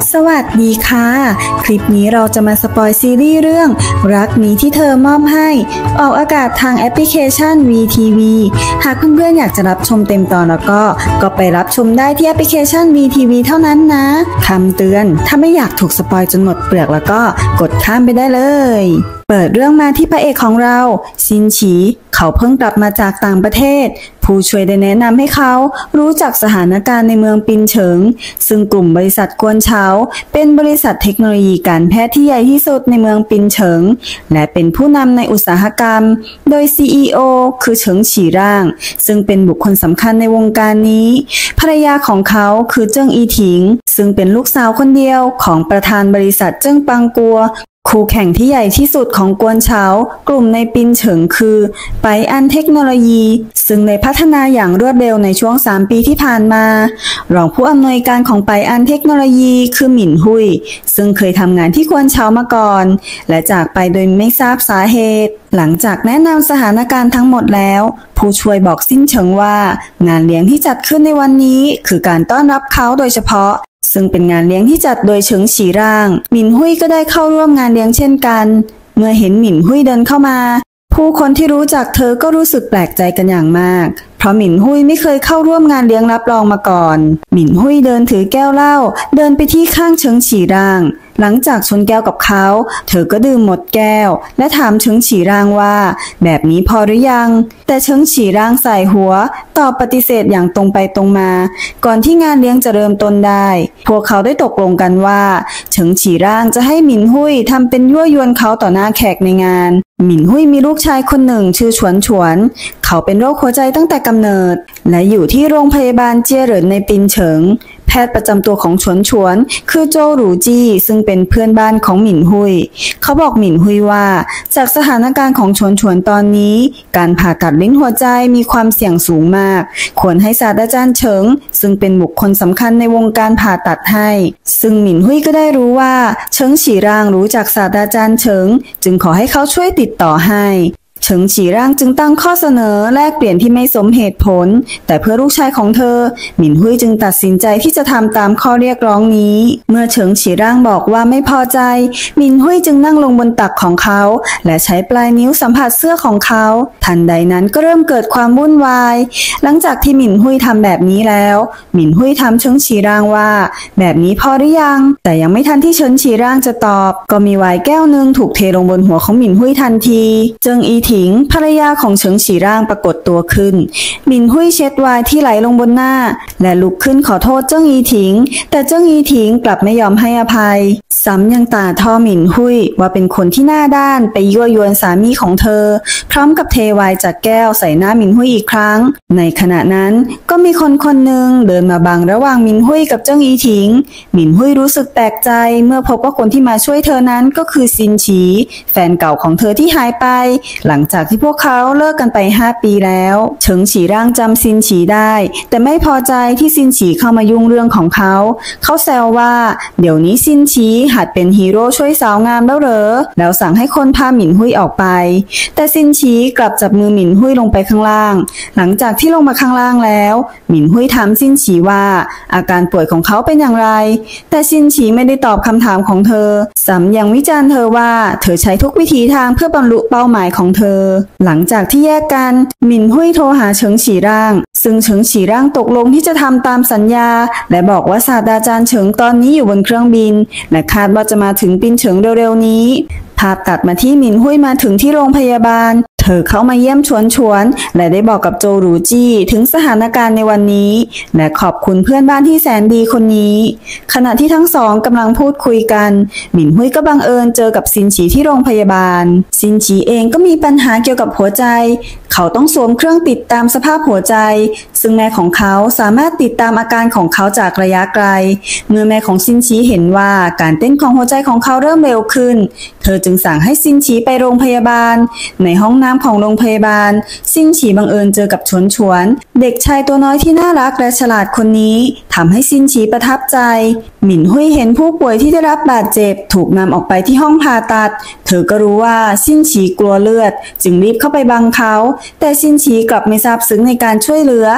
สวัสดีค่ะคลิปนี้เราจะมาสปอยซีรีส์เรื่องรักนี้ที่เธอมอบให้ออกอากาศทางแอปพลิเคชัน VTV หากเพื่อนๆอยากจะรับชมเต็มตอนแล้วก็ไปรับชมได้ที่แอปพลิเคชัน VTV เท่านั้นนะคำเตือนถ้าไม่อยากถูกสปอยจนหมดเปลือกแล้วก็กดข้ามไปได้เลยเปิดเรื่องมาที่พระเอกของเราซินฉีเขาเพิ่งกลับมาจากต่างประเทศผู้ช่วยได้แนะนำให้เขารู้จักสถานการณ์ในเมืองปินเฉิงซึ่งกลุ่มบริษัทกวนเฉาเป็นบริษัทเทคโนโลยีการแพทย์ที่ใหญ่ที่สุดในเมืองปินเฉิงและเป็นผู้นำในอุตสาหกรรมโดย CEO คือเฉิงฉีร่างซึ่งเป็นบุคคลสำคัญในวงการนี้ภรรยาของเขาคือเจิ้งอีถิงซึ่งเป็นลูกสาวคนเดียวของประธานบริษัทเจิ้งปังกัวคู่แข่งที่ใหญ่ที่สุดของกวนเฉากลุ่มในปินเฉิงคือไปอันเทคโนโลยีซึ่งได้พัฒนาอย่างรวดเร็วในช่วง3 ปีที่ผ่านมารองผู้อำนวยการของไปอันเทคโนโลยีคือหมินหุยซึ่งเคยทำงานที่กวนเฉามาก่อนและจากไปโดยไม่ทราบสาเหตุหลังจากแนะนำสถานการณ์ทั้งหมดแล้วผู้ช่วยบอกซิ่นเฉิงว่างานเลี้ยงที่จัดขึ้นในวันนี้คือการต้อนรับเขาโดยเฉพาะซึ่งเป็นงานเลี้ยงที่จัดโดยเฉิงฉีร่างหมินหุยก็ได้เข้าร่วมงานเลี้ยงเช่นกันเมื่อเห็นหมินหุยเดินเข้ามาผู้คนที่รู้จักเธอก็รู้สึกแปลกใจกันอย่างมากเพราะหมินหุยไม่เคยเข้าร่วมงานเลี้ยงรับรองมาก่อนหมินหุยเดินถือแก้วเหล้าเดินไปที่ข้างเฉิงฉีร่างหลังจากชนแก้วกับเขาเธอก็ดื่มหมดแก้วและถามเฉิงฉีร่างว่าแบบนี้พอหรือยังแต่เฉิงฉีร่างใส่หัวตอบปฏิเสธอย่างตรงไปตรงมาก่อนที่งานเลี้ยงจะเริ่มต้นได้พวกเขาได้ตกลงกันว่าเฉิงฉีร่างจะให้หมินหุยทำเป็นยั่วยวนเขาต่อหน้าแขกในงานหมินหุยมีลูกชายคนหนึ่งชื่อฉวนฉวนเขาเป็นโรคหัวใจตั้งแต่กำเนิดและอยู่ที่โรงพยาบาลเจียเหรินในปินเฉิงแพทย์ประจำตัวของฉวนฉวนคือโจหรูจี้ซึ่งเป็นเพื่อนบ้านของหมินหุยเขาบอกหมินหุยว่าจากสถานการณ์ของฉวนฉวนตอนนี้การผ่าตัดลิ้นหัวใจมีความเสี่ยงสูงมากควรให้ศาสตราจารย์เฉิงซึ่งเป็นบุคคลสำคัญในวงการผ่าตัดให้ซึ่งหมินหุยก็ได้รู้ว่าเฉิงฉีร่างรู้จักศาสตราจารย์เฉิงจึงขอให้เขาช่วยติดต่อให้เฉิงฉีร่างจึงตั้งข้อเสนอแลกเปลี่ยนที่ไม่สมเหตุผลแต่เพื่อลูกชายของเธอหมินหุยจึงตัดสินใจที่จะทำตามข้อเรียกร้องนี้เมื่อเฉิงฉีร่างบอกว่าไม่พอใจหมินหุยจึงนั่งลงบนตักของเขาและใช้ปลายนิ้วสัมผัสเสื้อของเขาทันใดนั้นก็เริ่มเกิดความวุ่นวายหลังจากที่หมินหุยทำแบบนี้แล้วหมินหุยถามเฉิงฉีร่างว่าแบบนี้พอหรือยังแต่ยังไม่ทันที่เฉิงฉีร่างจะตอบก็มีไวน์แก้วนึงถูกเทลงบนหัวของหมินหุยทันทีเจิงอีถิงภรรยาของเฉิงฉีร่างปรากฏตัวขึ้นหมินหุยเช็ดไวน์ที่ไหลลงบนหน้าและลุกขึ้นขอโทษเจิ้งอีถิงแต่เจิ้งอีถิงกลับไม่ยอมให้อภัยซ้ำยังด่าทอหมินหุยว่าเป็นคนที่หน้าด้านไปยั่วยวนสามีของเธอพร้อมกับเทไวน์จากแก้วใส่หน้าหมินหุยอีกครั้งในขณะนั้นก็มีคนคนหนึ่งเดินมาบังระหว่างหมินหุยกับเจิ้งอีถิงหมินหุยรู้สึกแปลกใจเมื่อพบว่าคนที่มาช่วยเธอนั้นก็คือซินฉีแฟนเก่าของเธอที่หายไปหลังจากที่พวกเขาเลิกกันไป5 ปีแล้วเฉิงฉีร่างจำซินฉีได้แต่ไม่พอใจที่ซินฉีเข้ามายุ่งเรื่องของเขาแซวว่าเดี๋ยวนี้ซินฉีหัดเป็นฮีโร่ช่วยสาวงามแล้วเหรอแล้วสั่งให้คนพาหมินหุยออกไปแต่ซินฉีกลับจับมือหมินหุยลงไปข้างล่างหลังจากที่ลงมาข้างล่างแล้วหมินหุยถามซินฉีว่าอาการป่วยของเขาเป็นอย่างไรแต่ซินฉีไม่ได้ตอบคำถามของเธอซ้ำยังวิจารณ์เธอว่าเธอใช้ทุกวิธีทางเพื่อบรรลุเป้าหมายของเธอหลังจากที่แยกกันหมินหุยโทรหาเฉิงฉีร่างซึ่งเฉิงฉีร่างตกลงที่จะทำตามสัญญาและบอกว่าศาสตราจารย์เฉิงตอนนี้อยู่บนเครื่องบินและคาดว่าจะมาถึงปินเฉิงเร็วๆนี้ภาพตัดมาที่หมินหุยมาถึงที่โรงพยาบาลเธอเข้ามาเยี่ยมฉวนฉวนและได้บอกกับโจหรูจี้ถึงสถานการณ์ในวันนี้และขอบคุณเพื่อนบ้านที่แสนดีคนนี้ขณะที่ทั้งสองกำลังพูดคุยกันหมินหุยก็บังเอิญเจอกับซินฉีที่โรงพยาบาลซินฉีเองก็มีปัญหาเกี่ยวกับหัวใจเขาต้องสวมเครื่องติดตามสภาพหัวใจซึ่งแม่ของเขาสามารถติดตามอาการของเขาจากระยะไกลเมื่อแม่ของซินฉีเห็นว่าการเต้นของหัวใจของเขาเริ่มเร็วขึ้นเธอจึงสั่งให้ซินฉีไปโรงพยาบาลในห้องน้ำของโรงพยาบาลซินฉีบังเอิญเจอกับฉวนฉวนเด็กชายตัวน้อยที่น่ารักและฉลาดคนนี้ทำให้ซินฉีประทับใจหมินหุยเห็นผู้ป่วยที่ได้รับบาดเจ็บถูกนำออกไปที่ห้องผ่าตัดเธอก็รู้ว่าซินฉีกลัวเลือดจึงรีบเข้าไปบังเขาแต่ซินฉีกลับไม่ซาบซึ้งในการช่วยเหลือ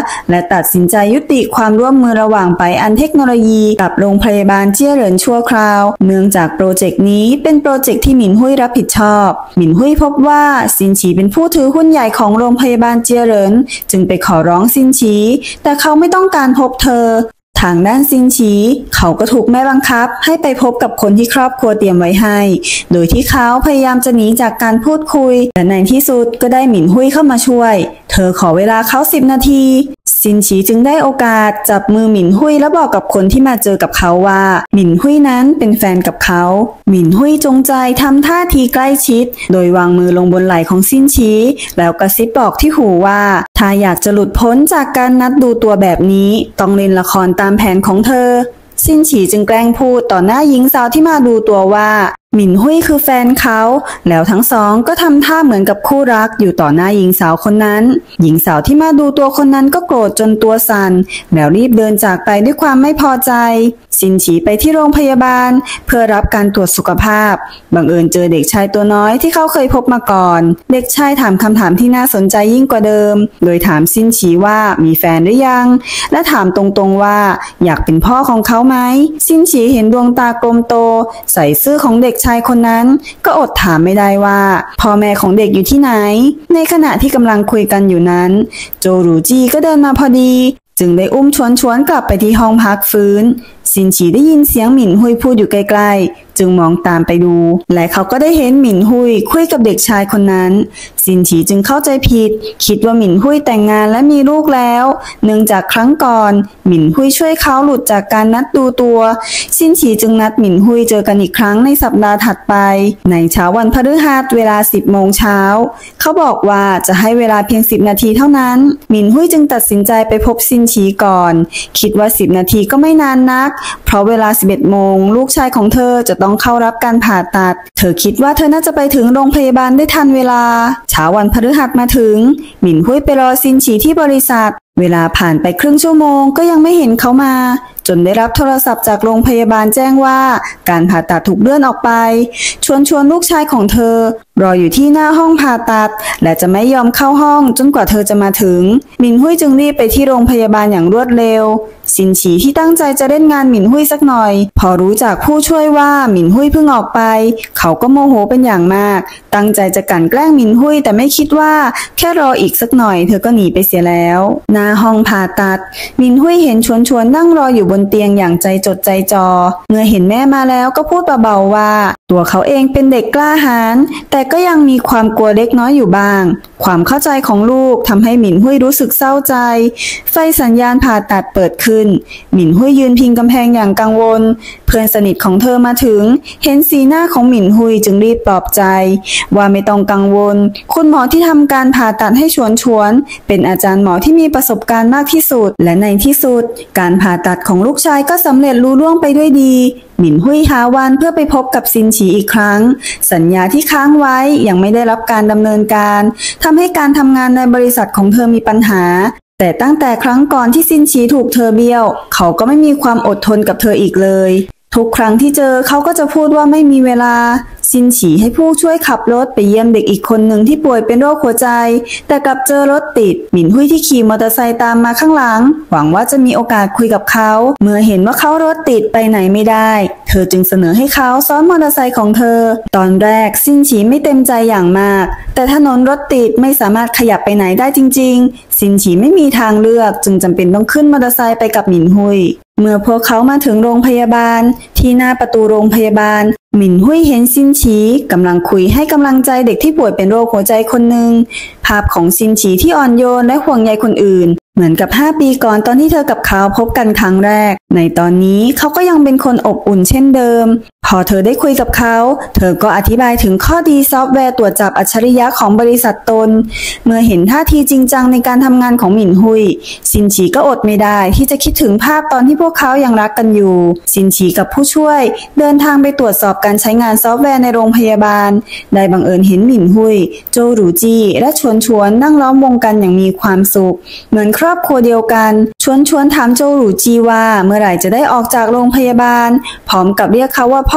และตัดสินใจยุติความร่วมมือระหว่างไปอันเทคโนโลยีกับโรงพยาบาลเจี้ยเหรินชั่วคราวเนื่องจากโปรเจกต์นี้เป็นโปรเจกต์ที่หมินหุ้ยรับผิดชอบหมินหุ้ยพบว่าซินฉีเป็นผู้ถือหุ้นใหญ่ของโรงพยาบาลเจี้ยเหรินจึงไปขอร้องซินฉีแต่เขาไม่ต้องการพบเธอทางด้านซินฉีเขาก็ถูกแม่บังคับให้ไปพบกับคนที่ครอบครัวเตรียมไว้ให้โดยที่เขาพยายามจะหนีจากการพูดคุยแต่ในที่สุดก็ได้หมินหุ้ยเข้ามาช่วยเธอขอเวลาเขา10 นาทีซินฉีจึงได้โอกาสจับมือหมินหุ้ยและบอกกับคนที่มาเจอกับเขาว่าหมินหุ้ยนั้นเป็นแฟนกับเขาหมินหุ้ยจงใจทำท่าทีใกล้ชิดโดยวางมือลงบนไหล่ของซินฉีแล้วกระซิบบอกที่หูว่าถ้าอยากจะหลุดพ้นจากการนัดดูตัวแบบนี้ต้องเล่นละครตามแผนของเธอซินฉีจึงแกล้งพูดต่อหน้าหญิงสาวที่มาดูตัวว่าหมินหุ้ยคือแฟนเขาแล้วทั้งสองก็ทำท่าเหมือนกับคู่รักอยู่ต่อหน้าหญิงสาวคนนั้นหญิงสาวที่มาดูตัวคนนั้นก็โกรธจนตัวสั่นแล้วรีบเดินจากไปด้วยความไม่พอใจซินฉีไปที่โรงพยาบาลเพื่อรับการตรวจสุขภาพบังเอิญเจอเด็กชายตัวน้อยที่เขาเคยพบมาก่อนเด็กชายถามคำถามที่น่าสนใจยิ่งกว่าเดิมโดยถามซินฉีว่ามีแฟนหรือยังและถามตรงๆว่าอยากเป็นพ่อของเขาไหมซินฉีเห็นดวงตากลมโตใส่เสื้อของเด็กชายคนนั้นก็อดถามไม่ได้ว่าพ่อแม่ของเด็กอยู่ที่ไหนในขณะที่กำลังคุยกันอยู่นั้นโจหรูจีก็เดินมาพอดีจึงได้อุ้มชวนกลับไปที่ห้องพักฟื้นซินฉีได้ยินเสียงหมินหุ้ยพูดอยู่ใกล้ๆจึงมองตามไปดูและเขาก็ได้เห็นหมินหุ้ยคุยกับเด็กชายคนนั้นซินฉีจึงเข้าใจผิดคิดว่าหมินหุ้ยแต่งงานและมีลูกแล้วเนื่องจากครั้งก่อนหมินหุ้ยช่วยเขาหลุดจากการนัดดูตัวซินฉีจึงนัดหมินหุ้ยเจอกันอีกครั้งในสัปดาห์ถัดไปในเช้าวันพฤหัสเวลา 10 โมงเช้าเขาบอกว่าจะให้เวลาเพียง10 นาทีเท่านั้นหมินหุ้ยจึงตัดสินใจไปพบซินฉีก่อนคิดว่า10 นาทีก็ไม่นานนักเพราะเวลา 11 โมงลูกชายของเธอจะต้องเข้ารับการผ่าตัดเธอคิดว่าเธอน่าจะไปถึงโรงพยาบาลได้ทันเวลาเช้าวันพฤหัสมาถึงหมินหุ้ยไปรอซินฉีที่บริษัทเวลาผ่านไปครึ่งชั่วโมงก็ยังไม่เห็นเขามาจนได้รับโทรศัพท์จากโรงพยาบาลแจ้งว่าการผ่าตัดถูกเลื่อนออกไปชวนลูกชายของเธอรออยู่ที่หน้าห้องผ่าตัดและจะไม่ยอมเข้าห้องจนกว่าเธอจะมาถึงหมินหุ้ยจึงรีบไปที่โรงพยาบาลอย่างรวดเร็วซินฉีที่ตั้งใจจะเล่นงานหมินหุ้ยสักหน่อยพอรู้จากผู้ช่วยว่าหมินหุ้ยเพิ่งออกไปเขาก็โมโหเป็นอย่างมากตั้งใจจะกลั่นแกล้งหมินหุ้ยแต่ไม่คิดว่าแค่รออีกสักหน่อยเธอก็หนีไปเสียแล้วหน้าห้องผ่าตัดหมินหุ้ยเห็นชวนนั่งรออยู่บนเตียงอย่างใจจดใจจ่อเมื่อเห็นแม่มาแล้วก็พูดเบาๆว่าตัวเขาเองเป็นเด็กกล้าหาญแต่ก็ยังมีความกลัวเล็กน้อยอยู่บ้างความเข้าใจของลูกทำให้หมินหุ้ยรู้สึกเศร้าใจไฟสัญญาณผ่าตัดเปิดขึ้นหมินหุ้ยยืนพิงกำแพงอย่างกังวลเพื่อนสนิทของเธอมาถึงเห็นสีหน้าของหมินหุ้ยจึงรีบปลอบใจว่าไม่ต้องกังวลคุณหมอที่ทำการผ่าตัดให้ชวนเป็นอาจารย์หมอที่มีประสบการณ์มากที่สุดและในที่สุดการผ่าตัดของลูกชายก็สำเร็จลุล่วงไปด้วยดีหมินหุ้ยหาวันเพื่อไปพบกับซินฉีอีกครั้งสัญญาที่ค้างไว้ยังไม่ได้รับการดำเนินการทำให้การทำงานในบริษัทของเธอมีปัญหาแต่ตั้งแต่ครั้งก่อนที่ซินฉีถูกเธอเบี้ยวเขาก็ไม่มีความอดทนกับเธออีกเลยทุกครั้งที่เจอเขาก็จะพูดว่าไม่มีเวลาซินฉีให้ผู้ช่วยขับรถไปเยี่ยมเด็กอีกคนหนึ่งที่ป่วยเป็นโรคหัวใจแต่กลับเจอรถติดหมินหุ้ยที่ขี่มอเตอร์ไซค์ตามมาข้างหลังหวังว่าจะมีโอกาสคุยกับเขาเมื่อเห็นว่าเขารถติดไปไหนไม่ได้เธอจึงเสนอให้เขาซ้อนมอเตอร์ไซค์ของเธอตอนแรกซินฉีไม่เต็มใจอย่างมากแต่ถนนรถติดไม่สามารถขยับไปไหนได้จริงๆซินฉีไม่มีทางเลือกจึงจำเป็นต้องขึ้นมอเตอร์ไซค์ไปกับหมินหุ้ยเมื่อพวกเขามาถึงโรงพยาบาลที่หน้าประตูโรงพยาบาลหมินหุ้ยเห็นซินฉีกำลังคุยให้กำลังใจเด็กที่ป่วยเป็นโรคหัวใจคนหนึ่งภาพของซินฉีที่อ่อนโยนและห่วงใยคนอื่นเหมือนกับ5 ปีก่อนตอนที่เธอกับเขาพบกันครั้งแรกในตอนนี้เขาก็ยังเป็นคนอบอุ่นเช่นเดิมพอเธอได้คุยกับเขาเธอก็อธิบายถึงข้อดีซอฟต์แวร์ตรวจจับอัจฉริยะของบริษัทตนเมื่อเห็นท่าทีจริงจังในการทำงานของหมินหุ้ยซินฉีก็อดไม่ได้ที่จะคิดถึงภาพตอนที่พวกเขายังรักกันอยู่ซินฉีกับผู้ช่วยเดินทางไปตรวจสอบการใช้งานซอฟต์แวร์ในโรงพยาบาลได้บังเอิญเห็นหมินหุ้ยโจหรูจีและชวนนั่งล้อมวงกันอย่างมีความสุขเหมือนครอบครัวเดียวกันชวนถามโจหรูจีว่าเมื่อไหร่จะได้ออกจากโรงพยาบาลพร้อมกับเรียกเขาว่าพ่อ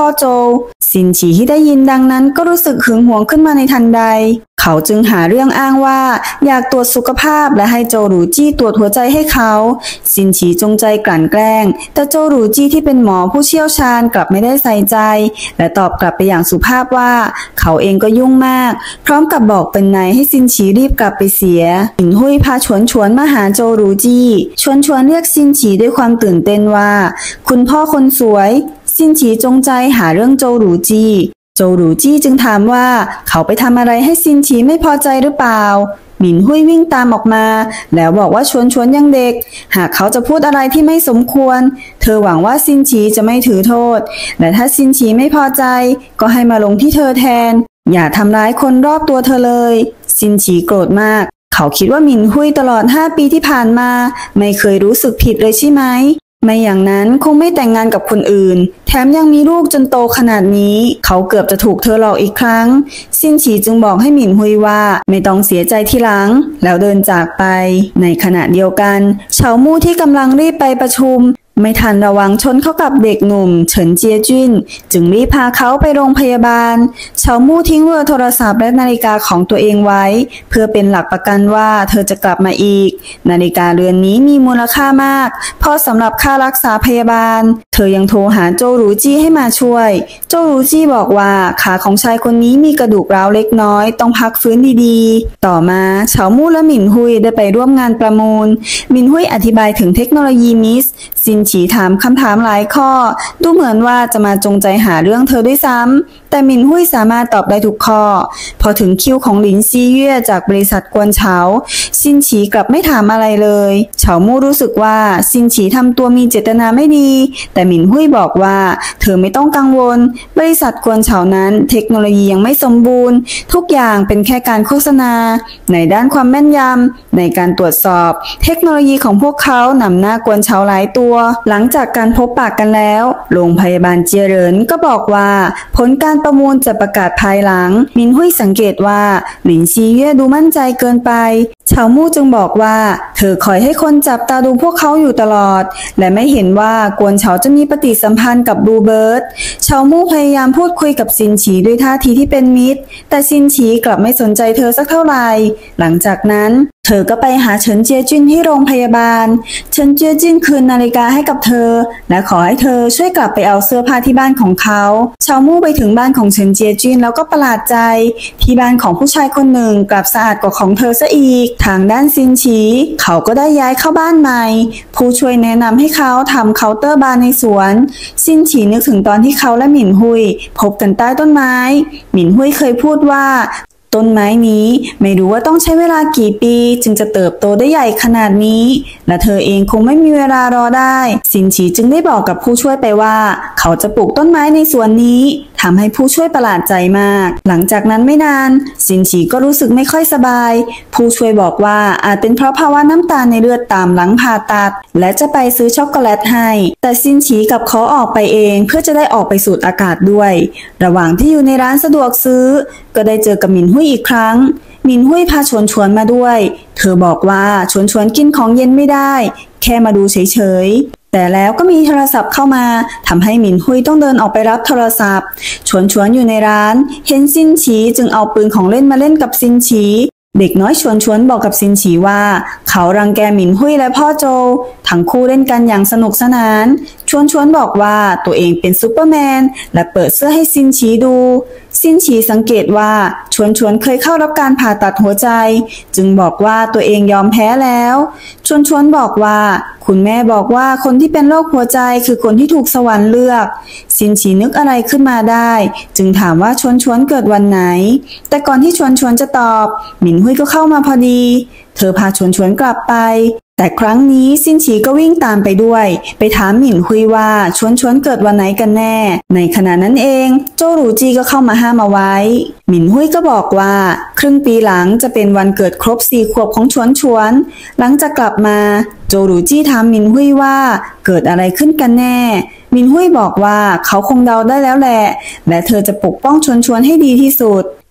อโจซินฉีที่ได้ยินดังนั้นก็รู้สึกหึงหวงขึ้นมาในทันใดเขาจึงหาเรื่องอ้างว่าอยากตรวจสุขภาพและให้โจหรูจี้ตรวจหัวใจให้เขาซินฉีจงใจกลั่นแกล้งแต่โจหรูจี้ที่เป็นหมอผู้เชี่ยวชาญกลับไม่ได้ใส่ใจและตอบกลับไปอย่างสุภาพว่าเขาเองก็ยุ่งมากพร้อมกับบอกเป็นนายให้ซินฉีรีบกลับไปเสียหลินหุยพาชวนมาหาโจหรูจี้ชวนเรียกซินฉีด้วยความตื่นเต้นว่าคุณพ่อคนสวยซินฉีจงใจหาเรื่องโจหรูจี้โจหรูจี้จึงถามว่าเขาไปทำอะไรให้ซินฉีไม่พอใจหรือเปล่าหมินหุยวิ่งตามออกมาแล้วบอกว่าชวนยังเด็กหากเขาจะพูดอะไรที่ไม่สมควรเธอหวังว่าซินฉีจะไม่ถือโทษและถ้าซินฉีไม่พอใจก็ให้มาลงที่เธอแทนอย่าทำร้ายคนรอบตัวเธอเลยซินฉีโกรธมากเขาคิดว่าหมินหุยตลอด5 ปีที่ผ่านมาไม่เคยรู้สึกผิดเลยใช่ไหมไม่อย่างนั้นคงไม่แต่งงานกับคนอื่นแถมยังมีลูกจนโตขนาดนี้เขาเกือบจะถูกเธอหลอกอีกครั้งซินฉีจึงบอกให้หมินหุยว่าไม่ต้องเสียใจทีหลังแล้วเดินจากไปในขณะเดียวกันเฉามู่ที่กำลังรีบไปประชุมไม่ทันระวังชนเข้ากับเด็กหนุ่มเฉินเจียจิ้นจึงรีบพาเขาไปโรงพยาบาลเฉามู่ทิ้งเบอร์โทรศัพท์และนาฬิกาของตัวเองไว้เพื่อเป็นหลักประกันว่าเธอจะกลับมาอีกนาฬิกาเรือนนี้มีมูลค่ามากเพราะสำหรับค่ารักษาพยาบาลเธอยังโทรหาโจหรูจี้ให้มาช่วยโจหรูจี้บอกว่าขาของชายคนนี้มีกระดูกร้าวเล็กน้อยต้องพักฟื้นดีๆต่อมาเฉามู่และหมินหุยได้ไปร่วมงานประมูลหมินหุยอธิบายถึงเทคโนโลยีมิสซินฉีถามคำถามหลายข้อดูเหมือนว่าจะมาจงใจหาเรื่องเธอด้วยซ้ำแต่หมินหุยสามารถตอบได้ทุกข้อพอถึงคิวของหลินซีเย่ยจากบริษัทกวนเฉาซินฉีกลับไม่ถามอะไรเลยเฉามู่รู้สึกว่าซินฉีทำตัวมีเจตนาไม่ดีแต่หมินหุยบอกว่าเธอไม่ต้องกังวลบริษัทกวนเฉานั้นเทคโนโลยียังไม่สมบูรณ์ทุกอย่างเป็นแค่การโฆษณาในด้านความแม่นยำในการตรวจสอบเทคโนโลยีของพวกเขานำหน้ากวนเฉาหลายตัวหลังจากการพบปากกันแล้วโรงพยาบาลเจียเหรินก็บอกว่าผลการประมูลจะประกาศภายหลังหมินหุยสังเกตว่าหลินซีเย่ดูมั่นใจเกินไปเฉามู่จึงบอกว่าเธอคอยให้คนจับตาดูพวกเขาอยู่ตลอดและไม่เห็นว่ากวนเฉาจะมีปฏิสัมพันธ์กับบลูเบิร์ดเฉามู่พยายามพูดคุยกับซินฉีด้วยท่าทีที่เป็นมิตรแต่ซินฉีกลับไม่สนใจเธอสักเท่าไหร่หลังจากนั้นเธอก็ไปหาเฉินเจียจิ้นที่โรงพยาบาลเฉินเจียจิ้นคืนนาฬิกาให้กับเธอและขอให้เธอช่วยกลับไปเอาเสื้อผ้าที่บ้านของเขาเฉามู่ไปถึงบ้านของเฉินเจียจิ้นแล้วก็ประหลาดใจที่บ้านของผู้ชายคนหนึ่งกลับสะอาดกว่าของเธอซะอีกทางด้านซินฉีเขาก็ได้ย้ายเข้าบ้านใหม่ผู้ช่วยแนะนำให้เขาทำเคาน์เตอร์บาร์ในสวนซินฉีนึกถึงตอนที่เขาและหมินหุยพบกันใต้ต้นไม้หมินหุยเคยพูดว่าต้นไม้นี้ไม่รู้ว่าต้องใช้เวลากี่ปีจึงจะเติบโตได้ใหญ่ขนาดนี้และเธอเองคงไม่มีเวลารอได้ซินฉีจึงได้บอกกับผู้ช่วยไปว่าเขาจะปลูกต้นไม้ในสวนนี้ทำให้ผู้ช่วยประหลาดใจมากหลังจากนั้นไม่นานซินฉีก็รู้สึกไม่ค่อยสบายผู้ช่วยบอกว่าอาจเป็นเพราะภาวะน้ำตาลในเลือดต่ำหลังผ่าตัดและจะไปซื้อช็อกโกแลตให้แต่ซินฉีกับขอออกไปเองเพื่อจะได้ออกไปสูดอากาศด้วยระหว่างที่อยู่ในร้านสะดวกซื้อก็ได้เจอกับหมินหุยอีกครั้งหมินหุยพาชวนมาด้วยเธอบอกว่าชวนกินของเย็นไม่ได้แค่มาดูเฉยแต่แล้วก็มีโทรศัพท์เข้ามาทำให้หมินหุยต้องเดินออกไปรับโทรศัพท์ชวนอยู่ในร้านเห็นซินฉีจึงเอาปืนของเล่นมาเล่นกับซินฉีเด็กน้อยชวนบอกกับซินฉีว่าเขารังแกหมินหุยและพ่อโจทั้งคู่เล่นกันอย่างสนุกสนานชวนบอกว่าตัวเองเป็นซูเปอร์แมนและเปิดเสื้อให้ซินฉีดูซินฉีสังเกตว่าชวนเคยเข้ารับการผ่าตัดหัวใจจึงบอกว่าตัวเองยอมแพ้แล้วชวนบอกว่าคุณแม่บอกว่าคนที่เป็นโรคหัวใจคือคนที่ถูกสวรรค์เลือกซินฉีนึกอะไรขึ้นมาได้จึงถามว่าชวนเกิดวันไหนแต่ก่อนที่ชวนจะตอบหมินหุยก็เข้ามาพอดีเธอพาชวนกลับไปแต่ครั้งนี้ซินฉีก็วิ่งตามไปด้วยไปถามหมินหุยว่าชวนเกิดวันไหนกันแน่ในขณะนั้นเองโจหรูจีก็เข้ามาห้ามเอาไว้หมินหุยก็บอกว่าครึ่งปีหลังจะเป็นวันเกิดครบ4 ขวบของชวนหลังจากกลับมาโจหรูจีถามหมินหุยว่าเกิดอะไรขึ้นกันแน่หมินหุยบอกว่าเขาคงเดาได้แล้วแหละและเธอจะปกป้องชวนให้ดีที่สุด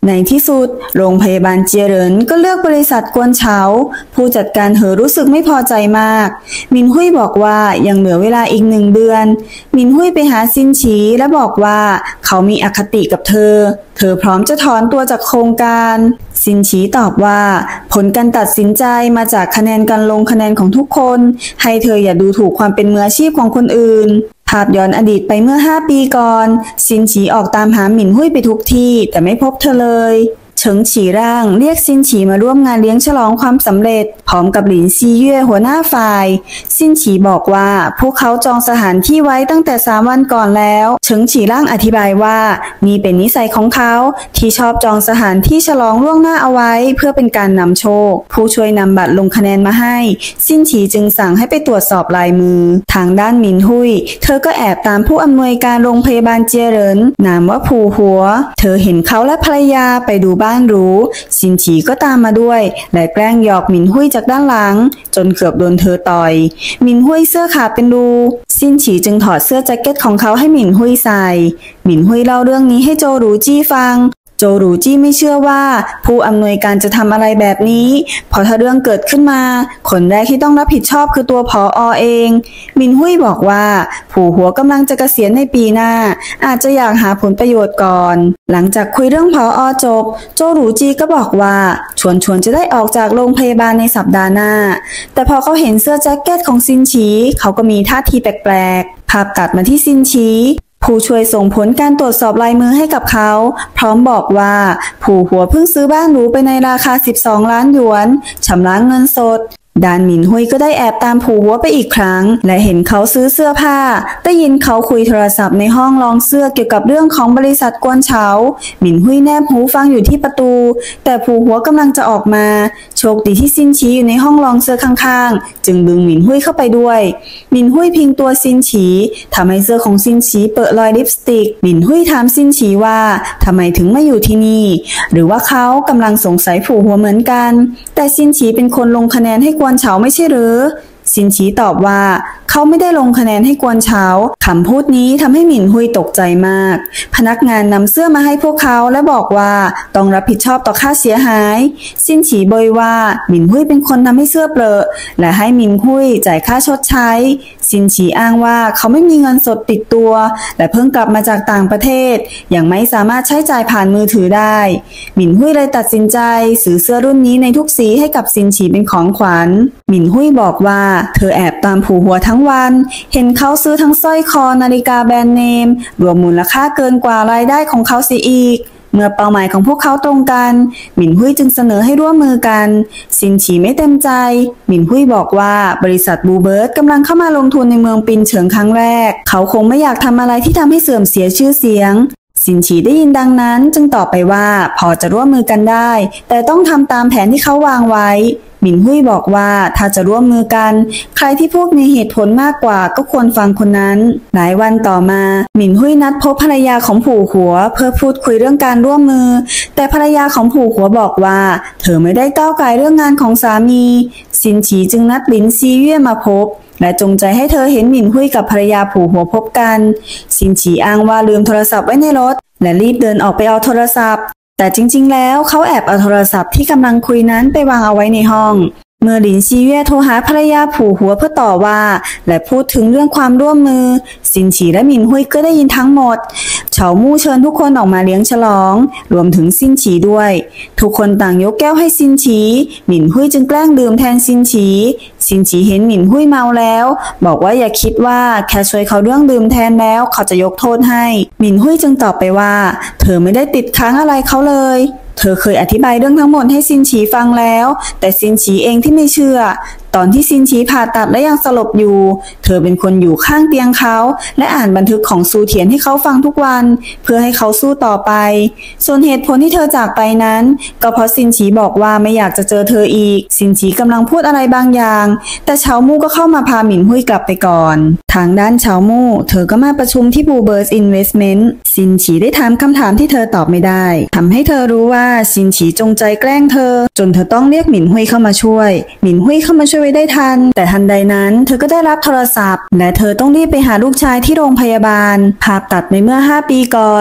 ในที่สุดโรงพยาบาลเจียเหรินก็เลือกบริษัทกวนเฉาผู้จัดการเหอรู้สึกไม่พอใจมากมินหุยบอกว่ายังเหลือเวลาอีก1 เดือนมินหุยไปหาซินฉีและบอกว่าเขามีอคติกับเธอพร้อมจะถอนตัวจากโครงการซินฉีตอบว่าผลการตัดสินใจมาจากคะแนนการลงคะแนนของทุกคนให้เธออย่าดูถูกความเป็นมืออาชีพของคนอื่นภาพย้อนอดีตไปเมื่อ5 ปีก่อนซินฉีออกตามหาหมินหุยไปทุกที่แต่ไม่พบเธอเลยเฉิงฉีร่างเรียกซินฉีมาร่วมงานเลี้ยงฉลองความสำเร็จพร้อมกับหลินซีเย่หัวหน้าฝ่ายซินฉีบอกว่าพวกเขาจองสถานที่ไว้ตั้งแต่3 วันก่อนแล้วเฉิงฉีร่างอธิบายว่านี่เป็นนิสัยของเขาที่ชอบจองสถานที่ฉลองล่วงหน้าเอาไว้เพื่อเป็นการนำโชคผู้ช่วยนำบัตรลงคะแนนมาให้ซินฉีจึงสั่งให้ไปตรวจสอบลายมือทางด้านหมินหุยเธอก็แอบตามผู้อำนวยการโรงพยาบาลเจียเหรินนามว่าผู่หัวเธอเห็นเขาและภรรยาไปดูบ้านหรูซินฉีก็ตามมาด้วยและแกล้งหยอกหมินหุยจากด้านหลังจนเกือบโดนเธอต่อยหมินหุยเสื้อขาดเป็นรูซินฉีจึงถอดเสื้อแจ็คเก็ตของเขาให้หมินหุยใส่หมินหุยเล่าเรื่องนี้ให้โจหรูจี้ฟังโจหรูจี้ไม่เชื่อว่าผู้อำนวยการจะทำอะไรแบบนี้พอถ้าเรื่องเกิดขึ้นมาคนแรกที่ต้องรับผิดชอบคือตัวผอ.เองมินหุยบอกว่าผู่หัวกำลังจะเกษียณในปีหน้าอาจจะอยากหาผลประโยชน์ก่อนหลังจากคุยเรื่องผอ.จบโจหรูจี้ก็บอกว่าชวนจะได้ออกจากโรงพยาบาลในสัปดาห์หน้าแต่พอเขาเห็นเสื้อแจ็คเก็ตของซินฉีเขาก็มีท่าทีแปลกๆภาพตัดมาที่ซินฉีผู้ช่วยส่งผลการตรวจสอบลายมือให้กับเขาพร้อมบอกว่าผู่หัวเพิ่งซื้อบ้านหรูไปในราคา12 ล้านหยวนชำระเงินสดด้านหมินหุยก็ได้แอบตามผู่หัวไปอีกครั้งและเห็นเขาซื้อเสื้อผ้าได้ยินเขาคุยโทรศัพท์ในห้องลองเสื้อเกี่ยวกับเรื่องของบริษัทกวนเฉาหมินหุยแนบหูฟังอยู่ที่ประตูแต่ผู่หัวกำลังจะออกมาโชคดีที่ซินฉีอยู่ในห้องลองเสื้อข้างๆจึงดึงหมินหุยเข้าไปด้วยหมินหุยพิงตัวซินฉีทำให้เสื้อของซินฉีเปิดรอยลิปสติกหมินหุยถามซินฉีว่าทำไมถึงมาอยู่ที่นี่หรือว่าเขากำลังสงสัยผู่หัวเหมือนกันแต่ซินฉีเป็นคนลงคะแนนให้กวนเฉาไม่ใช่หรือซินฉีตอบว่าเขาไม่ได้ลงคะแนนให้กวนเฉาคำพูดนี้ทำให้หมินหุยตกใจมากพนักงานนำเสื้อมาให้พวกเขาและบอกว่าต้องรับผิดชอบต่อค่าเสียหายซินฉีโบยว่าหมินหุยเป็นคนทำให้เสื้อเปรอะและให้หมินหุยจ่ายค่าชดใช้ซินฉีอ้างว่าเขาไม่มีเงินสดติดตัวและเพิ่งกลับมาจากต่างประเทศยังไม่สามารถใช้จ่ายผ่านมือถือได้หมินหุยเลยตัดสินใจซื้อเสื้อรุ่นนี้ในทุกสีให้กับซินฉีเป็นของขวัญหมินหุยบอกว่าเธอแอบตามผู่หัวทั้งวันเห็นเขาซื้อทั้งสร้อยคอนาฬิกาแบรนด์เนมรวมมูลค่าเกินกว่ารายได้ของเขาเสียอีกเมื่อเป้าหมายของพวกเขาตรงกันหมินหุยจึงเสนอให้ร่วมมือกันซินฉีไม่เต็มใจหมินหุยบอกว่าบริษัทบูเบิร์ดกำลังเข้ามาลงทุนในเมืองปินเฉิงครั้งแรกเขาคงไม่อยากทำอะไรที่ทำให้เสื่อมเสียชื่อเสียงซินฉีได้ยินดังนั้นจึงตอบไปว่าพอจะร่วมมือกันได้แต่ต้องทำตามแผนที่เขาวางไว้หมินหุยบอกว่าถ้าจะร่วมมือกันใครที่พูดมีเหตุผลมากกว่าก็ควรฟังคนนั้นหลายวันต่อมาหมินหุยนัดพบภรรยาของผู่หัวเพื่อพูดคุยเรื่องการร่วมมือแต่ภรรยาของผู่หัวบอกว่าเธอไม่ได้ก้าวไก่เรื่องงานของสามีซินฉีจึงนัดหลินซีเย่มาพบและจงใจให้เธอเห็นหมินหุยกับภรรยาผู่หัวพบกันซินฉีอ้างว่าลืมโทรศัพท์ไว้ในรถและรีบเดินออกไปเอาโทรศัพท์แต่จริงๆแล้วเขาแอบเอาโทรศัพท์ที่กำลังคุยนั้นไปวางเอาไว้ในห้องเมื่อหลินซีเย่โทรหาภรรยาผู่หัวเพื่อต่อว่าและพูดถึงเรื่องความร่วมมือซินฉีและหมินหุยก็ได้ยินทั้งหมดเฉามู่เชิญทุกคนออกมาเลี้ยงฉลองรวมถึงซินฉีด้วยทุกคนต่างยกแก้วให้ซินฉีหมินหุยจึงแกล้งดื่มแทนซินฉีเห็นหมินหุยเมาแล้วบอกว่าอย่าคิดว่าแค่ช่วยเขาเรื่องดื่มแทนแล้วเขาจะยกโทษให้หมินหุยจึงตอบไปว่าเธอไม่ได้ติดค้างอะไรเขาเลยเธอเคยอธิบายเรื่องทั้งหมดให้ซินฉีฟังแล้วแต่ซินฉีเองที่ไม่เชื่อตอนที่ซินฉีผ่าตัดและยังสลบอยู่เธอเป็นคนอยู่ข้างเตียงเขาและอ่านบันทึกของซูเถียนให้เขาฟังทุกวันเพื่อให้เขาสู้ต่อไปส่วนเหตุผลที่เธอจากไปนั้นก็เพราะซินฉีบอกว่าไม่อยากจะเจอเธออีกซินฉีกำลังพูดอะไรบางอย่างแต่เฉามู่ก็เข้ามาพาหมินหุยกลับไปก่อนทางด้านเฉามู่เธอก็มาประชุมที่บูเบิร์สอินเวสท์เมนต์ซินฉีได้ถามคำถามที่เธอตอบไม่ได้ทำให้เธอรู้ว่าซินฉีจงใจแกล้งเธอจนเธอต้องเรียกหมินหุยเข้ามาช่วยหมินหุยเข้ามาช่วยไว้ได้ทันแต่ทันใดนั้นเธอก็ได้รับโทรศัพท์และเธอต้องรีบไปหาลูกชายที่โรงพยาบาลภาพตัดไปเมื่อ5 ปีก่อน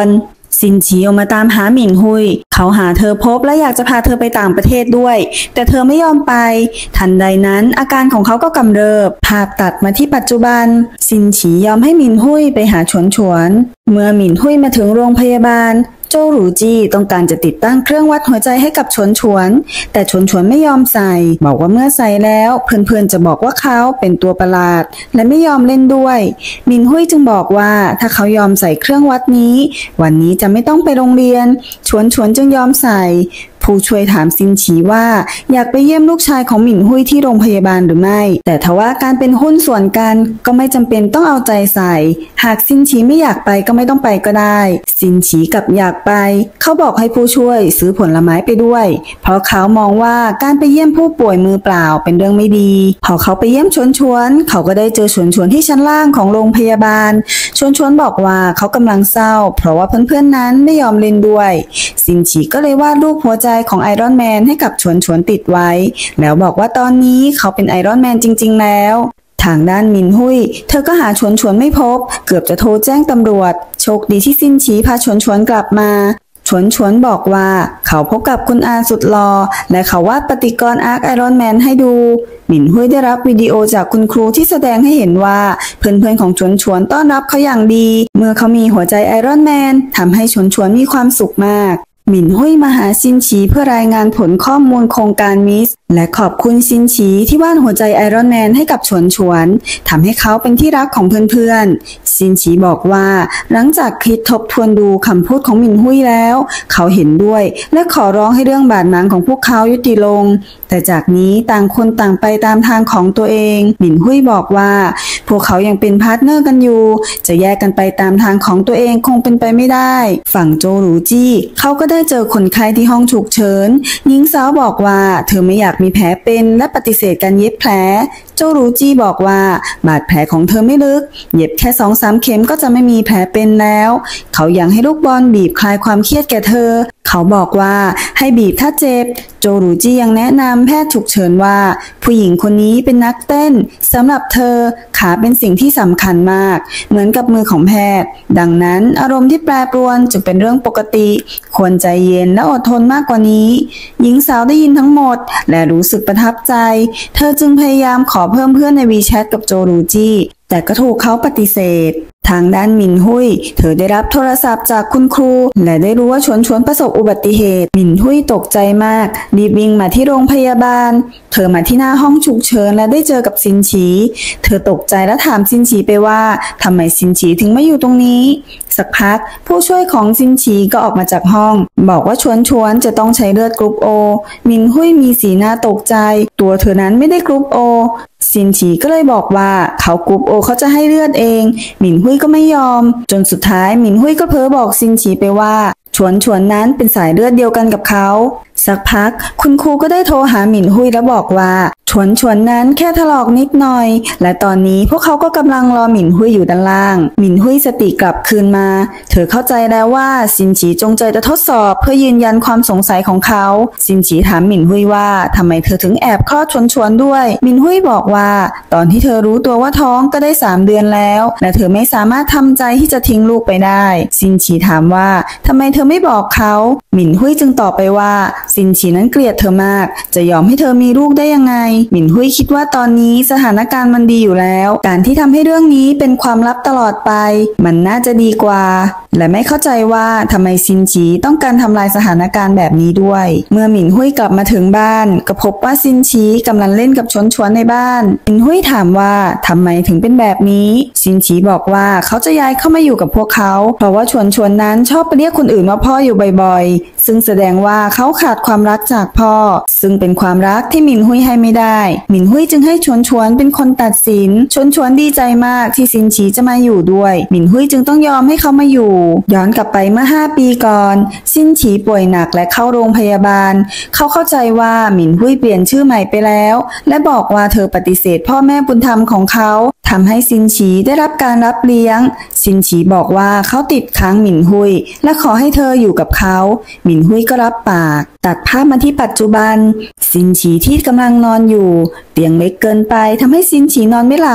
ซินฉีออกมาตามหาหมินหุยเขาหาเธอพบและอยากจะพาเธอไปต่างประเทศด้วยแต่เธอไม่ยอมไปทันใดนั้นอาการของเขาก็กำเริบภาพตัดมาที่ปัจจุบันซินฉียอมให้หมินหุยไปหาฉวนฉวนเมื่อหมินหุยมาถึงโรงพยาบาลโจหรูจี้ต้องการจะติดตั้งเครื่องวัดหัวใจให้กับฉวนฉวนแต่ฉวนฉวนไม่ยอมใส่บอกว่าเมื่อใส่แล้วเพื่อนๆจะบอกว่าเขาเป็นตัวประหลาดและไม่ยอมเล่นด้วยหมินหุยจึงบอกว่าถ้าเขายอมใส่เครื่องวัดนี้วันนี้จะไม่ต้องไปโรงเรียนฉวนฉวนจึงยอมใส่ผู้ช่วยถามซินฉีว่าอยากไปเยี่ยมลูกชายของหมินหุยที่โรงพยาบาลหรือไม่แต่ทว่าการเป็นหุ้นส่วนกันก็ไม่จำเป็นต้องเอาใจใส่หากซินฉีไม่อยากไปก็ไม่ต้องไปก็ได้ซินฉีกับอยากไปเขาบอกให้ผู้ช่วยซื้อผลไม้ไปด้วยเพราะเขามองว่าการไปเยี่ยมผู้ป่วยมือเปล่าเป็นเรื่องไม่ดีพอเขาไปเยี่ยมชวนชวนเขาก็ได้เจอชวนชวนที่ชั้นล่างของโรงพยาบาลชวนชวนบอกว่าเขากำลังเศร้าเพราะว่าเพื่อนๆนั้นไม่ยอมเล่นด้วยซินฉีก็เลยวาดรูปหัวใจของไอรอนแมนให้กับฉวนฉวนติดไว้แล้วบอกว่าตอนนี้เขาเป็นไอรอนแมนจริงๆแล้วทางด้านหมินหุยเธอก็หาฉวนฉวนไม่พบเกือบจะโทรแจ้งตำรวจโชคดีที่ซินฉีพาฉวนฉวนกลับมาฉวนฉวนบอกว่าเขาพบกับคุณอาสุดหล่อและเขาวาดปฏิกรณ์อาร์คไอรอนแมนให้ดูหมินหุยได้รับวิดีโอจากคุณครูที่แสดงให้เห็นว่าเพื่อนๆของฉวนฉวนต้อนรับเขาอย่างดีเมื่อเขามีหัวใจไอรอนแมนทำให้ฉวนฉวนมีความสุขมากหมินหุยมาหาซินฉีเพื่อรายงานผลข้อมูลโครงการมิสและขอบคุณซินฉีที่วาดหัวใจไอรอนแมนให้กับฉวนฉวนทำให้เขาเป็นที่รักของเพื่อนๆซินฉีบอกว่าหลังจากคิดทบทวนดูคำพูดของหมินหุยแล้วเขาเห็นด้วยและขอร้องให้เรื่องบาดหมางของพวกเขายุติลงแต่จากนี้ต่างคนต่างไปตามทางของตัวเองหมินหุยบอกว่าพวกเขายังเป็นพาร์ทเนอร์กันอยู่จะแยกกันไปตามทางของตัวเองคงเป็นไปไม่ได้ฝั่งโจหรูจี้เขาก็ได้เจอคนไข้ที่ห้องฉุกเฉินหญิงสาวบอกว่าเธอไม่อยากมีแผลเป็นและปฏิเสธการเย็บแผลโจหรูจี้บอกว่าบาดแผลของเธอไม่ลึกเย็บแค่ 2-3 เข็มก็จะไม่มีแผลเป็นแล้วเขาอยากให้ลูกบอลบีบคลายความเครียดแก่เธอเขาบอกว่าให้บีบถ้าเจ็บโจหรูจี้ยังแนะนำแพทย์ฉุกเฉินว่าผู้หญิงคนนี้เป็นนักเต้นสำหรับเธอขาเป็นสิ่งที่สำคัญมากเหมือนกับมือของแพทย์ดังนั้นอารมณ์ที่แปรปรวนจึงเป็นเรื่องปกติควรใจเย็นและอดทนมากกว่านี้หญิงสาวได้ยินทั้งหมดและรู้สึกประทับใจเธอจึงพยายามขอเพิ่มเพื่อนในวีแชทกับโจหรูจี้แต่ก็ถูกเขาปฏิเสธทางด้านหมินหุยเธอได้รับโทรศัพท์จากคุณครูและได้รู้ว่าฉวนฉวนประสบอุบัติเหตุหมินหุยตกใจมากรีบวิ่งมาที่โรงพยาบาลเธอมาที่หน้าห้องฉุกเฉินและได้เจอกับซินฉีเธอตกใจและถามซินฉีไปว่าทำไมซินฉีถึงไม่อยู่ตรงนี้สักพักผู้ช่วยของซินฉีก็ออกมาจากห้องบอกว่าฉวนฉวนจะต้องใช้เลือดกรุ๊ปโอหมินหุยมีสีหน้าตกใจตัวเธอนั้นไม่ได้กรุ๊ปโอซินฉีก็เลยบอกว่าเขากรุ๊ปโอเขาจะให้เลือดเองหมินหุยก็ไม่ยอมจนสุดท้ายหมินหุยก็เพ้อบอกซินฉีไปว่าฉวนฉวนนั้นเป็นสายเลือดเดียวกันกับเขาสักพักคุณครูก็ได้โทรหาหมินหุยและบอกว่าฉวนฉวนนั้นแค่ถลอกนิดหน่อยและตอนนี้พวกเขาก็กำลังรอหมินหุยอยู่ด้านล่างหมินหุยสติกลับคืนมาเธอเข้าใจแล้วว่าซินฉีจงใจจะทดสอบเพื่อยืนยันความสงสัยของเขาซินฉีถามหมินหุยว่าทำไมเธอถึงแอบคลอดฉวนฉวนด้วยหมินหุยบอกว่าตอนที่เธอรู้ตัวว่าท้องก็ได้3 เดือนแล้วและเธอไม่สามารถทำใจที่จะทิ้งลูกไปได้ซินฉีถามว่าทำไมเธอไม่บอกเขาหมินหุยจึงตอบไปว่าซินฉีนั้นเกลียดเธอมากจะยอมให้เธอมีลูกได้ยังไงหมินหุยคิดว่าตอนนี้สถานการณ์มันดีอยู่แล้วการที่ทำให้เรื่องนี้เป็นความลับตลอดไปมันน่าจะดีกว่าและไม่เข้าใจว่าทำไมซินฉีต้องการทำลายสถานการณ์แบบนี้ด้วยเมื่อหมินหุยกลับมาถึงบ้านก็พบว่าซินฉีกำลังเล่นกับฉวนฉวนในบ้านหมินหุยถามว่าทำไมถึงเป็นแบบนี้ซินฉีบอกว่าเขาจะย้ายเข้ามาอยู่กับพวกเขาเพราะว่าฉวนฉวนนั้นชอบไปเรียกคนอื่นว่าพ่ออยู่บ่อยๆซึ่งแสดงว่าเขาขาดความรักจากพ่อซึ่งเป็นความรักที่หมินหุยให้ไม่ได้หมินหุยจึงให้ฉวนฉวนเป็นคนตัดสินฉวนฉวนดีใจมากที่ซินฉีจะมาอยู่ด้วยหมินหุยจึงต้องยอมให้เขามาอยู่ย้อนกลับไปเมื่อ5 ปีก่อนซินฉีป่วยหนักและเข้าโรงพยาบาลเขาเข้าใจว่าหมินหุยเปลี่ยนชื่อใหม่ไปแล้วและบอกว่าเธอปฏิเสธพ่อแม่บุญธรรมของเขาทำให้ซินฉีได้รับการรับเลี้ยงซินฉีบอกว่าเขาติดค้างหมินหุยและขอให้เธออยู่กับเขาหมินหุยก็รับปากตัดภาพมาที่ปัจจุบันซินฉีที่กำลังนอนอยู่เตียงเล็กเกินไปทำให้ซินฉีนอนไม่หลับ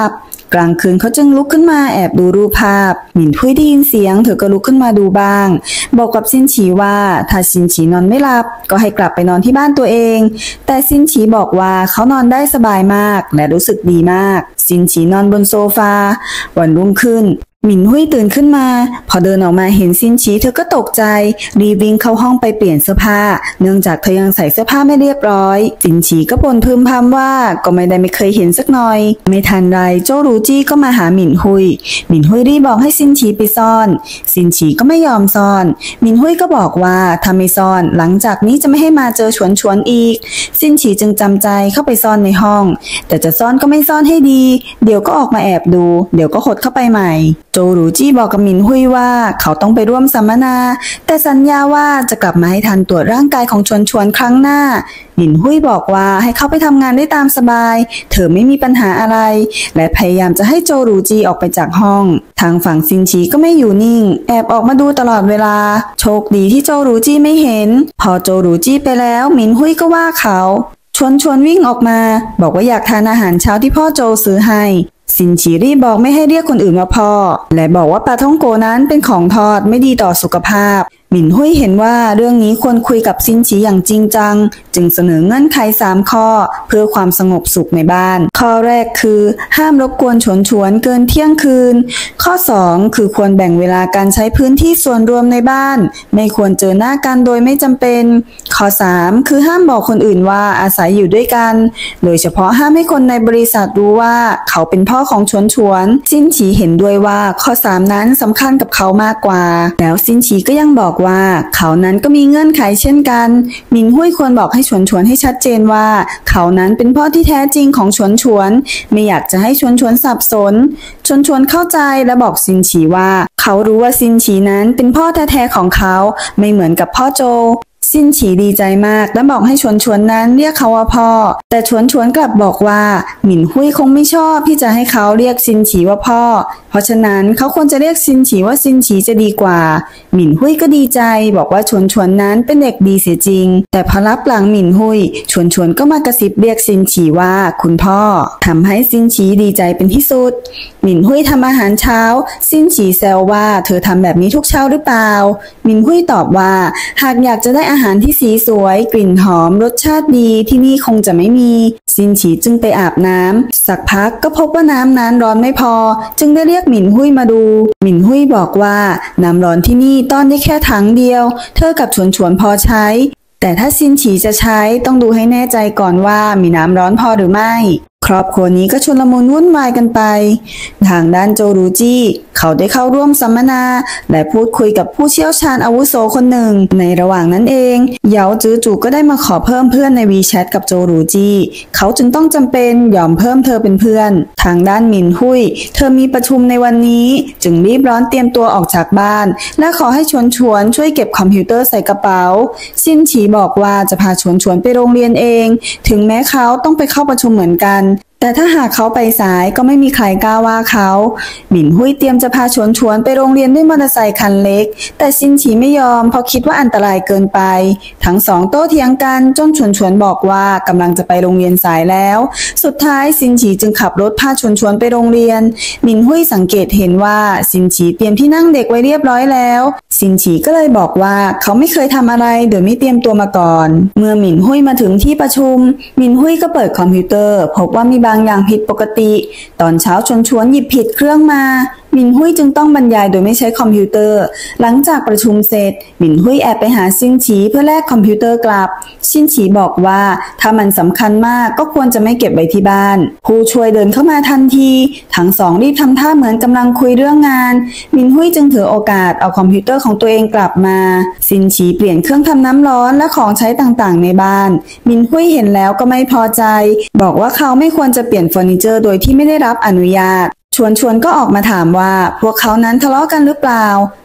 กลางคืนเขาจึงลุกขึ้นมาแอบดูรูปภาพหมินหุยได้ยินเสียงเธอก็ลุกขึ้นมาดูบ้างบอกกับซินฉีว่าถ้าซินฉีนอนไม่หลับก็ให้กลับไปนอนที่บ้านตัวเองแต่ซินฉีบอกว่าเขานอนได้สบายมากและรู้สึกดีมากซินฉีนอนบนโซฟาวันรุ่งขึ้นหมินหุยตื่นขึ้นมาพอเดินออกมาเห็นซินฉีเธอก็ตกใจรีบวิ่งเข้าห้องไปเปลี่ยนเสื้อผ้าเนื่องจากเธอยังใส่เสื้อผ้าไม่เรียบร้อยซินฉีก็บ่นพึมพำว่าก็ไม่เคยเห็นสักหน่อยไม่ทันไรโจรูจี้ก็มาหาหมินหุยรีบบอกให้ซินฉีไปซ่อนซินฉีก็ไม่ยอมซ่อนหมินหุยก็บอกว่าถ้าไม่ซ่อนหลังจากนี้จะไม่ให้มาเจอชวนอีกซินฉีจึงจำใจเข้าไปซ่อนในห้องแต่จะซ่อนก็ไม่ซ่อนให้ดีเดี๋ยวก็ออกมาแอบดูเดี๋ยวก็หดเข้าไปใหม่โจรูจี้บอกกับหมินหุยว่าเขาต้องไปร่วมสัมมนาแต่สัญญาว่าจะกลับมาให้ทันตรวจร่างกายของชวนครั้งหน้าหมินหุยบอกว่าให้เขาไปทำงานได้ตามสบายเธอไม่มีปัญหาอะไรและพยายามจะให้โจรูจี้ออกไปจากห้องทางฝั่งซินฉีก็ไม่อยู่นิ่งแอบออกมาดูตลอดเวลาโชคดีที่โจรูจี้ไม่เห็นพอโจรูจี้ไปแล้วหมินหุยก็ว่าเขาชวนวิ่งออกมาบอกว่าอยากทานอาหารเช้าที่พ่อโจซื้อให้ซินฉีรีบอกไม่ให้เรียกคนอื่นว่าพ่อและบอกว่าปลาท่องโกนั้นเป็นของทอดไม่ดีต่อสุขภาพหมินหุยเห็นว่าเรื่องนี้ควรคุยกับซินฉีอย่างจริงจังจึงเสนอเงื่อนไข3ข้อเพื่อความสงบสุขในบ้านข้อแรกคือห้ามรบกวนชวนเกินเที่ยงคืนข้อ2คือควรแบ่งเวลาการใช้พื้นที่ส่วนรวมในบ้านไม่ควรเจอหน้ากันโดยไม่จำเป็นข้อ3คือห้ามบอกคนอื่นว่าอาศัยอยู่ด้วยกันโดยเฉพาะห้ามให้คนในบริษัทรู้ว่าเขาเป็นพ่อของชวนซินฉีเห็นด้วยว่าข้อ3นั้นสำคัญกับเขามากกว่าแล้วซินฉีก็ยังบอกว่าเขานั้นก็มีเงื่อนไขเช่นกันหมินหุยควรบอกให้ชวนให้ชัดเจนว่าเขานั้นเป็นพ่อที่แท้จริงของชวนไม่อยากจะให้ชวนสับสนชวนเข้าใจและบอกซินฉีว่าเขารู้ว่าซินฉีนั้นเป็นพ่อแท้ๆของเขาไม่เหมือนกับพ่อโจซินฉีดีใจมากและบอกให้ชวนนั้นเรียกเขาว่าพ่อแต่ชวนกลับบอกว่าหมินหุยคงไม่ชอบที่จะให้เขาเรียกซินฉีว่าพ่อเพราะฉะนั้นเขาควรจะเรียกซินฉีว่าซินฉีจะดีกว่าหมินหุยก็ดีใจบอกว่าชวนนั้นเป็นเด็กดีเสียจริงแต่พอรับหลังหมินหุยชวนก็มากระซิบเรียกซินฉีว่าคุณพ่อทำให้ซินฉีดีใจเป็นที่สุดหมินหุยทำอาหารเช้าซินฉีแซวว่าเธอทำแบบนี้ทุกเช้าหรือเปล่าหมินหุยตอบว่าหากอยากจะได้อาหารที่สีสวยกลิ่นหอมรสชาติดีที่นี่คงจะไม่มีซินฉีจึงไปอาบน้ำสักพักก็พบว่าน้ำนั้นร้อนไม่พอจึงได้เรียกหมินหุยมาดูหมินหุยบอกว่าน้ำร้อนที่นี่ต้อนได้แค่ถังเดียวเธอกับชวนพอใช้แต่ถ้าซินฉีจะใช้ต้องดูให้แน่ใจก่อนว่ามีน้ำร้อนพอหรือไม่ครอบครัวนี้ก็ชุลมุนวุ่นวายกันไปทางด้านโจรูจี้เขาได้เข้าร่วมสัมมนาและพูดคุยกับผู้เชี่ยวชาญอาวุโสคนหนึ่งในระหว่างนั้นเองเหยาจื้อจู่ก็ได้มาขอเพิ่มเพื่อนในวีแชทกับโจรูจี้เขาจึงต้องจำเป็นยอมเพิ่มเธอเป็นเพื่อนทางด้านหมินหุยเธอมีประชุมในวันนี้จึงรีบร้อนเตรียมตัวออกจากบ้านและขอให้ชวนช่วยเก็บคอมพิวเตอร์ใส่กระเป๋าซินฉีบอกว่าจะพาชวนไปโรงเรียนเองถึงแม้เขาต้องไปเข้าประชุมเหมือนกันแต่ถ้าหากเขาไปสายก็ไม่มีใครกล้าว่าเขาหมินหุยเตรียมจะพาชวนไปโรงเรียนด้วยมอเตอร์ไซค์คันเล็กแต่ซินฉีไม่ยอมเพราะคิดว่าอันตรายเกินไปทั้งสองโต้เถียงกันจนชวนบอกว่ากำลังจะไปโรงเรียนสายแล้วสุดท้ายซินฉีจึงขับรถพาชวนไปโรงเรียนหมินหุยสังเกตเห็นว่าซินฉีเตรียมที่นั่งเด็กไว้เรียบร้อยแล้วซินฉีก็เลยบอกว่าเขาไม่เคยทำอะไรโดยไม่เตรียมตัวมาก่อนเมื่อหมินหุยมาถึงที่ประชุมหมินหุยก็เปิดคอมพิวเตอร์พบว่ามีบางอย่างผิดปกติตอนเช้าชวนหยิบผิดเครื่องมาหมินหุยจึงต้องบรรยายโดยไม่ใช้คอมพิวเตอร์หลังจากประชุมเสร็จหมินหุยแอบไปหาซินฉีเพื่อแลกคอมพิวเตอร์กลับซินฉีบอกว่าถ้ามันสำคัญมากก็ควรจะไม่เก็บไว้ที่บ้านผู้ช่วยเดินเข้ามาทันทีทั้งสองรีบทำท่าเหมือนกำลังคุยเรื่องงานหมินหุยจึงถือโอกาสเอาคอมพิวเตอร์ของตัวเองกลับมาซินฉีเปลี่ยนเครื่องทำน้ำร้อนและของใช้ต่างๆในบ้านหมินหุยเห็นแล้วก็ไม่พอใจบอกว่าเขาไม่ควรจะเปลี่ยนเฟอร์นิเจอร์โดยที่ไม่ได้รับอนุญาตชวนก็ออกมาถามว่าพวกเขานั้นทะเลาะกันหรือเปล่า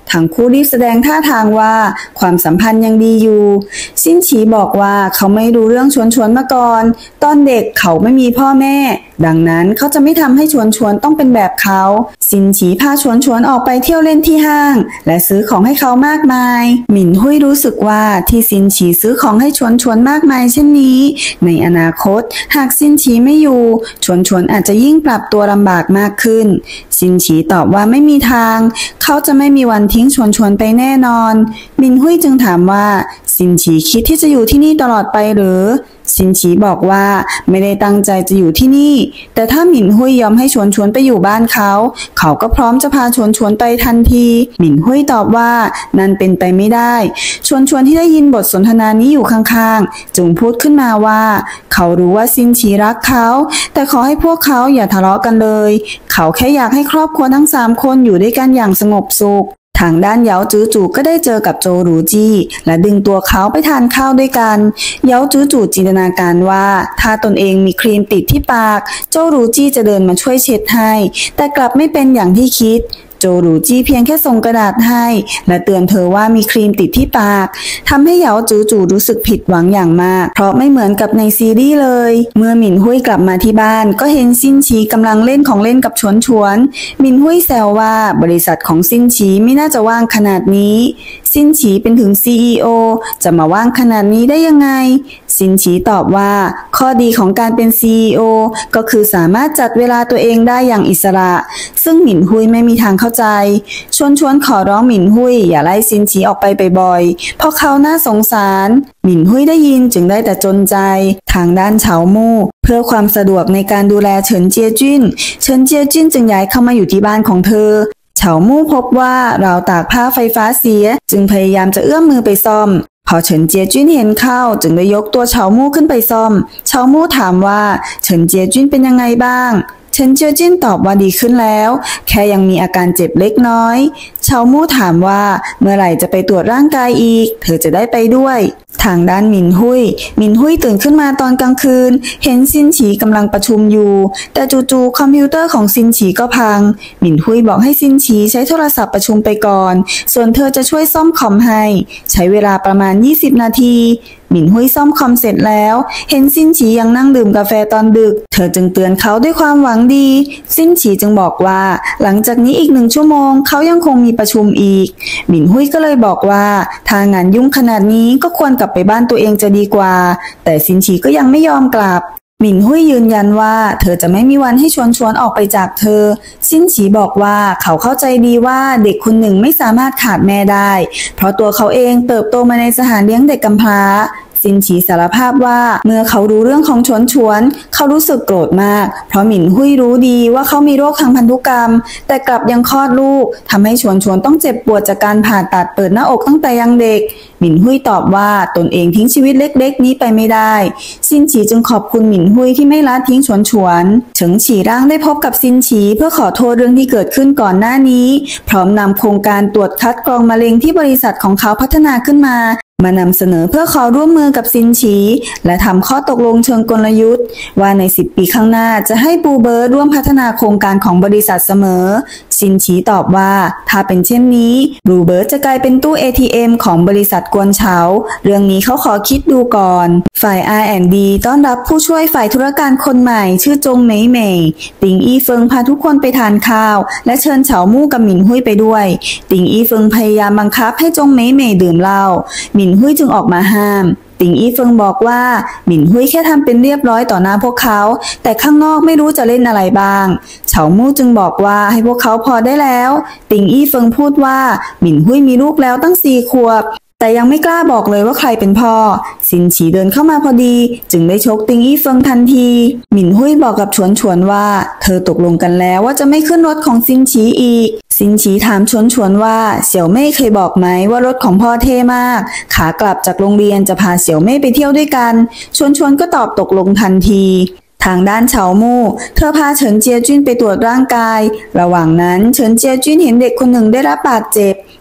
ทั้งคู่รีบแสดงท่าทางว่าความสัมพันธ์ยังดีอยู่ซินฉีบอกว่าเขาไม่รู้เรื่องชวนมาก่อนตอนเด็กเขาไม่มีพ่อแม่ดังนั้นเขาจะไม่ทำให้ชวนต้องเป็นแบบเขาซินฉีพาชวนออกไปเที่ยวเล่นที่ห้างและซื้อของให้เขามากมายหมินหุ้ยรู้สึกว่าที่ซินฉีซื้อของให้ชวนมากมายเช่นนี้ในอนาคตหากซินฉีไม่อยู่ชวนอาจจะยิ่งปรับตัวลำบากมากขึ้นซินฉีตอบว่าไม่มีทางเขาจะไม่มีวันทิ้งชวนไปแน่นอนหมินหุ้ยจึงถามว่าซินฉีคิดที่จะอยู่ที่นี่ตลอดไปหรือซินฉีบอกว่าไม่ได้ตั้งใจจะอยู่ที่นี่แต่ถ้าหมินหุ้ยยอมให้ชวนไปอยู่บ้านเขาก็พร้อมจะพาชวนไปทันทีหมินหุ้ยตอบว่านั่นเป็นไปไม่ได้ชวนที่ได้ยินบทสนทนานี้อยู่ข้างๆจึงพูดขึ้นมาว่าเขารู้ว่าซินฉีรักเขาแต่ขอให้พวกเขาอย่าทะเลาะกันเลยเขาแค่อยากให้ครอบครัวทั้ง3 คนอยู่ด้วยกันอย่างสงบสุขทางด้านเหยาจื้อจู่ก็ได้เจอกับโจหรูจี้และดึงตัวเขาไปทานข้าวด้วยกันเหยาจื้อจู่จินตนาการว่าถ้าตนเองมีครีมติดที่ปากโจหรูจี้จะเดินมาช่วยเช็ดให้แต่กลับไม่เป็นอย่างที่คิดโจหรูจี้เพียงแค่ส่งกระดาษให้และเตือนเธอว่ามีครีมติดที่ปากทำให้เหยาจื้อจู่รู้สึกผิดหวังอย่างมากเพราะไม่เหมือนกับในซีรีส์เลยเมื่อหมินหุ้ยกลับมาที่บ้านก็เห็นซินฉีกำลังเล่นของเล่นกับชวนหมินหุ้ยแซวว่าบริษัทของซินฉีไม่น่าจะว่างขนาดนี้ซินฉีเป็นถึง CEO จะมาว่างขนาดนี้ได้ยังไงซินฉีตอบว่าข้อดีของการเป็น CEO ก็คือสามารถจัดเวลาตัวเองได้อย่างอิสระซึ่งหมินหุ้ยไม่มีทางเข้าใจชวนขอร้องหมินหุ้ยอย่าไล่ซินฉีออกไปบ่อยๆเพราะเขาน่าสงสารหมินหุ้ยได้ยินจึงได้แต่จนใจทางด้านเฉามู่เพื่อความสะดวกในการดูแลเฉินเจียจิ้นจึงย้ายเข้ามาอยู่ที่บ้านของเธอเฉามู่พบว่าราวตากผ้าไฟฟ้าเสียจึงพยายามจะเอื้อมมือไปซ่อมพอเฉินเจียจิ้นเห็นเข้าจึงได้ยกตัวเฉามู่ขึ้นไปซ่อมเฉามู่ถามว่าเฉินเจียจิ้นเป็นยังไงบ้างเฉินเจียจิ้นตอบว่าดีขึ้นแล้วแค่ยังมีอาการเจ็บเล็กน้อยเฉามู่ถามว่าเมื่อไหร่จะไปตรวจร่างกายอีกเธอจะได้ไปด้วยทางด้านหมินหุ้ยตื่นขึ้นมาตอนกลางคืนเห็นซินฉีกำลังประชุมอยู่แต่จู่ๆคอมพิวเตอร์ของซินฉีก็พังหมินหุ้ยบอกให้ซินฉีใช้โทรศัพท์ประชุมไปก่อนส่วนเธอจะช่วยซ่อมคอมให้ใช้เวลาประมาณ20 นาทีหมินหุ้ยซ่อมคอมเสร็จแล้วเห็นซินฉียังนั่งดื่มกาแฟตอนดึกเธอจึงเตือนเขาด้วยความหวังดีซินฉีจึงบอกว่าหลังจากนี้อีก1 ชั่วโมงเขายังคงมีประชุมอีกหมินหุ้ยก็เลยบอกว่าถ้างานยุ่งขนาดนี้ก็ควรกลับไปบ้านตัวเองจะดีกว่าแต่ซินฉีก็ยังไม่ยอมกลับหมินหุ้ยยืนยันว่าเธอจะไม่มีวันให้ชวนออกไปจากเธอซินฉีบอกว่าเขาเข้าใจดีว่าเด็กคนหนึ่งไม่สามารถขาดแม่ได้เพราะตัวเขาเองเติบโตมาในสถานเลี้ยงเด็กกำพร้าซินฉีสารภาพว่าเมื่อเขารู้เรื่องของชวนเขารู้สึกโกรธมากเพราะหมินหุ้ยรู้ดีว่าเขามีโรคทางพันธุกรรมแต่กลับยังคลอดลูกทำให้ชวนต้องเจ็บปวดจากการผ่าตัดเปิดหน้าอกตั้งแต่ยังเด็กหมินหุ้ยตอบว่าตนเองทิ้งชีวิตเล็กๆนี้ไปไม่ได้ซินฉีจึงขอบคุณหมินหุ้ยที่ไม่ละทิ้งชวนเฉิงฉีร่างได้พบกับซินฉีเพื่อขอโทษเรื่องที่เกิดขึ้นก่อนหน้านี้พร้อมนำโครงการตรวจคัดกรองมะเร็งที่บริษัทของเขาพัฒนาขึ้นมามานำเสนอเพื่อขอร่วมมือกับซินฉีและทำข้อตกลงเชิงกลยุทธ์ว่าใน10 ปีข้างหน้าจะให้บลูเบิร์ดร่วมพัฒนาโครงการของบริษัทเสมอซินฉีตอบว่าถ้าเป็นเช่นนี้บลูเบิร์ดจะกลายเป็นตู้ ATM ของบริษัทกวนเฉาเรื่องนี้เขาขอคิดดูก่อนฝ่าย R&D ต้อนรับผู้ช่วยฝ่ายธุรการคนใหม่ชื่อจงเหมยเหมยติงอี้เฟิงพาทุกคนไปทานข้าวและเชิญเฉามู่กับหมินหุ้ยไปด้วยติงอี้เฟิงพยายามบังคับให้จงเหมยเหมยดื่มเหล้าหมินหุ้ยจึงออกมาห้ามติงอี้เฟิงบอกว่าหมินหุ้ยแค่ทำเป็นเรียบร้อยต่อหน้าพวกเขาแต่ข้างนอกไม่รู้จะเล่นอะไรบ้างเฉามู่จึงบอกว่าให้พวกเขาพอได้แล้วติงอี้เฟิงพูดว่าหมินหุ้ยมีลูกแล้วตั้ง4 ขวบแต่ยังไม่กล้าบอกเลยว่าใครเป็นพ่อซินฉีเดินเข้ามาพอดีจึงได้ชกติงอี้เฟิงทันทีหมินหุ้ยบอกกับชวนว่าเธอตกลงกันแล้วว่าจะไม่ขึ้นรถของซินฉีอีกซินฉีถามชวนว่าเสี่ยวเม่ยเคยบอกไหมว่ารถของพ่อเท่มากขากลับจากโรงเรียนจะพาเสี่ยวเม่ยไปเที่ยวด้วยกันชวนก็ตอบตกลงทันทีทางด้านเฉามู่เธอพาเฉินเจียจิ้นไปตรวจร่างกายระหว่างนั้นเฉินเจียจิ้นเห็นเด็กคนหนึ่งได้รับบาดเจ็บจึ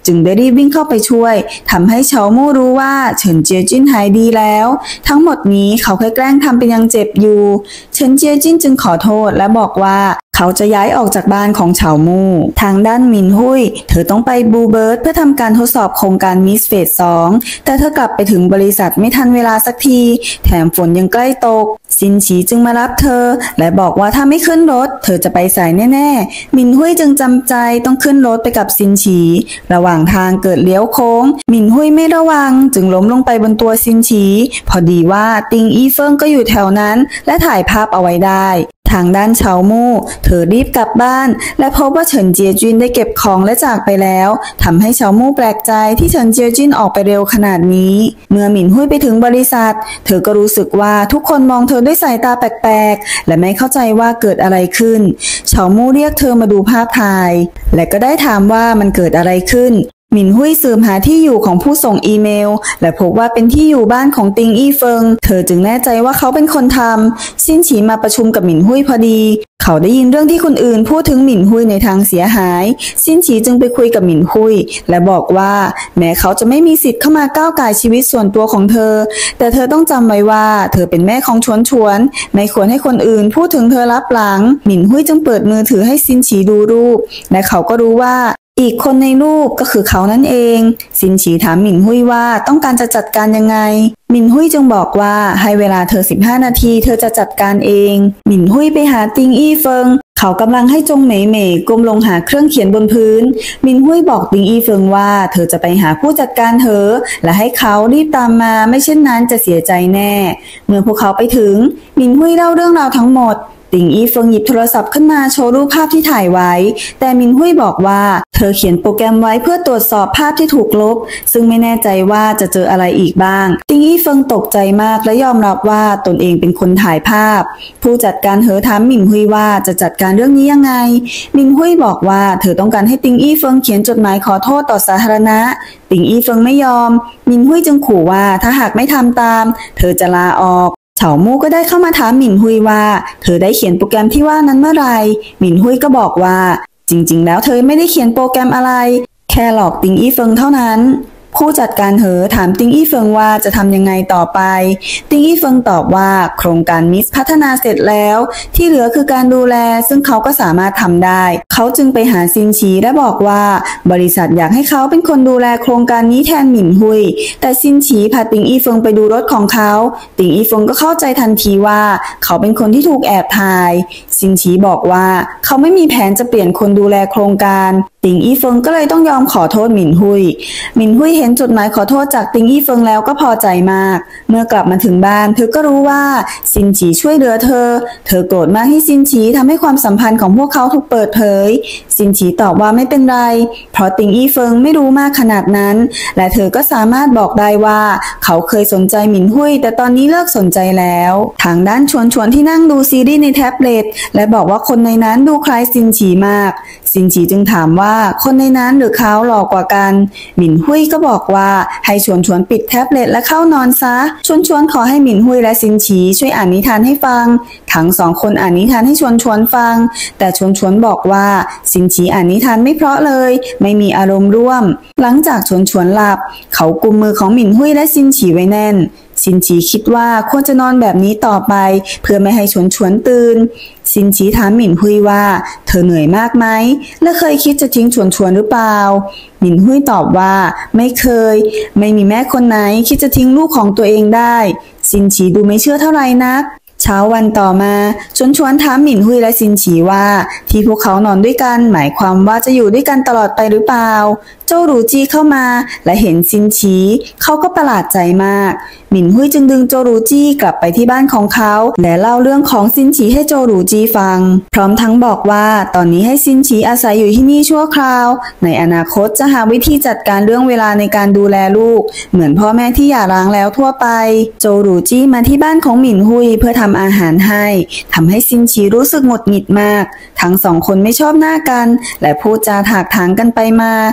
จึงได้รีบวิ่งเข้าไปช่วยทำให้เฉามู่รู้ว่าเฉินเจียจิ้นหายดีแล้วทั้งหมดนี้เขาแค่แกล้งทำเป็นยังเจ็บอยู่เฉินเจียจิ้นจึงขอโทษและบอกว่าเขาจะย้ายออกจากบ้านของเฉามู่ทางด้านหมินหุยเธอต้องไปบูเบิร์ดเพื่อทำการทดสอบโครงการมิสเฟส2แต่เธอกลับไปถึงบริษัทไม่ทันเวลาสักทีแถมฝนยังใกล้ตกซินฉีจึงมารับเธอและบอกว่าถ้าไม่ขึ้นรถเธอจะไปสายแน่ๆหมินหุยจึงจำใจต้องขึ้นรถไปกับซินฉีระหว่างทางเกิดเลี้ยวโค้งหมินหุยไม่ระวังจึงล้มลงไปบนตัวซินฉีพอดีว่าติงอี้เฟิงก็อยู่แถวนั้นและถ่ายภาพเอาไว้ได้ทางด้านเฉามู่เธอรีบกลับบ้านและพบว่าเฉินเจียจินได้เก็บของและจากไปแล้วทำให้เฉามู่แปลกใจที่เฉินเจียจินออกไปเร็วขนาดนี้เมื่อหมินหุยไปถึงบริษัทเธอก็รู้สึกว่าทุกคนมองเธอด้วยสายตาแปลกๆและไม่เข้าใจว่าเกิดอะไรขึ้นเฉามู่เรียกเธอมาดูภาพถ่ายและก็ได้ถามว่ามันเกิดอะไรขึ้นหมินหุยสืบหาที่อยู่ของผู้ส่งอีเมลและพบว่าเป็นที่อยู่บ้านของติงอี้เฟิงเธอจึงแน่ใจว่าเขาเป็นคนทำซินฉีมาประชุมกับหมินหุยพอดีเขาได้ยินเรื่องที่คนอื่นพูดถึงหมินหุยในทางเสียหายซินฉีจึงไปคุยกับหมินหุยและบอกว่าแม้เขาจะไม่มีสิทธิ์เข้ามาก้าวก่ายชีวิตส่วนตัวของเธอแต่เธอต้องจำไว้ว่าเธอเป็นแม่ของชวนไม่ควรให้คนอื่นพูดถึงเธอลับหลังหมินหุยจึงเปิดมือถือให้ซินฉีดูรูปและเขาก็รู้ว่าอีกคนในรูปก็คือเขานั่นเองซินฉีถามหมินหุยว่าต้องการจะจัดการยังไงหมินหุยจึงบอกว่าให้เวลาเธอ15นาทีเธอจะจัดการเองหมินหุยไปหาติงอี้เฟิงเขากำลังให้จงเหม่ยก้มลงหาเครื่องเขียนบนพื้นหมินหุยบอกติงอี้เฟิงว่าเธอจะไปหาผู้จัดการเธอและให้เขารีบตามมาไม่เช่นนั้นจะเสียใจแน่เมื่อพวกเขาไปถึงหมินหุยเล่าเรื่องราวทั้งหมดติงอี้เฟิงหยิบโทรศัพท์ขึ้นมาโชว์รูปภาพที่ถ่ายไว้แต่หมินหุยบอกว่าเธอเขียนโปรแกรมไว้เพื่อตรวจสอบภาพที่ถูกลบซึ่งไม่แน่ใจว่าจะเจออะไรอีกบ้างติงอี้เฟิงตกใจมากและยอมรับว่าตนเองเป็นคนถ่ายภาพผู้จัดการเธอถามหมินหุยว่าจะจัดการเรื่องนี้ยังไงหมินหุยบอกว่าเธอต้องการให้ติงอี้เฟิงเขียนจดหมายขอโทษต่อสาธารณะติงอี้เฟิงไม่ยอมหมินหุยจึงขู่ว่าถ้าหากไม่ทำตามเธอจะลาออกเฉามู่ก็ได้เข้ามาถามหมินหุยว่าเธอได้เขียนโปรแกรมที่ว่านั้นเมื่อไหร่หมินหุยก็บอกว่าจริงๆแล้วเธอไม่ได้เขียนโปรแกรมอะไรแค่หลอกติงอี้เฟิงเท่านั้นผู้จัดการเหอถามติงอี้เฟิงว่าจะทำยังไงต่อไปติงอี้เฟิงตอบว่าโครงการมิสพัฒนาเสร็จแล้วที่เหลือคือการดูแลซึ่งเขาก็สามารถทำได้เขาจึงไปหาซินฉีและบอกว่าบริษัทอยากให้เขาเป็นคนดูแลโครงการนี้แทนหมินหุยแต่ซินฉีพาติงอี้เฟิงไปดูรถของเขาติงอี้เฟิงก็เข้าใจทันทีว่าเขาเป็นคนที่ถูกแอบถ่ายซินฉีบอกว่าเขาไม่มีแผนจะเปลี่ยนคนดูแลโครงการติงอี้เฟิงก็เลยต้องยอมขอโทษหมินหุยเห็นจดหมายขอโทษจากติงอี้เฟิงแล้วก็พอใจมากเมื่อกลับมาถึงบ้านเธอก็รู้ว่าซินฉีช่วยเหลือเธอโกรธมากที่ซินฉีทำให้ความสัมพันธ์ของพวกเขาถูกเปิดเผยซินฉีตอบว่าไม่เป็นไรเพราะติงอี้เฟิงไม่รู้มากขนาดนั้นและเธอก็สามารถบอกได้ว่าเขาเคยสนใจหมินหุยแต่ตอนนี้เลิกสนใจแล้วทางด้านชวนที่นั่งดูซีรีส์ในแท็บเล็ตและบอกว่าคนในนั้นดูคล้ายซินฉีมากซินฉีจึงถามว่าคนในนั้นหรือเขาหล่อกว่ากันหมินหุยก็บอกว่าให้ชวนปิดแท็บเล็ตและเข้านอนซะชวนขอให้หมินหุยและซินฉีช่วยอ่านนิทานให้ฟังทั้งสองคนอ่านนิทานให้ชวนฟังแต่ชวนบอกว่าซินฉีอ่านนิทานไม่เพราะเลยไม่มีอารมณ์ร่วมหลังจากชวนหลับเขากุมมือของหมินหุยและซินฉีไว้แน่นซินฉีคิดว่าควรจะนอนแบบนี้ต่อไปเพื่อไม่ให้ชวนตื่นซินฉีถามหมินหุยว่าเธอเหนื่อยมากไหมและเคยคิดจะทิ้งชวนหรือเปล่าหมินหุยตอบว่าไม่เคยไม่มีแม่คนไหนคิดจะทิ้งลูกของตัวเองได้ซินฉีดูไม่เชื่อเท่าไหร่นักเช้าวันต่อมาชวนถามหมินหุยและซินฉีว่าที่พวกเขานอนด้วยกันหมายความว่าจะอยู่ด้วยกันตลอดไปหรือเปล่าโจหรูจี้เข้ามาและเห็นซินฉีเขาก็ประหลาดใจมากหมินหุยจึงดึงโจหรูจี้กลับไปที่บ้านของเขาและเล่าเรื่องของซินฉีให้โจหรูจี้ฟังพร้อมทั้งบอกว่าตอนนี้ให้ซินฉีอาศัยอยู่ที่นี่ชั่วคราวในอนาคตจะหาวิธีจัดการเรื่องเวลาในการดูแลลูกเหมือนพ่อแม่ที่หย่าร้างแล้วทั่วไปโจหรูจี้มาที่บ้านของหมินหุยเพื่อทำอาหารให้ทำให้ซินฉีรู้สึกหงุดหงิดมากทั้งสองคนไม่ชอบหน้ากันและพูดจาถากถางกันไปมาหลัง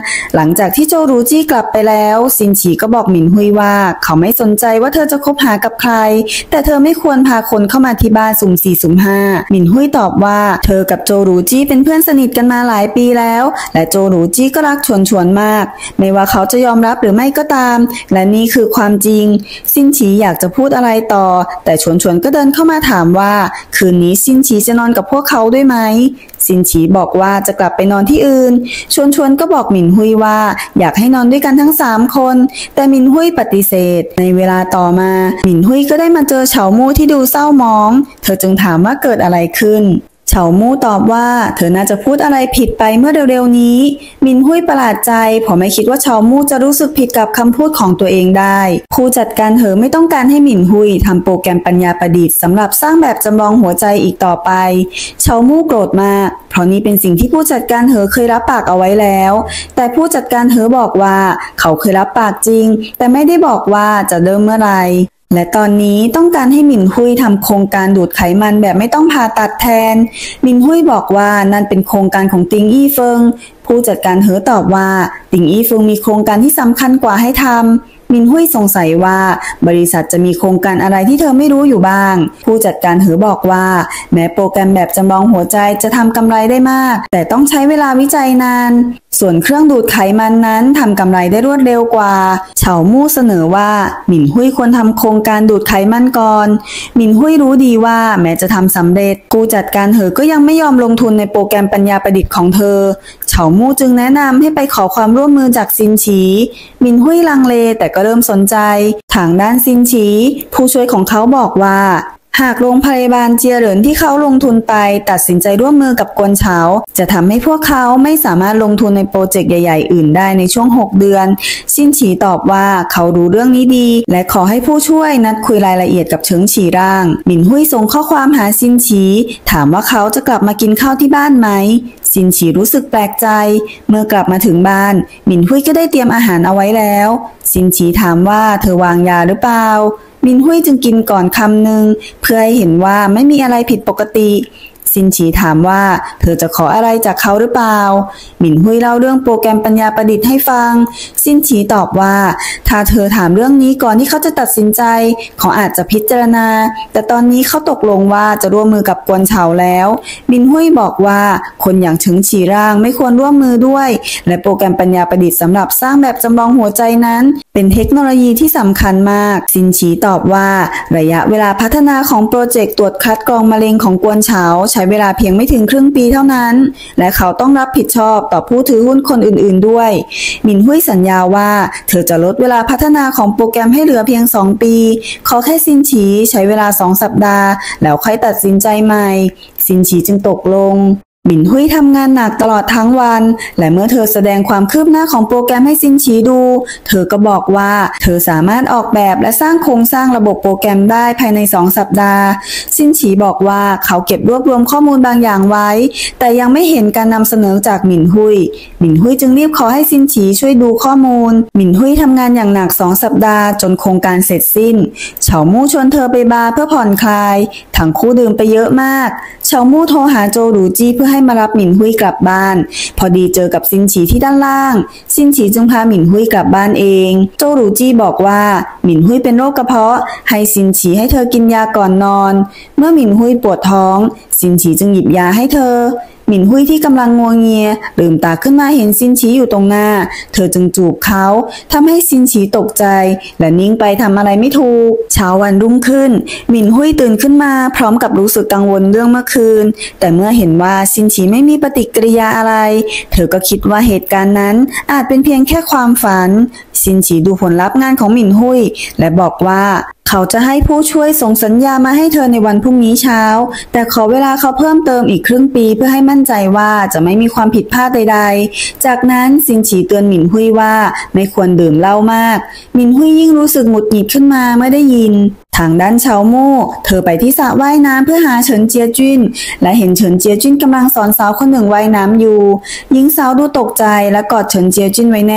หลังจากที่โจรูจี้กลับไปแล้วซินฉีก็บอกหมินฮุยว่าเขาไม่สนใจว่าเธอจะคบหากับใครแต่เธอไม่ควรพาคนเข้ามาที่บ้านสุ่ม4สุ่ม5หมินฮุยตอบว่าเธอกับโจรูจี้เป็นเพื่อนสนิทกันมาหลายปีแล้วและโจรูจี้ก็รักชวนมากไม่ว่าเขาจะยอมรับหรือไม่ก็ตามและนี่คือความจริงซินฉีอยากจะพูดอะไรต่อแต่ชวนก็เดินเข้ามาถามว่าคืนนี้ซินฉีจะนอนกับพวกเขาด้วยไหมซินฉีบอกว่าจะกลับไปนอนที่อื่นชวนก็บอกหมินฮุยว่าอยากให้นอนด้วยกันทั้ง3คนแต่หมินฮุยปฏิเสธในเวลาต่อมาหมินฮุยก็ได้มาเจอเฉามู่ที่ดูเศร้าหมองเธอจึงถามว่าเกิดอะไรขึ้นเฉามู่ตอบว่าเธอน่าจะพูดอะไรผิดไปเมื่อเร็วๆนี้หมินฮุยประหลาดใจเพราะไม่คิดว่าเฉามู่จะรู้สึกผิดกับคำพูดของตัวเองได้ผู้จัดการเหอไม่ต้องการให้หมินฮุยทำโปรแกรมปัญญาประดิษฐ์สำหรับสร้างแบบจำลองหัวใจอีกต่อไปเฉามู่โกรธมากเพราะนี่เป็นสิ่งที่ผู้จัดการเหอเคยรับปากเอาไว้แล้วแต่ผู้จัดการเหอบอกว่าเขาเคยรับปากจริงแต่ไม่ได้บอกว่าจะเริ่มเมื่อไหร่และตอนนี้ต้องการให้หมินฮุยทำโครงการดูดไขมันแบบไม่ต้องผ่าตัดแทนหมินฮุยบอกว่านั่นเป็นโครงการของติงอี้เฟิงผู้จัดการเหอตอบว่าติงอี้เฟิงมีโครงการที่สำคัญกว่าให้ทำมินฮุยสงสัยว่าบริษัทจะมีโครงการอะไรที่เธอไม่รู้อยู่บ้างผู้จัดการเหอบอกว่าแม้โปรแกรมแบบจำลองหัวใจจะทำกำไรได้มากแต่ต้องใช้เวลาวิจัยนานส่วนเครื่องดูดไขมันนั้นทำกำไรได้รวดเร็วกว่าเฉามู่เสนอว่าหมินฮุยควรทำโครงการดูดไขมันก่อนหมินฮุยรู้ดีว่าแม้จะทำสำเร็จผู้จัดการเหอก็ยังไม่ยอมลงทุนในโปรแกรมปัญญาประดิษฐ์ของเธอเฉามู่จึงแนะนำให้ไปขอความร่วมมือจากซินฉีหมินฮุยลังเลแต่ก็เริ่มสนใจทางด้านซินฉีผู้ช่วยของเขาบอกว่าหากโรงพยาบาลเจียเหรินที่เขาลงทุนไปตัดสินใจร่วมมือกับกวนเฉาจะทำให้พวกเขาไม่สามารถลงทุนในโปรเจกต์ใหญ่ๆอื่นได้ในช่วง6 เดือนซินฉีตอบว่าเขารู้เรื่องนี้ดีและขอให้ผู้ช่วยนัดคุยรายละเอียดกับเฉิงฉีร่างหมินฮุยส่งข้อความหาซินฉีถามว่าเขาจะกลับมากินข้าวที่บ้านไหมซินฉีรู้สึกแปลกใจเมื่อกลับมาถึงบ้านหมินฮุยก็ได้เตรียมอาหารเอาไว้แล้วซินฉีถามว่าเธอวางยาหรือเปล่ามินฮุยจึงกินก่อนคำหนึ่งเพื่อให้เห็นว่าไม่มีอะไรผิดปกติซินฉีถามว่าเธอจะขออะไรจากเขาหรือเปล่าหมินฮุยเล่าเรื่องโปรแกรมปัญญาประดิษฐ์ให้ฟังซินฉีตอบว่าถ้าเธอถามเรื่องนี้ก่อนที่เขาจะตัดสินใจเขาอาจจะพิจารณาแต่ตอนนี้เขาตกลงว่าจะร่วมมือกับกวนเฉาแล้วหมินฮุยบอกว่าคนอย่างเฉิงฉีร่างไม่ควรร่วมมือด้วยและโปรแกรมปัญญาประดิษฐ์สำหรับสร้างแบบจำลองหัวใจนั้นเป็นเทคโนโลยีที่สำคัญมากซินฉีตอบว่าระยะเวลาพัฒนาของโปรเจกต์ตรวจคัดกรองมะเร็งของกวนเฉาใช้เวลาเพียงไม่ถึงครึ่งปีเท่านั้นและเขาต้องรับผิดชอบต่อผู้ถือหุ้นคนอื่นๆด้วยหมินฮุยสัญญาว่าเธอจะลดเวลาพัฒนาของโปรแกรมให้เหลือเพียง2 ปีขอแค่ซินฉีใช้เวลา2 สัปดาห์แล้วค่อยตัดสินใจใหม่ซินฉีจึงตกลงหมินฮุยทำงานหนักตลอดทั้งวันและเมื่อเธอแสดงความคืบหน้าของโปรแกรมให้ซินฉีดูเธอก็บอกว่าเธอสามารถออกแบบและสร้างโครงสร้างระบบโปรแกรมได้ภายใน2 สัปดาห์ซินฉีบอกว่าเขาเก็บรวบรวมข้อมูลบางอย่างไว้แต่ยังไม่เห็นการนำเสนอจากหมินฮุยจึงรีบขอให้ซินฉีช่วยดูข้อมูลหมินฮุยทำงานอย่างหนัก2 สัปดาห์จนโครงการเสร็จสิ้นเฉามู่ชวนเธอไปบาร์เพื่อผ่อนคลายทั้งคู่ดื่มไปเยอะมากเฉามู่โทรหาโจหรูจี้เพื่อให้มารับหมินฮุยกลับบ้านพอดีเจอกับซินฉีที่ด้านล่างซินฉีจึงพาหมินฮุยกลับบ้านเองโจหรูจี้บอกว่าหมินฮุยเป็นโรคกระเพาะให้ซินฉีให้เธอกินยาก่อนนอนเมื่อหมินฮุยปวดท้องซินฉีจึงหยิบยาให้เธอหมินฮุยที่กำลังงัวเงียลืมตาขึ้นมาเห็นซินฉีอยู่ตรงหน้าเธอจึงจูบเขาทำให้ซินฉีตกใจและนิ่งไปทำอะไรไม่ถูกเช้าวันรุ่งขึ้นหมินฮุยตื่นขึ้นมาพร้อมกับรู้สึกกังวลเรื่องเมื่อคืนแต่เมื่อเห็นว่าซินฉีไม่มีปฏิกิริยาอะไรเธอก็คิดว่าเหตุการณ์นั้นอาจเป็นเพียงแค่ความฝันซินฉีดูผลลัพธ์งานของหมินฮุยและบอกว่าเขาจะให้ผู้ช่วยส่งสัญญามาให้เธอในวันพรุ่งนี้เช้าแต่ขอเวลาเขาเพิ่มเติมอีกครึ่งปีเพื่อให้มั่นใจว่าจะไม่มีความผิดพลาดใดๆจากนั้นซินฉีเตือนหมินฮุยว่าไม่ควรดื่มเหล้ามากหมินฮุยยิ่งรู้สึกหงุดหงิดขึ้นมาเมื่อได้ยินทางด้านเฉามู่เธอไปที่สระว่ายน้ำเพื่อหาเฉินเจียจุ้นและเห็นเฉินเจียจุ้นกำลังสอนสาวคนหนึ่งว่ายน้ำอยู่หญิงสาวดูตกใจและกอดเฉินเจียจุ้นไว้แน่น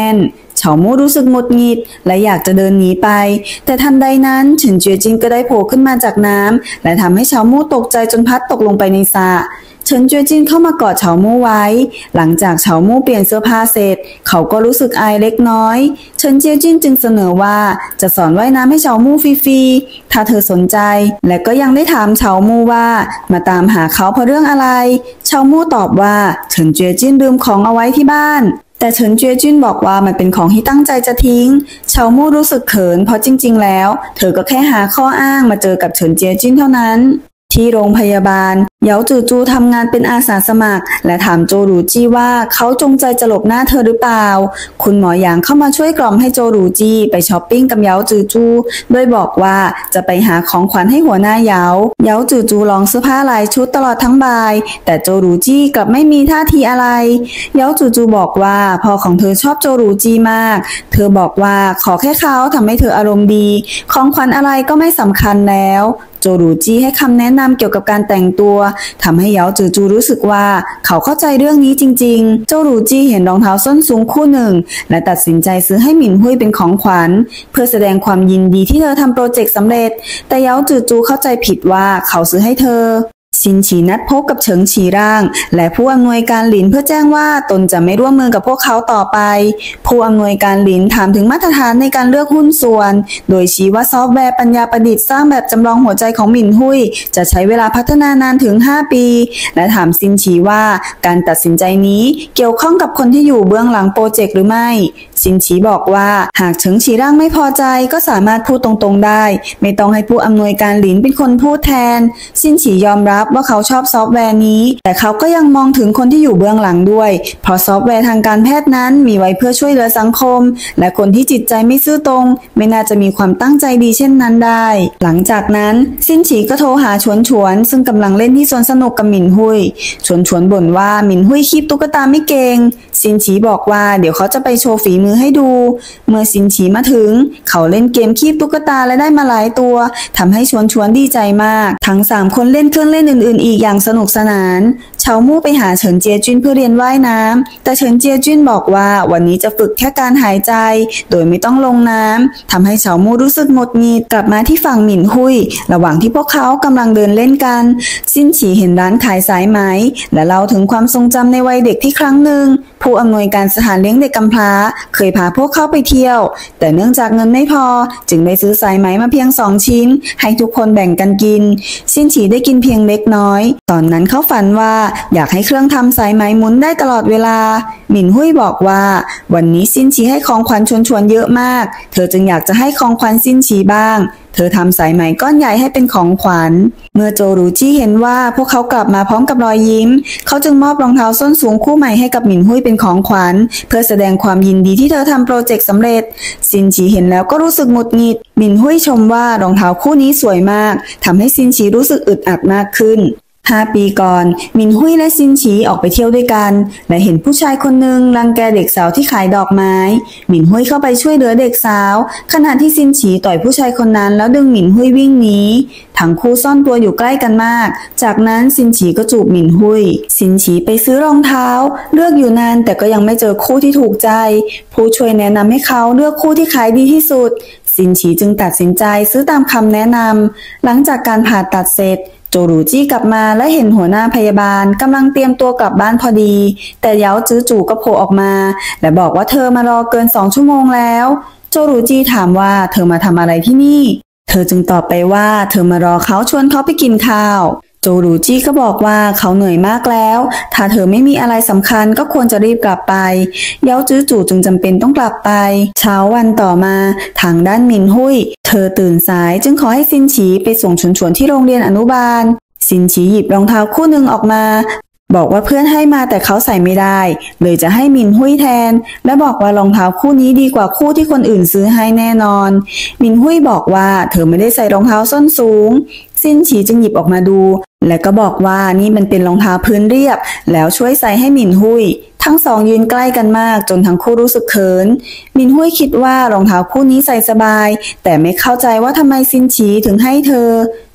เฉามู่รู้สึกหงุดหงิดและอยากจะเดินหนีไปแต่ทันใดนั้นเฉินเจียจินก็ได้โผล่ขึ้นมาจากน้ำและทำให้เฉามู่ตกใจจนพลัดตกลงไปในสระเฉินเจียจินเข้ามากอดเฉามู่ไว้หลังจากเฉามู่เปลี่ยนเสื้อผ้าเสร็จเขาก็รู้สึกอายเล็กน้อยเฉินเจียจินจึงเสนอว่าจะสอนว่ายน้ำให้เฉามู่ฟรีๆถ้าเธอสนใจและก็ยังได้ถามเฉามู่ว่ามาตามหาเขาเพราะเรื่องอะไรเฉามู่ตอบว่าเฉินเจียจินลืมของเอาไว้ที่บ้านแต่เฉินเจียจินบอกว่ามันเป็นของที่ตั้งใจจะทิ้งเฉามู่รู้สึกเขินเพราะจริงๆแล้วเธอก็แค่หาข้ออ้างมาเจอกับเฉินเจียจินเท่านั้นที่โรงพยาบาลเหยาจื่อจูทำงานเป็นอาสาสมัครและถามโจหรูจี้ว่าเขาจงใจจะหลบหน้าเธอหรือเปล่าคุณหมอหยางเข้ามาช่วยกล่อมให้โจหรูจี้ไปช้อปปิ้งกับเหยาจื่อจูโดยบอกว่าจะไปหาของขวัญให้หัวหน้าเหยาจื่อจูลองเสื้อผ้าหลายชุดตลอดทั้งบ่ายแต่โจหรูจี้กลับไม่มีท่าทีอะไรเหยาจื่อจูบอกว่าพ่อของเธอชอบโจหรูจี้มากเธอบอกว่าขอแค่เขาทำให้เธออารมณ์ดีของขวัญอะไรก็ไม่สำคัญแล้วโจหรูจี้ให้คำแนะนำเกี่ยวกับการแต่งตัวทำให้เหยาจื่อจูรู้สึกว่าเขาเข้าใจเรื่องนี้จริงๆโจหรูจี้เห็นรองเท้าส้นสูงคู่หนึ่งและตัดสินใจซื้อให้หมินหุ้ยเป็นของขวัญเพื่อแสดงความยินดีที่เธอทำโปรเจกต์สำเร็จแต่เหยาจื่อจูเข้าใจผิดว่าเขาซื้อให้เธอซินฉีนัดพบกับเฉิงฉีร่างและผู้อำนวยการหลินเพื่อแจ้งว่าตนจะไม่ร่วมมือกับพวกเขาต่อไปผู้อำนวยการหลินถามถึงมาตรฐานในการเลือกหุ้นส่วนโดยชี้ว่าซอฟต์แวร์ปัญญาประดิษฐ์สร้างแบบจำลองหัวใจของหมินหุ้ยจะใช้เวลาพัฒนานานถึง5 ปีและถามซินฉีว่าการตัดสินใจนี้เกี่ยวข้องกับคนที่อยู่เบื้องหลังโปรเจกต์หรือไม่ซินฉีบอกว่าหากเฉิงฉีร่างไม่พอใจก็สามารถพูดตรงๆได้ไม่ต้องให้ผู้อำนวยการหลินเป็นคนพูดแทนซินฉียอมรับว่าเขาชอบซอฟต์แวร์นี้แต่เขาก็ยังมองถึงคนที่อยู่เบื้องหลังด้วยเพราะซอฟต์แวร์ทางการแพทย์นั้นมีไว้เพื่อช่วยเหลือสังคมและคนที่จิตใจไม่ซื่อตรงไม่น่าจะมีความตั้งใจดีเช่นนั้นได้หลังจากนั้นซินฉีก็โทรหาฉวนซึ่งกำลังเล่นที่สวนสนุกกับหมินหุ้ยฉวนบ่นว่าหมินหุ้ยคีบตุ๊กตาไม่เก่งซินฉีบอกว่าเดี๋ยวเขาจะไปโชว์ฝีมือให้ดูเมื่อซินฉีมาถึงเขาเล่นเกมคีบตุ๊กตาและได้มาหลายตัวทำให้ฉวนดีใจมากทั้ง3คนเล่นเครื่องเล่นอื่นๆอีกอย่างสนุกสนานเฉามู่ไปหาเฉินเจียจุนเพื่อเรียนว่ายน้ำแต่เฉินเจียจุนบอกว่าวันนี้จะฝึกแค่การหายใจโดยไม่ต้องลงน้ำทำให้เฉามู่รู้สึกหงุดหงิดกลับมาที่ฝั่งหมินหุ้ยระหว่างที่พวกเขากำลังเดินเล่นกันซินฉีเห็นร้านขายสายไหมและเล่าถึงความทรงจำในวัยเด็กที่ครั้งหนึ่งผู้อำนวยการสถานเลี้ยงเด็กกำพร้าเคยพาพวกเขาไปเที่ยวแต่เนื่องจากเงินไม่พอจึงได้ซื้อสายไหมมาเพียง2 ชิ้นให้ทุกคนแบ่งกันกินซินฉีได้กินเพียงเล็กน้อยตอนนั้นเขาฝันว่าอยากให้เครื่องทำสายไหมหมุนได้ตลอดเวลาหมินหุ้ยบอกว่าวันนี้ซินฉีให้ของขวัญชวนเยอะมากเธอจึงอยากจะให้ของขวัญซินฉีบ้างเธอทำสายไหมก้อนใหญ่ให้เป็นของขวัญเมื่อโจหรูจี้เห็นว่าพวกเขากลับมาพร้อมกับรอยยิ้มเขาจึงมอบรองเท้าส้นสูงคู่ใหม่ให้กับหมินหุ้ยเป็นของขวัญเพื่อแสดงความยินดีที่เธอทำโปรเจกต์สำเร็จซินฉีเห็นแล้วก็รู้สึกหงุดหงิดหมินหุ้ยชมว่ารองเท้าคู่นี้สวยมากทำให้ซินฉีรู้สึกอึดอัดมากขึ้น5 ปีก่อนหมินหุ้ยและซินฉีออกไปเที่ยวด้วยกันและเห็นผู้ชายคนหนึ่งรังแกเด็กสาวที่ขายดอกไม้หมินหุ้ยเข้าไปช่วยเหลือเด็กสาวขณะที่ซินฉีต่อยผู้ชายคนนั้นแล้วดึงหมินหุ้ยวิ่งหนีทั้งคู่ซ่อนตัวอยู่ใกล้กันมากจากนั้นซินฉีก็จูบหมินหุ้ยซินฉีไปซื้อรองเท้าเลือกอยู่นานแต่ก็ยังไม่เจอคู่ที่ถูกใจผู้ช่วยแนะนำให้เขาเลือกคู่ที่ขายดีที่สุดซินฉีจึงตัดสินใจซื้อตามคำแนะนำหลังจากการผ่าตัดเสร็จโจหรูจี้กลับมาและเห็นหัวหน้าพยาบาลกำลังเตรียมตัวกลับบ้านพอดีแต่เหยาจื้อจู่ก็โผล่ออกมาและบอกว่าเธอมารอเกิน2 ชั่วโมงแล้วโจหรูจี้ถามว่าเธอมาทำอะไรที่นี่เธอจึงตอบไปว่าเธอมารอเขาชวนเขาไปกินข้าวโจหรูจี้ก็บอกว่าเขาเหนื่อยมากแล้วถ้าเธอไม่มีอะไรสำคัญก็ควรจะรีบกลับไปเหยาจื้อจู่จึงจำเป็นต้องกลับไปเช้าวันต่อมาทางด้านหมินหุ้ยเธอตื่นสายจึงขอให้ซินฉีไปส่งชวนที่โรงเรียนอนุบาลซินฉีหยิบรองเท้าคู่หนึ่งออกมาบอกว่าเพื่อนให้มาแต่เขาใส่ไม่ได้เลยจะให้หมินหุ้ยแทนและบอกว่ารองเท้าคู่นี้ดีกว่าคู่ที่คนอื่นซื้อให้แน่นอนหมินหุ้ยบอกว่าเธอไม่ได้ใส่รองเท้าส้นสูงซินฉีจึงหยิบออกมาดูและก็บอกว่านี่มันเป็นรองเท้าพื้นเรียบแล้วช่วยใส่ให้หมินหุ้ยทั้งสองยืนใกล้กันมากจนทั้งคู่รู้สึกเขินหมินหุ้ยคิดว่ารองเท้าคู่นี้ใส่สบายแต่ไม่เข้าใจว่าทำไมซินฉีถึงให้เธอ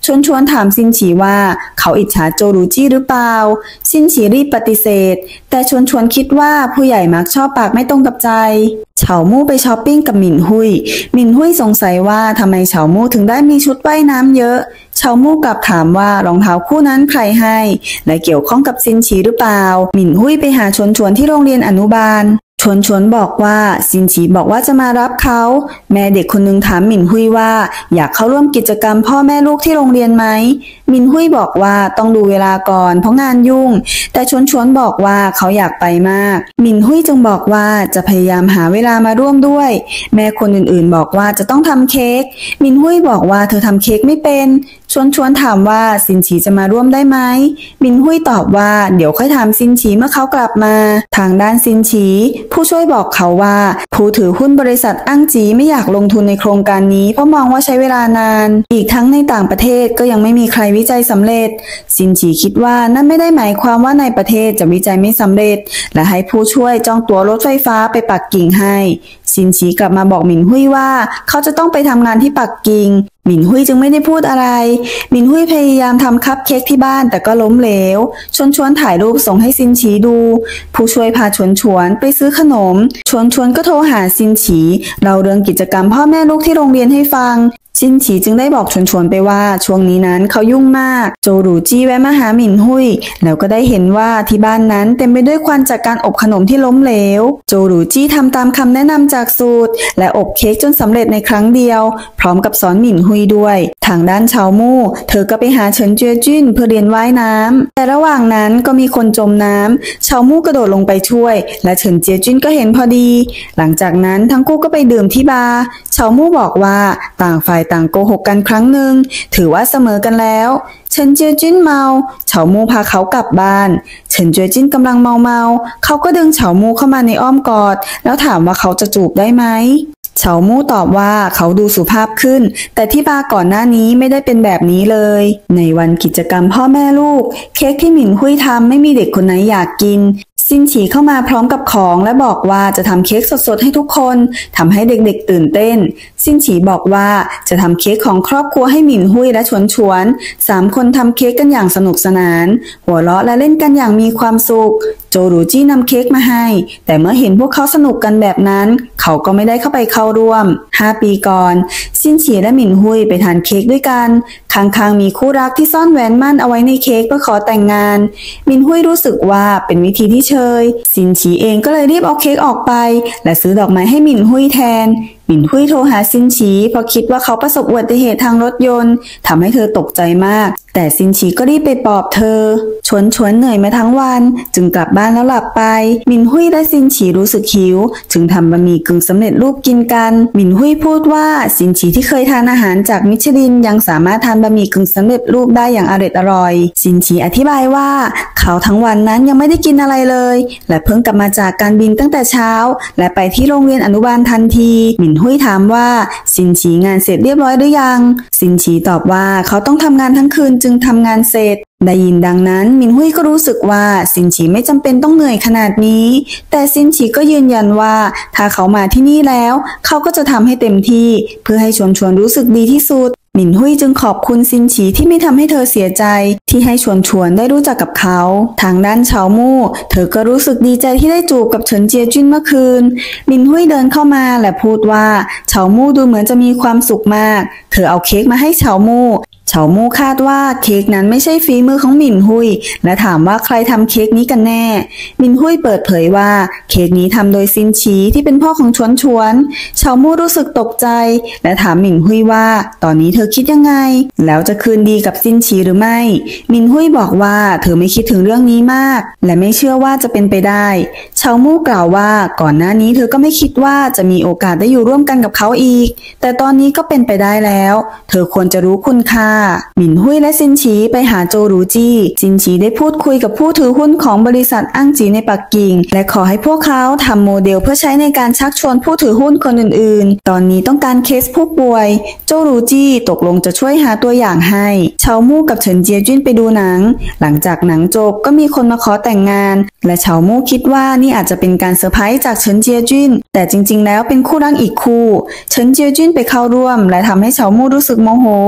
ชวนถามซินฉีว่าเขาอิจฉาโจหรูจี้หรือเปล่าซินฉีรีบปฏิเสธแต่ชวนคิดว่าผู้ใหญ่มักชอบปากไม่ตรงกับใจเฉามู่ไปช้อปปิ้งกับหมินหุยสงสัยว่าทำไมเฉามู่ถึงได้มีชุดว่ายน้ำเยอะเฉามู่กลับถามว่ารองเท้าคู่นั้นใครให้และเกี่ยวข้องกับซินฉีหรือเปล่าหมินหุยไปหาชวนที่โรงเรียนอนุบาลชวนบอกว่าซินฉีบอกว่าจะมารับเขาแม่เด็กคนนึงถามหมินหุยว่าอยากเข้าร่วมกิจกรรมพ่อแม่ลูกที่โรงเรียนไหมหมินหุยบอกว่าต้องดูเวลาก่อนเพราะงานยุ่งแต่ชวนบอกว่าเขาอยากไปมากหมินหุยจึงบอกว่าจะพยายามหาเวลามาร่วมด้วยแม่คนอื่นๆบอกว่าจะต้องทำเค้กหมินหุยบอกว่าเธอทำเค้กไม่เป็นชวนถามว่าซินฉีจะมาร่วมได้ไหมหมินหุยตอบว่าเดี๋ยวค่อยถามซินฉีเมื่อเขากลับมาทางด้านซินฉีผู้ช่วยบอกเขาว่าผู้ถือหุ้นบริษัทอั่งจีไม่อยากลงทุนในโครงการนี้เพราะมองว่าใช้เวลานานอีกทั้งในต่างประเทศก็ยังไม่มีใครวิจัยสำเร็จซินฉีคิดว่านั่นไม่ได้หมายความว่าในประเทศจะวิจัยไม่สำเร็จและให้ผู้ช่วยจองตั๋วรถไฟฟ้าไปปักกิ่งให้ซินฉีกลับมาบอกหมินหุยว่าเขาจะต้องไปทำงานที่ปักกิ่งหมินหุยจึงไม่ได้พูดอะไรหมินหุยพยายามทำคัพเค้กที่บ้านแต่ก็ล้มเหลวชวนถ่ายรูปส่งให้ซินฉีดูผู้ช่วยพาชวนไปซื้อขนมชวนก็โทรหาซินฉีเล่าเรื่องกิจกรรมพ่อแม่ลูกที่โรงเรียนให้ฟังซินฉีจึงได้บอกชวนไปว่าช่วงนี้นั้นเขายุ่งมากโจหรูจี้แวะมาหาหมินหุยแล้วก็ได้เห็นว่าที่บ้านนั้นเต็มไปด้วยควันจากการอบขนมที่ล้มเหลวโจหรูจี้ทำตามคำแนะนำจากสูตรและอบเค้กจนสำเร็จในครั้งเดียวพร้อมกับสอนหมินหุยด้วยทางด้านเฉามู่เธอก็ไปหาเฉินเจียจิ้นเพื่อเรียนว่ายน้ำแต่ระหว่างนั้นก็มีคนจมน้ำเฉามู่กระโดดลงไปช่วยและเฉินเจียจิ้นก็เห็นพอดีหลังจากนั้นทั้งคู่ก็ไปดื่มที่บาร์เฉามู่บอกว่าต่างฝ่ายต่างโกหกกันครั้งหนึ่งถือว่าเสมอกันแล้วเฉินเจียจิ้นเมาเฉามู่พาเขากลับบ้านเฉินเจียจิ้นกำลังเมาเขาก็ดึงเฉามู่เข้ามาในอ้อมกอดแล้วถามว่าเขาจะจูบได้ไหมเฉามู่ตอบว่าเขาดูสุภาพขึ้นแต่ที่บาร์ก่อนหน้านี้ไม่ได้เป็นแบบนี้เลยในวันกิจกรรมพ่อแม่ลูกเค้กที่หมินหุยทำไม่มีเด็กคนไหนอยากกินซินฉีเข้ามาพร้อมกับของและบอกว่าจะทำเค้กสดๆให้ทุกคนทำให้เด็กๆตื่นเต้นซินฉีบอกว่าจะทำเค้กของครอบครัวให้หมินหุยและชวน3 คนทำเค้กกันอย่างสนุกสนานหัวเราะและเล่นกันอย่างมีความสุขโจหรูจี้นำเค้กมาให้แต่เมื่อเห็นพวกเขาสนุกกันแบบนั้นเขาก็ไม่ได้เข้าไปเข้าร่วม5 ปีก่อนซินฉีและหมินหุยไปทานเค้กด้วยกันข้างๆมีคู่รักที่ซ่อนแหวนมั่นเอาไว้ในเค้กเพื่อขอแต่งงานหมินหุยรู้สึกว่าเป็นวิธีที่เชยซินฉีเองก็เลยรีบเอาเค้กออกไปและซื้อดอกไม้ให้หมินหุยแทนหมินหุยโทรหาซินฉีเพราะคิดว่าเขาประสบอุบัติเหตุทางรถยนต์ทำให้เธอตกใจมากแต่ซินฉีก็รีบไปปลอบเธอชวนเหนื่อยมาทั้งวันจึงกลับบ้านแล้วหลับไปหมินหุยและซินฉีรู้สึกหิวจึงทำบะหมี่กึ่งสำเร็จรูปกินกันหมินหุยพูดว่าซินฉีที่เคยทานอาหารจากมิชลินยังสามารถทานบะหมี่กึ่งสำเร็จรูปได้อย่างอร่อยซินฉีอธิบายว่าเขาทั้งวันนั้นยังไม่ได้กินอะไรเลยและเพิ่งกลับมาจากการบินตั้งแต่เช้าและไปที่โรงเรียนอนุบาลทันทีหมินหุยถามว่าซินฉีงานเสร็จเรียบร้อยหรือยังซินฉีตอบว่าเขาต้องทำงานทั้งคืนจึงทำงานเสร็จได้ยินดังนั้นหมินหุยก็รู้สึกว่าซินฉีไม่จำเป็นต้องเหนื่อยขนาดนี้แต่ซินฉีก็ยืนยันว่าถ้าเขามาที่นี่แล้วเขาก็จะทำให้เต็มที่เพื่อให้ชวนรู้สึกดีที่สุดหมินหุยจึงขอบคุณซินฉีที่ไม่ทำให้เธอเสียใจที่ให้ชวนได้รู้จักกับเขาทางด้านเฉามู่เธอก็รู้สึกดีใจที่ได้จูบกับเฉินเจียจิ้นเมื่อคืนหมินหุยเดินเข้ามาและพูดว่าเฉามู่ดูเหมือนจะมีความสุขมากเธอเอาเค้กมาให้เฉามู่คาดว่าเค้กนั้นไม่ใช่ฝีมือของหมินหุยและถามว่าใครทำเค้กนี้กันแน่หมินหุยเปิดเผยว่าเค้กนี้ทำโดยซินฉีที่เป็นพ่อของชวนเฉามู่รู้สึกตกใจและถามหมินหุยว่าตอนนี้เธอคิดยังไงแล้วจะคืนดีกับซินฉีหรือไม่หมินหุยบอกว่าเธอไม่คิดถึงเรื่องนี้มากและไม่เชื่อว่าจะเป็นไปได้เฉามู่กล่าวว่าก่อนหน้านี้เธอก็ไม่คิดว่าจะมีโอกาสได้อยู่ร่วมกันกับเขาอีกแต่ตอนนี้ก็เป็นไปได้แล้วเธอควรจะรู้คุณค่าหมินหุยและซินฉีไปหาโจหรูจี้ซินฉีได้พูดคุยกับผู้ถือหุ้นของบริษัทอั่งจีในปักกิ่งและขอให้พวกเขาทำโมเดลเพื่อใช้ในการชักชวนผู้ถือหุ้นคนอื่นๆตอนนี้ต้องการเคสผู้ป่วยโจหรูจี้ตกลงจะช่วยหาตัวอย่างให้เฉามู่กับเฉินเจียจิ้นไปดูหนังหลังจากหนังจบก็มีคนมาขอแต่งงานและเฉามู่คิดว่านี่อาจจะเป็นการเซอร์ไพรส์จากเฉินเจียจิ้นแต่จริงๆแล้วเป็นคู่รักอีกคู่เฉินเจียจิ้นไปเข้าร่วมและทำให้เฉามู่รู้สึกโมโหเฉิ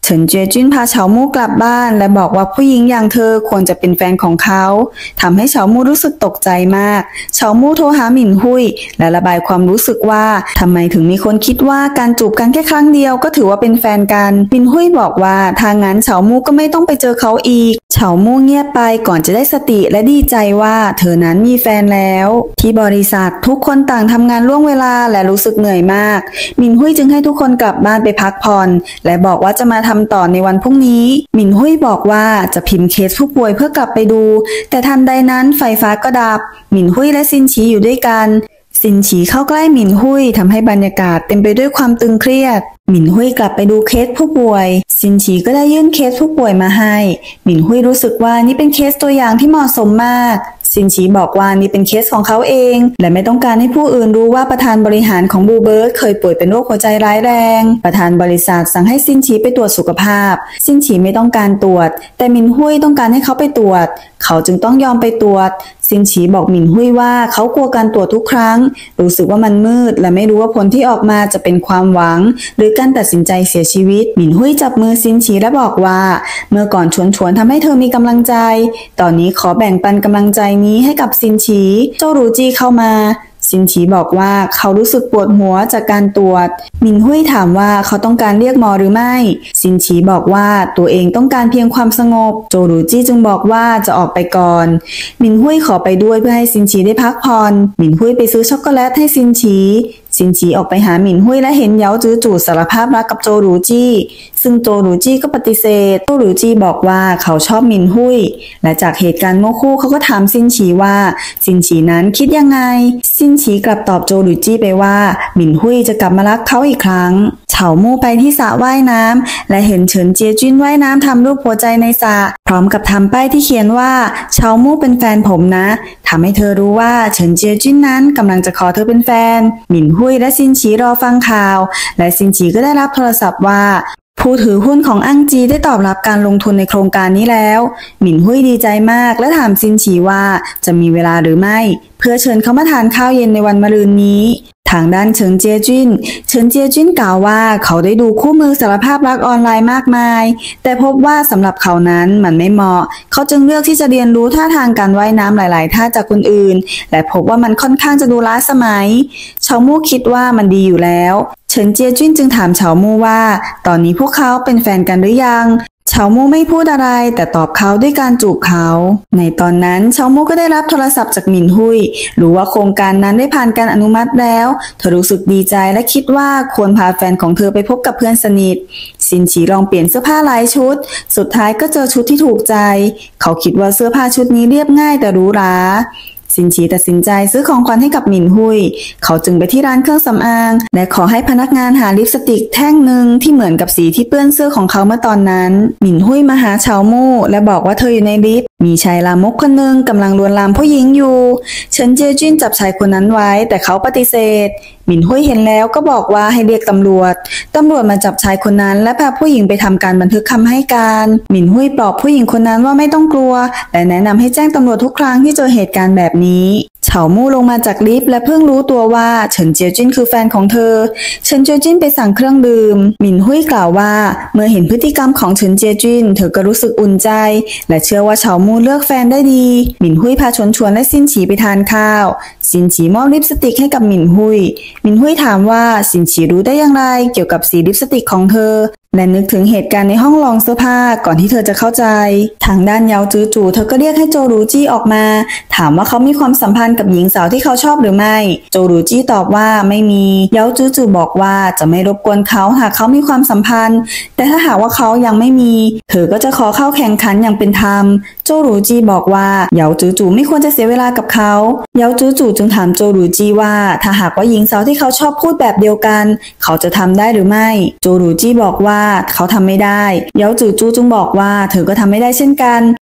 ฉินเจียจุ้นพาเฉามู่กลับบ้านและบอกว่าผู้หญิงอย่างเธอควรจะเป็นแฟนของเขาทำให้เฉามู่รู้สึกตกใจมากเฉามู่โทรหาหมินหุยและระบายความรู้สึกว่าทำไมถึงมีคนคิดว่าการจูบกันแค่ครั้งเดียวก็ถือว่าเป็นแฟนกันหมินหุยบอกว่าถ้างั้นเฉามู่ก็ไม่ต้องไปเจอเขาอีกเฉามู่เงียบไปก่อนจะได้สติและดีใจว่าเธอนั้นมีแฟนแล้วที่บริษัททุกคนต่างทำงานล่วงเวลาและรู้สึกเหนื่อยมากหมินหุยจึงให้ทุกคนกลับบ้านไปพักผ่อนและบอกว่าจะมาทำต่อในวันพรุ่งนี้หมินหุยบอกว่าจะพิมพ์เคสผู้ป่วยเพื่อกลับไปดูแต่ทันใดนั้นไฟฟ้าก็ดับหมินหุยและซินฉีอยู่ด้วยกันซินฉีเข้าใกล้หมินหุยทำให้บรรยากาศเต็มไปด้วยความตึงเครียดหมินหุยกลับไปดูเคสผู้ป่วยซินฉีก็ได้ยื่นเคสผู้ป่วยมาให้หมินหุยรู้สึกว่านี่เป็นเคสตัวอย่างที่เหมาะสมมากซินฉีบอกว่านี่เป็นเคสของเขาเองและไม่ต้องการให้ผู้อื่นรู้ว่าประธานบริหารของบูเบิร์ตเคยป่วยเป็นโรคหัวใจร้ายแรงประธานบริษัทสั่งให้ซินฉีไปตรวจสุขภาพซินฉีไม่ต้องการตรวจแต่หมินหุยต้องการให้เขาไปตรวจเขาจึงต้องยอมไปตรวจซินฉีบอกหมินหุยว่าเขากลัวการตรวจทุกครั้งรู้สึกว่ามันมืดและไม่รู้ว่าผลที่ออกมาจะเป็นความหวังหรือการตัดสินใจเสียชีวิตหมินหุยจับมือซินฉีและบอกว่าเมื่อก่อนชวนทำให้เธอมีกำลังใจตอนนี้ขอแบ่งปันกำลังใจนี้ให้กับซินฉีโจรูจีเข้ามาซินฉีบอกว่าเขารู้สึกปวดหัวจากการตรวจหมินหุยถามว่าเขาต้องการเรียกหมอหรือไม่ซินฉีบอกว่าตัวเองต้องการเพียงความสงบโจรูจี้จึงบอกว่าจะออกไปก่อนหมินหุยขอไปด้วยเพื่อให้ซินฉีได้พักผ่อนหมินหุยไปซื้อช็อกโกแลตให้ซินฉีออกไปหาหมินหุยและเห็นเยาจื้อจู่สารภาพรักกับโจรูจี้ซึ่งโจรูจี้ก็ปฏิเสธโจรูจี้บอกว่าเขาชอบหมินหุยและจากเหตุการณ์เมื่อคู่เขาก็ถามซินฉีว่าซินฉีนั้นคิดยังไงซินฉีกลับตอบโจรูจี้ไปว่าหมินหุยจะกลับมารักเขาอีกครั้งเฉามู่ไปที่สระว่ายน้ำและเห็นเฉินเจียจุ้นว่ายน้ำทำรูปหัวใจในสระพร้อมกับทำป้ายที่เขียนว่าเฉามู่เป็นแฟนผมนะทำให้เธอรู้ว่าเฉินเจียจุ้นนั้นกำลังจะขอเธอเป็นแฟนหมินหุยและซินฉีรอฟังข่าวและซินฉีก็ได้รับโทรศัพท์ว่าผู้ถือหุ้นของอั้งจีได้ตอบรับการลงทุนในโครงการนี้แล้วหมินหุยดีใจมากและถามซินฉีว่าจะมีเวลาหรือไม่เพื่อเชิญเขามาทานข้าวเย็นในวันมะรืนนี้ทางด้านเฉินเจียจุ้นกล่าวว่าเขาได้ดูคู่มือสารภาพรักออนไลน์มากมายแต่พบว่าสำหรับเขานั้นมันไม่เหมาะเขาจึงเลือกที่จะเรียนรู้ท่าทางการว่ายน้ำหลายๆท่าจากคนอื่นและพบว่ามันค่อนข้างจะดูล้าสมัยเฉามู่คิดว่ามันดีอยู่แล้วเฉินเจียจุ้นจึงถามเฉามู่ว่าตอนนี้พวกเขาเป็นแฟนกันหรือยังเฉามู่ไม่พูดอะไรแต่ตอบเขาด้วยการจูบเขาในตอนนั้นเฉามู่ก็ได้รับโทรศัพท์จากหมินหุยรู้ว่าโครงการนั้นได้ผ่านการอนุมัติแล้วเธอรู้สึกดีใจและคิดว่าควรพาแฟนของเธอไปพบกับเพื่อนสนิทซินฉีลองเปลี่ยนเสื้อผ้าหลายชุดสุดท้ายก็เจอชุดที่ถูกใจเขาคิดว่าเสื้อผ้าชุดนี้เรียบง่ายแต่หรูหราซินฉีตัดสินใจซื้อของขวัญให้กับหมินหุยเขาจึงไปที่ร้านเครื่องสำอางและขอให้พนักงานหาลิปสติกแท่งหนึ่งที่เหมือนกับสีที่เปื้อนเสื้อของเขาเมื่อตอนนั้นหมินหุยมาหาเฉามู่และบอกว่าเธออยู่ในลิฟต์มีชายลามกคนหนึ่งกำลังลวนลามผู้หญิงอยู่เฉินเจียจุ้นจับชายคนนั้นไว้แต่เขาปฏิเสธหมินหุยเห็นแล้วก็บอกว่าให้เรียกตำรวจมาจับชายคนนั้นและพาผู้หญิงไปทำการบันทึกคำให้การหมินหุยปลอบผู้หญิงคนนั้นว่าไม่ต้องกลัวและแนะนำให้แจ้งตำรวจทุกครั้งที่เจอเหตุการณ์แบบนี้เฉามู่ลงมาจากลิฟต์และเพิ่งรู้ตัวว่าเฉินเจียจิ้นคือแฟนของเธอเฉินเจียจิ้นไปสั่งเครื่องดื่มหมินหุยกล่าวว่าเมื่อเห็นพฤติกรรมของเฉินเจียจิ้นเธอก็รู้สึกอุ่นใจและเชื่อว่าเฉามู่เลือกแฟนได้ดีหมินหุยพาชวนและซินฉีไปทานข้าวซินฉีมอบลิปสติกให้กับหมินหุยถามว่าซินฉีรู้ได้อย่างไรเกี่ยวกับสีลิปสติกของเธอและนึกถึงเหตุการณ์ในห้องลองเสื้อผ้าก่อนที่เธอจะเข้าใจทางด้านเยาจื้อจู่เธอก็เรียกให้โจรูจี้ออกมาถามว่าเขามีความสัมพันธ์กับหญิงสาวที่เขาชอบหรือไม่โจรูจี้ตอบว่าไม่มีเยาจื้อจู่บอกว่าจะไม่รบกวนเขาหากเขามีความสัมพันธ์แต่ถ้าหากว่าเขายังไม่มีเธอก็จะขอเข้าแข่งขันอย่างเป็นธรรมโจรูจี้บอกว่าเยาจื้อจู่ไม่ควรจะเสียเวลากับเขาเยาจื้อจู่จึงถามโจรูจี้ว่าถ้าหากว่าหญิงสาวที่เขาชอบพูดแบบเดียวกันเขาจะทำได้หรือไม่โจรูจี้บอกว่าเขาทำไม่ได้เยาจื้อจู่จึงบอกว่าเธอก็ทำไม่ได้เช่นกัน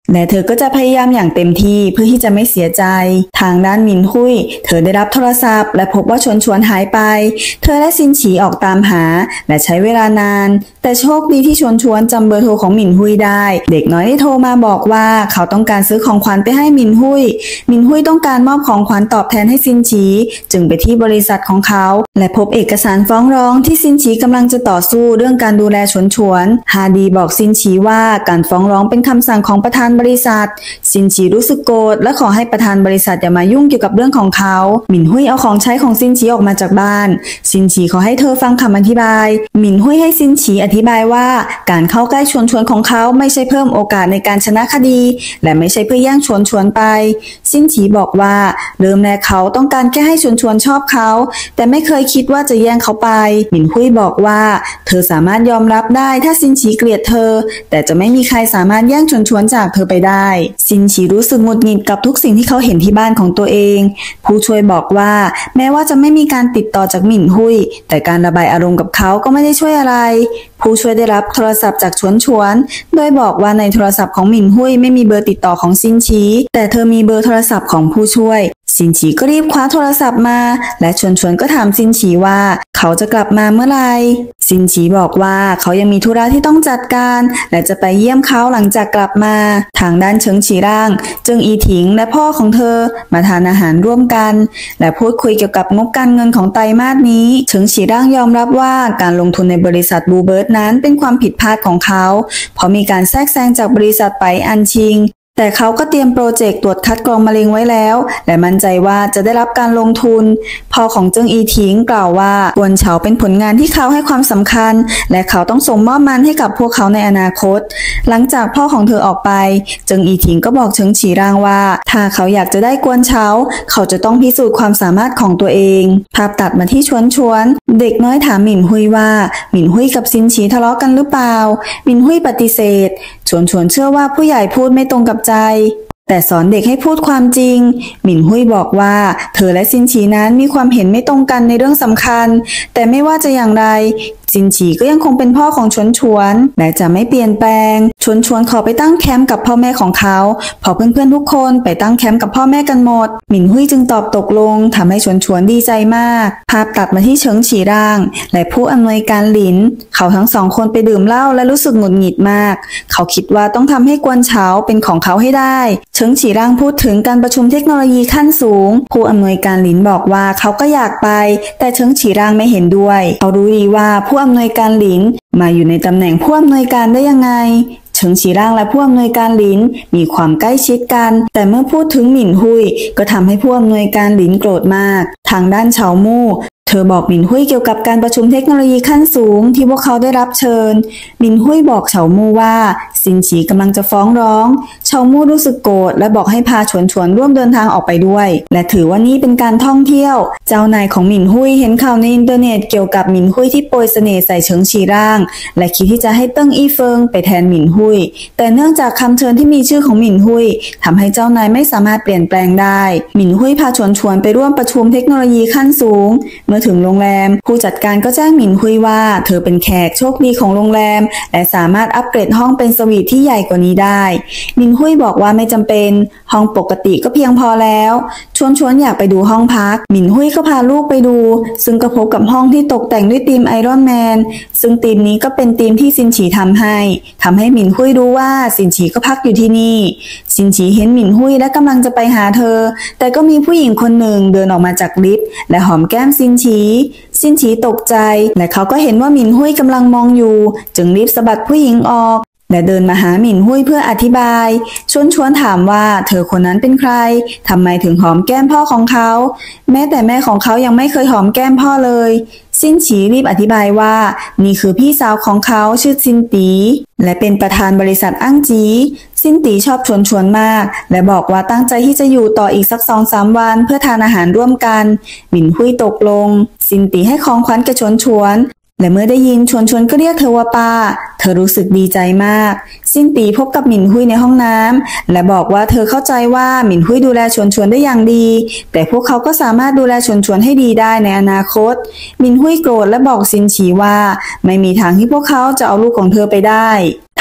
และเธอก็จะพยายามอย่างเต็มที่เพื่อที่จะไม่เสียใจทางด้านหมินหุยเธอได้รับโทรศัพท์และพบว่าชวนหายไปเธอและซินฉีออกตามหาและใช้เวลานานแต่โชคดีที่ชวนจำเบอร์โทรของหมินหุยได้เด็กน้อยได้โทรมาบอกว่าเขาต้องการซื้อของขวัญไปให้หมินหุยต้องการมอบของขวัญตอบแทนให้ซินฉีจึงไปที่บริษัทของเขาและพบเอกสารฟ้องร้องที่ซินฉีกำลังจะต่อสู้เรื่องการดูแลชวนฮาดีบอกซินฉีว่าการฟ้องร้องเป็นคำสั่งของประธานบริษัทซินฉีรู้สึกโกรธและขอให้ประธานบริษัทอย่ามายุ่งเกี่ยวกับเรื่องของเขาหมินหุยเอาของใช้ของซินฉีออกมาจากบ้านซินฉีขอให้เธอฟังคำอธิบายหมินหุยให้ซินฉีอธิบายว่าการเข้าใกล้ชวนของเขาไม่ใช่เพิ่มโอกาสในการชนะคดีและไม่ใช่เพื่อแย่งชวนไปซินฉีบอกว่าเริ่มแรกเขาต้องการแค่ให้ชวนชอบเขาแต่ไม่เคยคิดว่าจะแย่งเขาไปหมินหุยบอกว่าเธอสามารถยอมรับได้ถ้าซินฉีเกลียดเธอแต่จะไม่มีใครสามารถแย่งชวนจากเธอไปได้ซินฉีรู้สึกหงุดหงิดกับทุกสิ่งที่เขาเห็นที่บ้านของตัวเองผู้ช่วยบอกว่าแม้ว่าจะไม่มีการติดต่อจากหมินหุยแต่การระบายอารมณ์กับเขาก็ไม่ได้ช่วยอะไรผู้ช่วยได้รับโทรศัพท์จากชวนโดยบอกว่าในโทรศัพท์ของหมินหุยไม่มีเบอร์ติดต่อของซินฉีแต่เธอมีเบอร์โทรศัพท์ของผู้ช่วยซินฉีก็รีบคว้าโทรศัพท์มาและชวนก็ถามซินฉีว่าเขาจะกลับมาเมื่อไหร่ซินฉีบอกว่าเขายังมีธุระที่ต้องจัดการและจะไปเยี่ยมเขาหลังจากกลับมาทางด้านเฉิงฉีร่างเจิงอีถิงและพ่อของเธอมาทานอาหารร่วมกันและพูดคุยเกี่ยวกับงบการเงินของไตรมาสนี้เฉิงฉีร่างยอมรับว่าการลงทุนในบริษัทบูเบิร์ตนั้นเป็นความผิดพลาดของเขาเพราะมีการแทรกแซงจากบริษัทไปอันชิงแต่เขาก็เตรียมโปรเจกต์ตรวจคัดกรองมะเร็งไว้แล้วและมั่นใจว่าจะได้รับการลงทุนพ่อของเจิ้งอีถิงกล่าวว่ากวนเฉาเป็นผลงานที่เขาให้ความสำคัญและเขาต้องส่งมอบมันให้กับพวกเขาในอนาคตหลังจากพ่อของเธอออกไปเจิ้งอีถิงก็บอกเฉิงฉีร่างว่าถ้าเขาอยากจะได้กวนเฉาเขาจะต้องพิสูจน์ความสามารถของตัวเองภาพตัดมาที่ชวนเด็กน้อยถามหมินหุยว่าหมินหุยกับซินฉีทะเลาะกันหรือเปล่าหมินหุยปฏิเสธชวนเชื่อว่าผู้ใหญ่พูดไม่ตรงกับใจแต่สอนเด็กให้พูดความจริงหมินหุยบอกว่าเธอและซินฉีนั้นมีความเห็นไม่ตรงกันในเรื่องสำคัญแต่ไม่ว่าจะอย่างไรซินฉีก็ยังคงเป็นพ่อของชวนและจะไม่เปลี่ยนแปลงชวนขอไปตั้งแคมป์กับพ่อแม่ของเขาพอเพื่อนๆทุกคนไปตั้งแคมป์กับพ่อแม่กันหมดหมินหุยจึงตอบตกลงทำให้ชวนดีใจมากภาพตัดมาที่เฉิงฉีร่างและผู้อำนวยการหลินเขาทั้งสองคนไปดื่มเหล้าและรู้สึกหงุดหงิดมากเขาคิดว่าต้องทำให้กวนเฉาเป็นของเขาให้ได้เฉิงฉีร่างพูดถึงการประชุมเทคโนโลยีขั้นสูงผู้อำนวยการหลินบอกว่าเขาก็อยากไปแต่เฉิงฉีร่างไม่เห็นด้วยเขารู้ดีว่าผู้อำนวยการหลินมาอยู่ในตำแหน่งผู้อำนวยการได้ยังไงเฉิงฉีร่างและผู้อำนวยการหลินมีความใกล้ชิดกันแต่เมื่อพูดถึงหมินหุยก็ทำให้ผู้อำนวยการหลินโกรธมากทางด้านเฉามู่เธอบอกหมินหุยเกี่ยวกับการประชุมเทคโนโลยีขั้นสูงที่พวกเขาได้รับเชิญหมินหุยบอกเฉามู่ว่าซินฉีกำลังจะฟ้องร้องเฉามู่รู้สึกโกรธและบอกให้พาชวนร่วมเดินทางออกไปด้วยและถือว่านี่เป็นการท่องเที่ยวเจ้านายของหมินหุยเห็นข่าวในอินเทอร์เน็ตเกี่ยวกับหมินหุยที่โปรยเสน่ห์ใส่เฉิงฉีร่างและคิดที่จะให้เติ้งอี้เฟิงไปแทนหมินหุยแต่เนื่องจากคำเชิญที่มีชื่อของหมินหุยทำให้เจ้านายไม่สามารถเปลี่ยนแปลงได้หมินหุยพาชวนไปร่วมประชุมเทคโนโลยีขั้นสูงเมื่อถึงโรงแรมผู้จัดการก็แจ้งหมินหุยว่าเธอเป็นแขกโชคดีของโรงแรมและสามารถอัปเกรดห้องเป็นสวีทที่ใหญ่กว่านี้ได้หมินหุยบอกว่าไม่จำเป็นห้องปกติก็เพียงพอแล้วชวนอยากไปดูห้องพักหมินหุยก็พาลูกไปดูซึ่งก็พบกับห้องที่ตกแต่งด้วยธีมไอรอนแมนซึ่งธีมนี้ก็เป็นธีมที่ซินฉีทำให้หมินหุยรู้ว่าซินฉีก็พักอยู่ที่นี่ซินฉีเห็นหมินหุยและกำลังจะไปหาเธอแต่ก็มีผู้หญิงคนหนึ่งเดินออกมาจากลิฟต์และหอมแก้มซินฉีตกใจและเขาก็เห็นว่าหมินหุยกำลังมองอยู่จึงรีบสะบัดผู้หญิงออกและเดินมาหาหมินหุยเพื่ออธิบายชวนถามว่าเธอคนนั้นเป็นใครทำไมถึงหอมแก้มพ่อของเขาแม้แต่แม่ของเขายังไม่เคยหอมแก้มพ่อเลยซินฉีรีบอธิบายว่านี่คือพี่สาวของเขาชื่อซินตีและเป็นประธานบริษัทอั้งจีซินตีชอบชวนมากและบอกว่าตั้งใจที่จะอยู่ต่ออีกสัก 2-3 วันเพื่อทานอาหารร่วมกันหมินหุยตกลงซินตีให้ของขวัญแก่ชวนและเมื่อได้ยินชวนก็เรียกเธอว่าป้าเธอรู้สึกดีใจมากซินตีพบกับหมินหุยในห้องน้ำและบอกว่าเธอเข้าใจว่าหมินหุยดูแลชวนได้อย่างดีแต่พวกเขาก็สามารถดูแลชวนให้ดีได้ในอนาคตหมินหุยโกรธและบอกซินฉีว่าไม่มีทางที่พวกเขาจะเอาลูกของเธอไปได้ท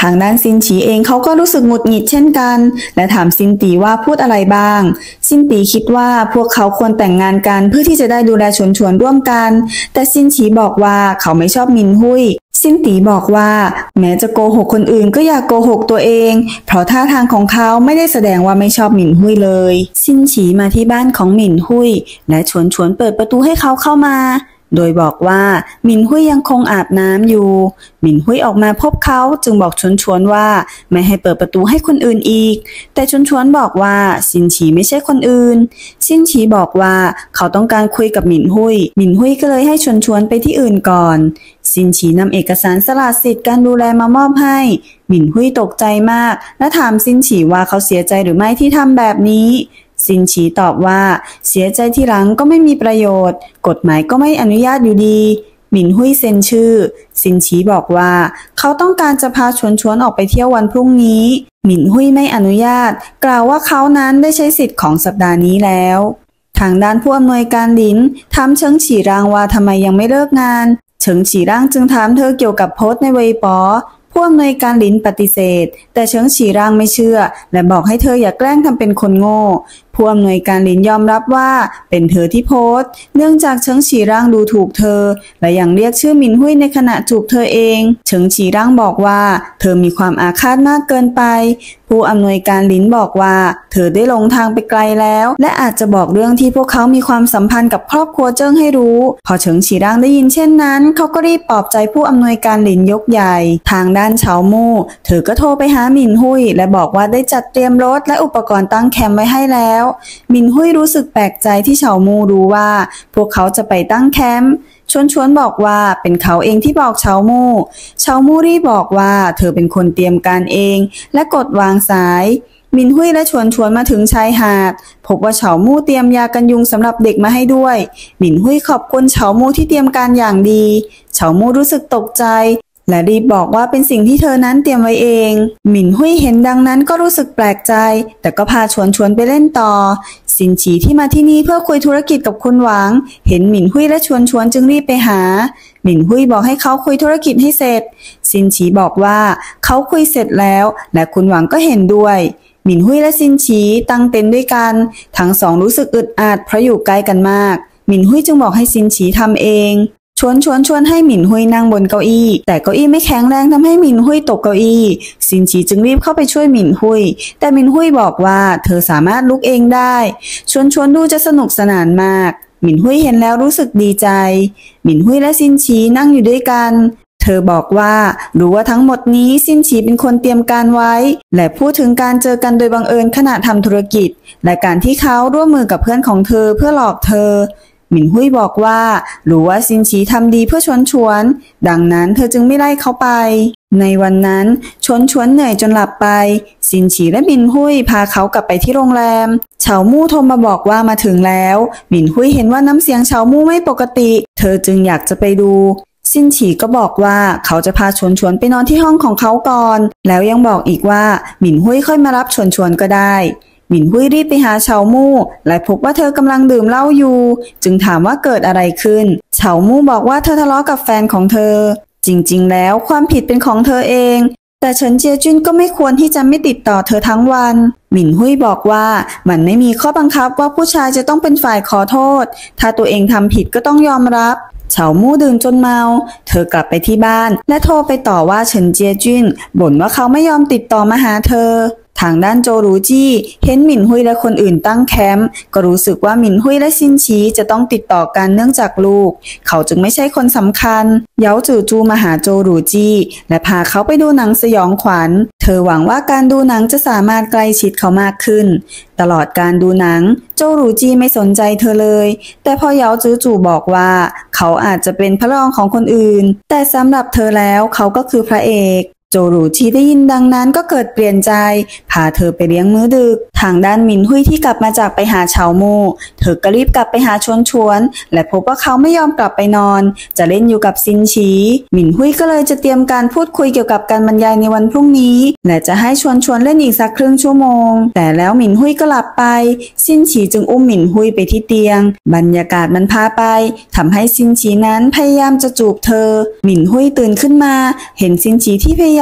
างด้านซินฉีเองเขาก็รู้สึกหงุดหงิดเช่นกันและถามซินตีว่าพูดอะไรบ้างซินตีคิดว่าพวกเขาควรแต่งงานกันเพื่อที่จะได้ดูแลชวนร่วมกันแต่ซินฉีบอกว่าเขาไม่ชอบมินหุยซินตีบอกว่าแม้จะโกหกคนอื่นก็อย่าโกหกตัวเองเพราะท่าทางของเขาไม่ได้แสดงว่าไม่ชอบหมินหุยเลยซินฉีมาที่บ้านของหมินหุยและชวนเปิดประตูให้เขาเข้ามาโดยบอกว่าหมินหุยยังคงอาบน้ำอยู่หมินหุยออกมาพบเขาจึงบอกชวนว่าไม่ให้เปิดประตูให้คนอื่นอีกแต่ชวนบอกว่าซินฉีไม่ใช่คนอื่นซินฉีบอกว่าเขาต้องการคุยกับหมินหุยก็เลยให้ชวนไปที่อื่นก่อนซินฉีนำเอกสารสละสิทธิ์การดูแลมามอบให้หมินหุยตกใจมากและถามซินฉีว่าเขาเสียใจหรือไม่ที่ทำแบบนี้ซินฉีตอบว่าเสียใจทีหลังก็ไม่มีประโยชน์กฎหมายก็ไม่อนุญาตอยู่ดีหมินหุยเซ็นชื่อซินฉีบอกว่าเขาต้องการจะพาชวนออกไปเที่ยววันพรุ่งนี้หมินหุยไม่อนุญาตกล่าวว่าเขานั้นได้ใช้สิทธิ์ของสัปดาห์นี้แล้วทางด้านผู้อำนวยการหลินถามเฉิงฉีรางว่าทำไมยังไม่เลิกงานเฉิงฉีร่างจึงถามเธอเกี่ยวกับโพสต์ในเว็บป๋อผู้อำนวยการหลินปฏิเสธแต่เฉิงฉีร่างไม่เชื่อและบอกให้เธออย่าแกล้งทำเป็นคนโง่ผู้อำนวยการหลินยอมรับว่าเป็นเธอที่โพสต์เนื่องจากเฉิงฉีร่างดูถูกเธอและยังเรียกชื่อหมินหุยในขณะจูบเธอเองเฉิงฉีร่างบอกว่าเธอมีความอาฆาตมากเกินไปผู้อำนวยการหลินบอกว่าเธอได้หลงทางไปไกลแล้วและอาจจะบอกเรื่องที่พวกเขามีความสัมพันธ์กับครอบครัวเจิ้งให้รู้พอเฉิงฉีร่างได้ยินเช่นนั้นเขาก็รีบปลอบใจผู้อำนวยการหลินยกใหญ่ทางด้านเฉามู่เธอก็โทรไปหาหมินหุยและบอกว่าได้จัดเตรียมรถและอุปกรณ์ตั้งแคมป์ไว้ให้แล้วหมินหุยรู้สึกแปลกใจที่เฉามู่รู้ว่าพวกเขาจะไปตั้งแคมป์ชวนบอกว่าเป็นเขาเองที่บอกเฉามู่รีบบอกว่าเธอเป็นคนเตรียมการเองและกดวางสายหมินหุยและชวนมาถึงชายหาดพบว่าเฉามู่เตรียมยากันยุงสำหรับเด็กมาให้ด้วยหมินหุยขอบคุณเฉามู่ที่เตรียมการอย่างดีเฉามู่รู้สึกตกใจและรีบบอกว่าเป็นสิ่งที่เธอนั้นเตรียมไว้เองหมินหุยเห็นดังนั้นก็รู้สึกแปลกใจแต่ก็พาชวนไปเล่นต่อซินฉีที่มาที่นี่เพื่อคุยธุรกิจกับคุณหวังเห็นหมินหุยและชวนจึงรีบไปหาหมินหุยบอกให้เขาคุยธุรกิจให้เสร็จซินฉีบอกว่าเขาคุยเสร็จแล้วและคุณหวังก็เห็นด้วยหมินหุยและซินฉีตั้งเต็นท์ด้วยกันทั้งสองรู้สึกอึดอัดเพราะอยู่ใกล้กันมากหมินหุยจึงบอกให้ซินฉีทำเองชวนให้หมินหุยนั่งบนเก้าอี้แต่เก้าอี้ไม่แข็งแรงทำให้หมินหุยตกเก้าอี้ซินฉีจึงรีบเข้าไปช่วยหมินหุยแต่หมินหุยบอกว่าเธอสามารถลุกเองได้ชวนดูจะสนุกสนานมากหมินหุยเห็นแล้วรู้สึกดีใจหมินหุยและซินฉีนั่งอยู่ด้วยกันเธอบอกว่ารู้ว่าทั้งหมดนี้ซินฉีเป็นคนเตรียมการไว้และพูดถึงการเจอกันโดยบังเอิญขณะทำธุรกิจและการที่เขาร่วมมือกับเพื่อนของเธอเพื่อหลอกเธอหมินหุยบอกว่ารู้ว่าซินฉีทำดีเพื่อชวนดังนั้นเธอจึงไม่ไล่เขาไปในวันนั้นชวนเหนื่อยจนหลับไปซินฉีและหมินหุยพาเขากลับไปที่โรงแรมเฉามู่โทรมาบอกว่ามาถึงแล้วหมินหุยเห็นว่าน้ำเสียงเฉามู่ไม่ปกติเธอจึงอยากจะไปดูซินฉีก็บอกว่าเขาจะพาชวนไปนอนที่ห้องของเขาก่อนแล้วยังบอกอีกว่าหมินหุยค่อยมารับชวนก็ได้หมินหุยรีบไปหาเฉามู่และพบว่าเธอกำลังดื่มเหล้าอยู่จึงถามว่าเกิดอะไรขึ้นเฉามู่บอกว่าเธอทะเลาะกับแฟนของเธอจริงๆแล้วความผิดเป็นของเธอเองแต่เฉินเจียจุนก็ไม่ควรที่จะไม่ติดต่อเธอทั้งวันหมินหุยบอกว่ามันไม่มีข้อบังคับว่าผู้ชายจะต้องเป็นฝ่ายขอโทษถ้าตัวเองทำผิดก็ต้องยอมรับเฉามู่ดื่มจนเมาเธอกลับไปที่บ้านและโทรไปต่อว่าเฉินเจียจุนบ่นว่าเขาไม่ยอมติดต่อมาหาเธอทางด้านโจรูจี้เห็นหมินหุยและคนอื่นตั้งแคมป์ก็รู้สึกว่าหมินหุยและซินฉีจะต้องติดต่อกันเนื่องจากลูกเขาจึงไม่ใช่คนสำคัญเย้าจื่อจูมาหาโจรูจี้และพาเขาไปดูหนังสยองขวัญเธอหวังว่าการดูหนังจะสามารถใกล้ชิดเขามากขึ้นตลอดการดูหนังโจรูจี้ไม่สนใจเธอเลยแต่พอเย้าจื่อจูบอกว่าเขาอาจจะเป็นพระรองของคนอื่นแต่สำหรับเธอแล้วเขาก็คือพระเอกโจรูจีได้ยินดังนั้นก็เกิดเปลี่ยนใจพาเธอไปเลี้ยงมื้อดึกทางด้านหมินหุยที่กลับมาจากไปหาเฉามู่เธอก็รีบกลับไปหาชวนและพบว่าเขาไม่ยอมกลับไปนอนจะเล่นอยู่กับซินฉีหมินหุยก็เลยจะเตรียมการพูดคุยเกี่ยวกับการบรรยายในวันพรุ่งนี้และจะให้ชวนเล่นอีกสักครึ่งชั่วโมงแต่แล้วหมินหุยก็หลับไปซินฉีจึงอุ้มหมินหุยไปที่เตียงบรรยากาศมันพาไปทำให้ซินฉีนั้นพยายามจะจูบเธอหมินหุยตื่นขึ้นมาเห็นซินฉีที่พยายาม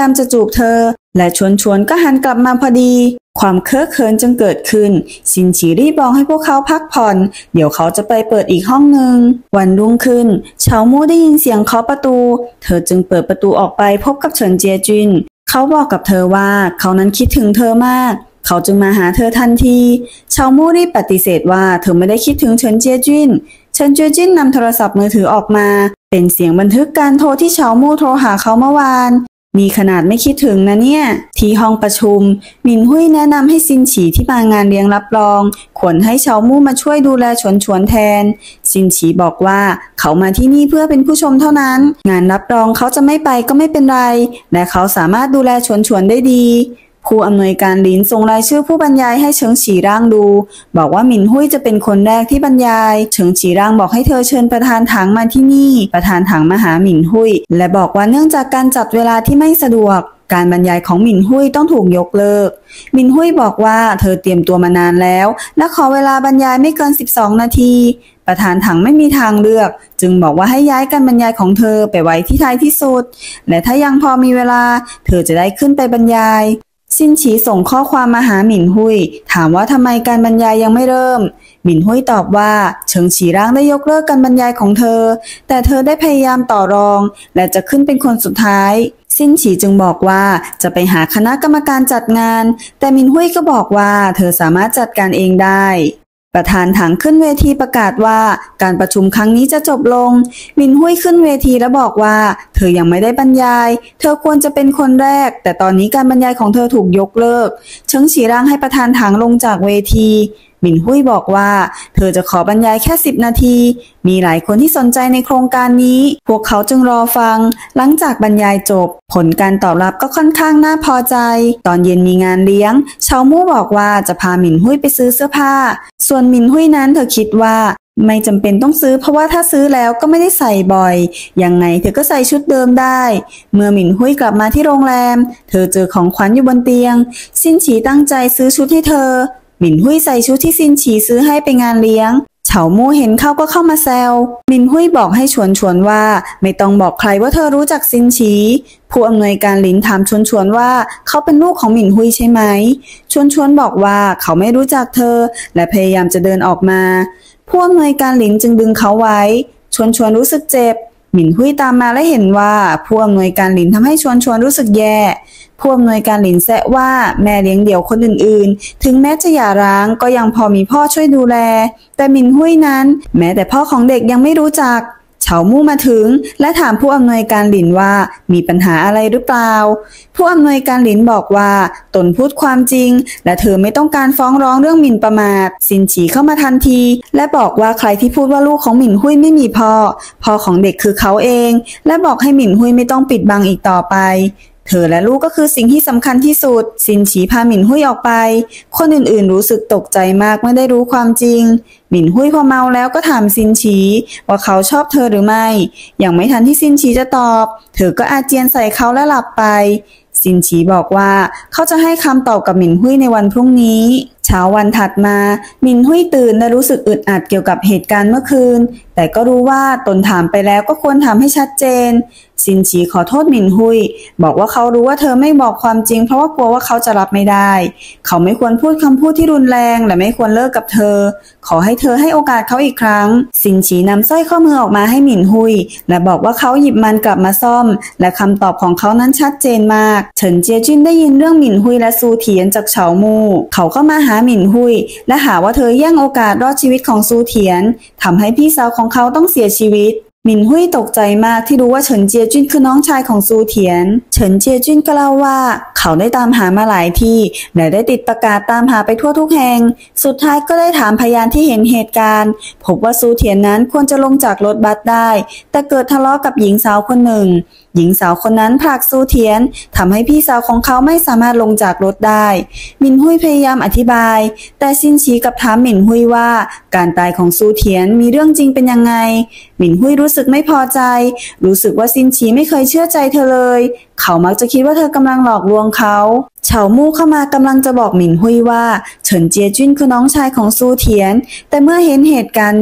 ามจะจูบเธอและชวนก็หันกลับมาพอดีความเคอะเขินจึงเกิดขึ้นซินฉีรีบบอกให้พวกเขาพักผ่อนเดี๋ยวเขาจะไปเปิดอีกห้องหนึ่งวันรุ่งขึ้นเฉามู่ได้ยินเสียงเคาะประตูเธอจึงเปิดประตูออกไปพบกับเฉินเจียจินเขาบอกกับเธอว่าเขานั้นคิดถึงเธอมากเขาจึงมาหาเธอทันทีเฉามู่รีบปฏิเสธว่าเธอไม่ได้คิดถึงเฉินเจียจินนำโทรศัพท์มือถือออกมาเป็นเสียงบันทึกการโทรที่เฉามู่โทรหาเขาเมื่อวานมีขนาดไม่คิดถึงนะเนี่ยที่ห้องประชุมหมินหุยแนะนำให้ซินฉีที่มางานเลี้ยงรับรองควรให้เฉามู่มาช่วยดูแลชวนแทนซินฉีบอกว่าเขามาที่นี่เพื่อเป็นผู้ชมเท่านั้นงานรับรองเขาจะไม่ไปก็ไม่เป็นไรและเขาสามารถดูแลชวนได้ดีผู้อำนวยการหลินส่งรายชื่อผู้บรรยายให้เฉิงฉีร่างดูบอกว่าหมินหุยจะเป็นคนแรกที่บรรยายเฉิงฉีร่างบอกให้เธอเชิญประธานถังมาที่นี่ประธานถังมาหาหมินหุยและบอกว่าเนื่องจากการจัดเวลาที่ไม่สะดวกการบรรยายของหมินหุยต้องถูกยกเลิกหมินหุยบอกว่าเธอเตรียมตัวมานานแล้วและขอเวลาบรรยายไม่เกิน12นาทีประธานถังไม่มีทางเลือกจึงบอกว่าให้ย้ายการบรรยายของเธอไปไว้ที่ท้ายที่สุดและถ้ายังพอมีเวลาเธอจะได้ขึ้นไปบรรยายซินฉีส่งข้อความมาหาหมินหุยถามว่าทำไมการบรรยายยังไม่เริ่มหมินหุยตอบว่าเฉิงฉีร่างได้ยกเลิกการบรรยายของเธอแต่เธอได้พยายามต่อรองและจะขึ้นเป็นคนสุดท้ายซินฉีจึงบอกว่าจะไปหาคณะกรรมการจัดงานแต่หมินหุยก็บอกว่าเธอสามารถจัดการเองได้ประธานถังขึ้นเวทีประกาศว่าการประชุมครั้งนี้จะจบลงหมินหุยขึ้นเวทีและบอกว่าเธอยังไม่ได้บรรยายเธอควรจะเป็นคนแรกแต่ตอนนี้การบรรยายของเธอถูกยกเลิกเฉิงฉีร่างให้ประธานถังลงจากเวทีหมินหุยบอกว่าเธอจะขอบรรยายแค่10นาทีมีหลายคนที่สนใจในโครงการนี้พวกเขาจึงรอฟังหลังจากบรรยายจบผลการตอบรับก็ค่อนข้างน่าพอใจตอนเย็นมีงานเลี้ยงเฉามู่บอกว่าจะพาหมินหุยไปซื้อเสื้อผ้าส่วนหมินหุยนั้นเธอคิดว่าไม่จำเป็นต้องซื้อเพราะว่าถ้าซื้อแล้วก็ไม่ได้ใส่บ่อยยังไงเธอก็ใส่ชุดเดิมได้เมื่อหมินหุยกลับมาที่โรงแรมเธอเจอของขวัญอยู่บนเตียงซินฉีตั้งใจซื้อชุดให้เธอหมินหุยใส่ชุดที่ซินฉีซื้อให้ไปงานเลี้ยงเฉามู่เห็นเขาก็เข้ามาแซวหมินหุยบอกให้ชวนว่าไม่ต้องบอกใครว่าเธอรู้จักซินฉีผู้อำนวยการหลินถามชวนว่าเขาเป็นลูกของหมินหุยใช่ไหมชวนบอกว่าเขาไม่รู้จักเธอและพยายามจะเดินออกมาผู้อำนวยการหลินจึงดึงเขาไว้ชวนรู้สึกเจ็บหมินหุยตามมาและเห็นว่าผู้อำนวยการหลินทำให้ชวนรู้สึกแย่ผู้อำนวยการหลินแซะว่าแม่เลี้ยงเดี่ยวคนอื่นๆถึงแม้จะหย่าร้างก็ยังพอมีพ่อช่วยดูแลแต่หมินหุยนั้นแม้แต่พ่อของเด็กยังไม่รู้จักเฉามู่มาถึงและถามผู้อำนวยการหลินว่ามีปัญหาอะไรหรือเปล่าผู้อำนวยการหลินบอกว่าตนพูดความจริงและเธอไม่ต้องการฟ้องร้องเรื่องหมิ่นประมาทซินฉีเข้ามาทันทีและบอกว่าใครที่พูดว่าลูกของหมินหุยไม่มีพ่อของเด็กคือเขาเองและบอกให้หมินหุยไม่ต้องปิดบังอีกต่อไปเธอและลูกก็คือสิ่งที่สำคัญที่สุดซินฉีพาหมินหุยออกไปคนอื่นๆรู้สึกตกใจมากเมื่อได้รู้ความจริงหมินหุยพอเมาแล้วก็ถามซินฉีว่าเขาชอบเธอหรือไม่ยังไม่ทันที่ซินฉีจะตอบเธอก็อาเจียนใส่เขาและหลับไปซินฉีบอกว่าเขาจะให้คำตอบกับหมินหุยในวันพรุ่งนี้เช้าวันถัดมาหมินหุยตื่นและรู้สึกอึดอัดเกี่ยวกับเหตุการณ์เมื่อคืนแต่ก็รู้ว่าตนถามไปแล้วก็ควรถามให้ชัดเจนซินฉีขอโทษหมินหุยบอกว่าเขารู้ว่าเธอไม่บอกความจริงเพราะว่ากลัวว่าเขาจะรับไม่ได้เขาไม่ควรพูดคำพูดที่รุนแรงและไม่ควรเลิกกับเธอขอให้เธอให้โอกาสเขาอีกครั้งซินฉีนำสร้อยข้อมือออกมาให้หมินหุยและบอกว่าเขาหยิบมันกลับมาซ่อมและคำตอบของเขานั้นชัดเจนมากเฉินเจียจินได้ยินเรื่องหมินหุยและซูเถียนจากเฉามู่เขาก็มาหาหมินหุยและหาว่าเธอแย่งโอกาสรอดชีวิตของซูเถียนทำให้พี่สาวของเขาต้องเสียชีวิตหมินหุยตกใจมากที่รู้ว่าเฉินเจียจุนคือน้องชายของซูเถียนเฉินเจียจุนก็เล่าว่าเขาได้ตามหามาหลายที่และได้ติดประกาศตามหาไปทั่วทุกแห่งสุดท้ายก็ได้ถามพยานที่เห็นเหตุการณ์พบว่าซูเถียนนั้นควรจะลงจากรถบัสได้แต่เกิดทะเลาะกับหญิงสาวคนหนึ่งหญิงสาวคนนั้นผลักซูเถียนทำให้พี่สาวของเขาไม่สามารถลงจากรถได้หมินหุยพยายามอธิบายแต่ซินฉีกับถามหมินหุยว่าการตายของซูเถียนมีเรื่องจริงเป็นยังไงหมินหุยรู้สึกไม่พอใจรู้สึกว่าซินฉีไม่เคยเชื่อใจเธอเลยเขามักจะคิดว่าเธอกำลังหลอกลวงเขาเฉามู่เข้ามากำลังจะบอกหมินหุยว่าเฉินเจียจุนคือน้องชายของซูเถียนแต่เมื่อเห็นเหตุการณ์นี้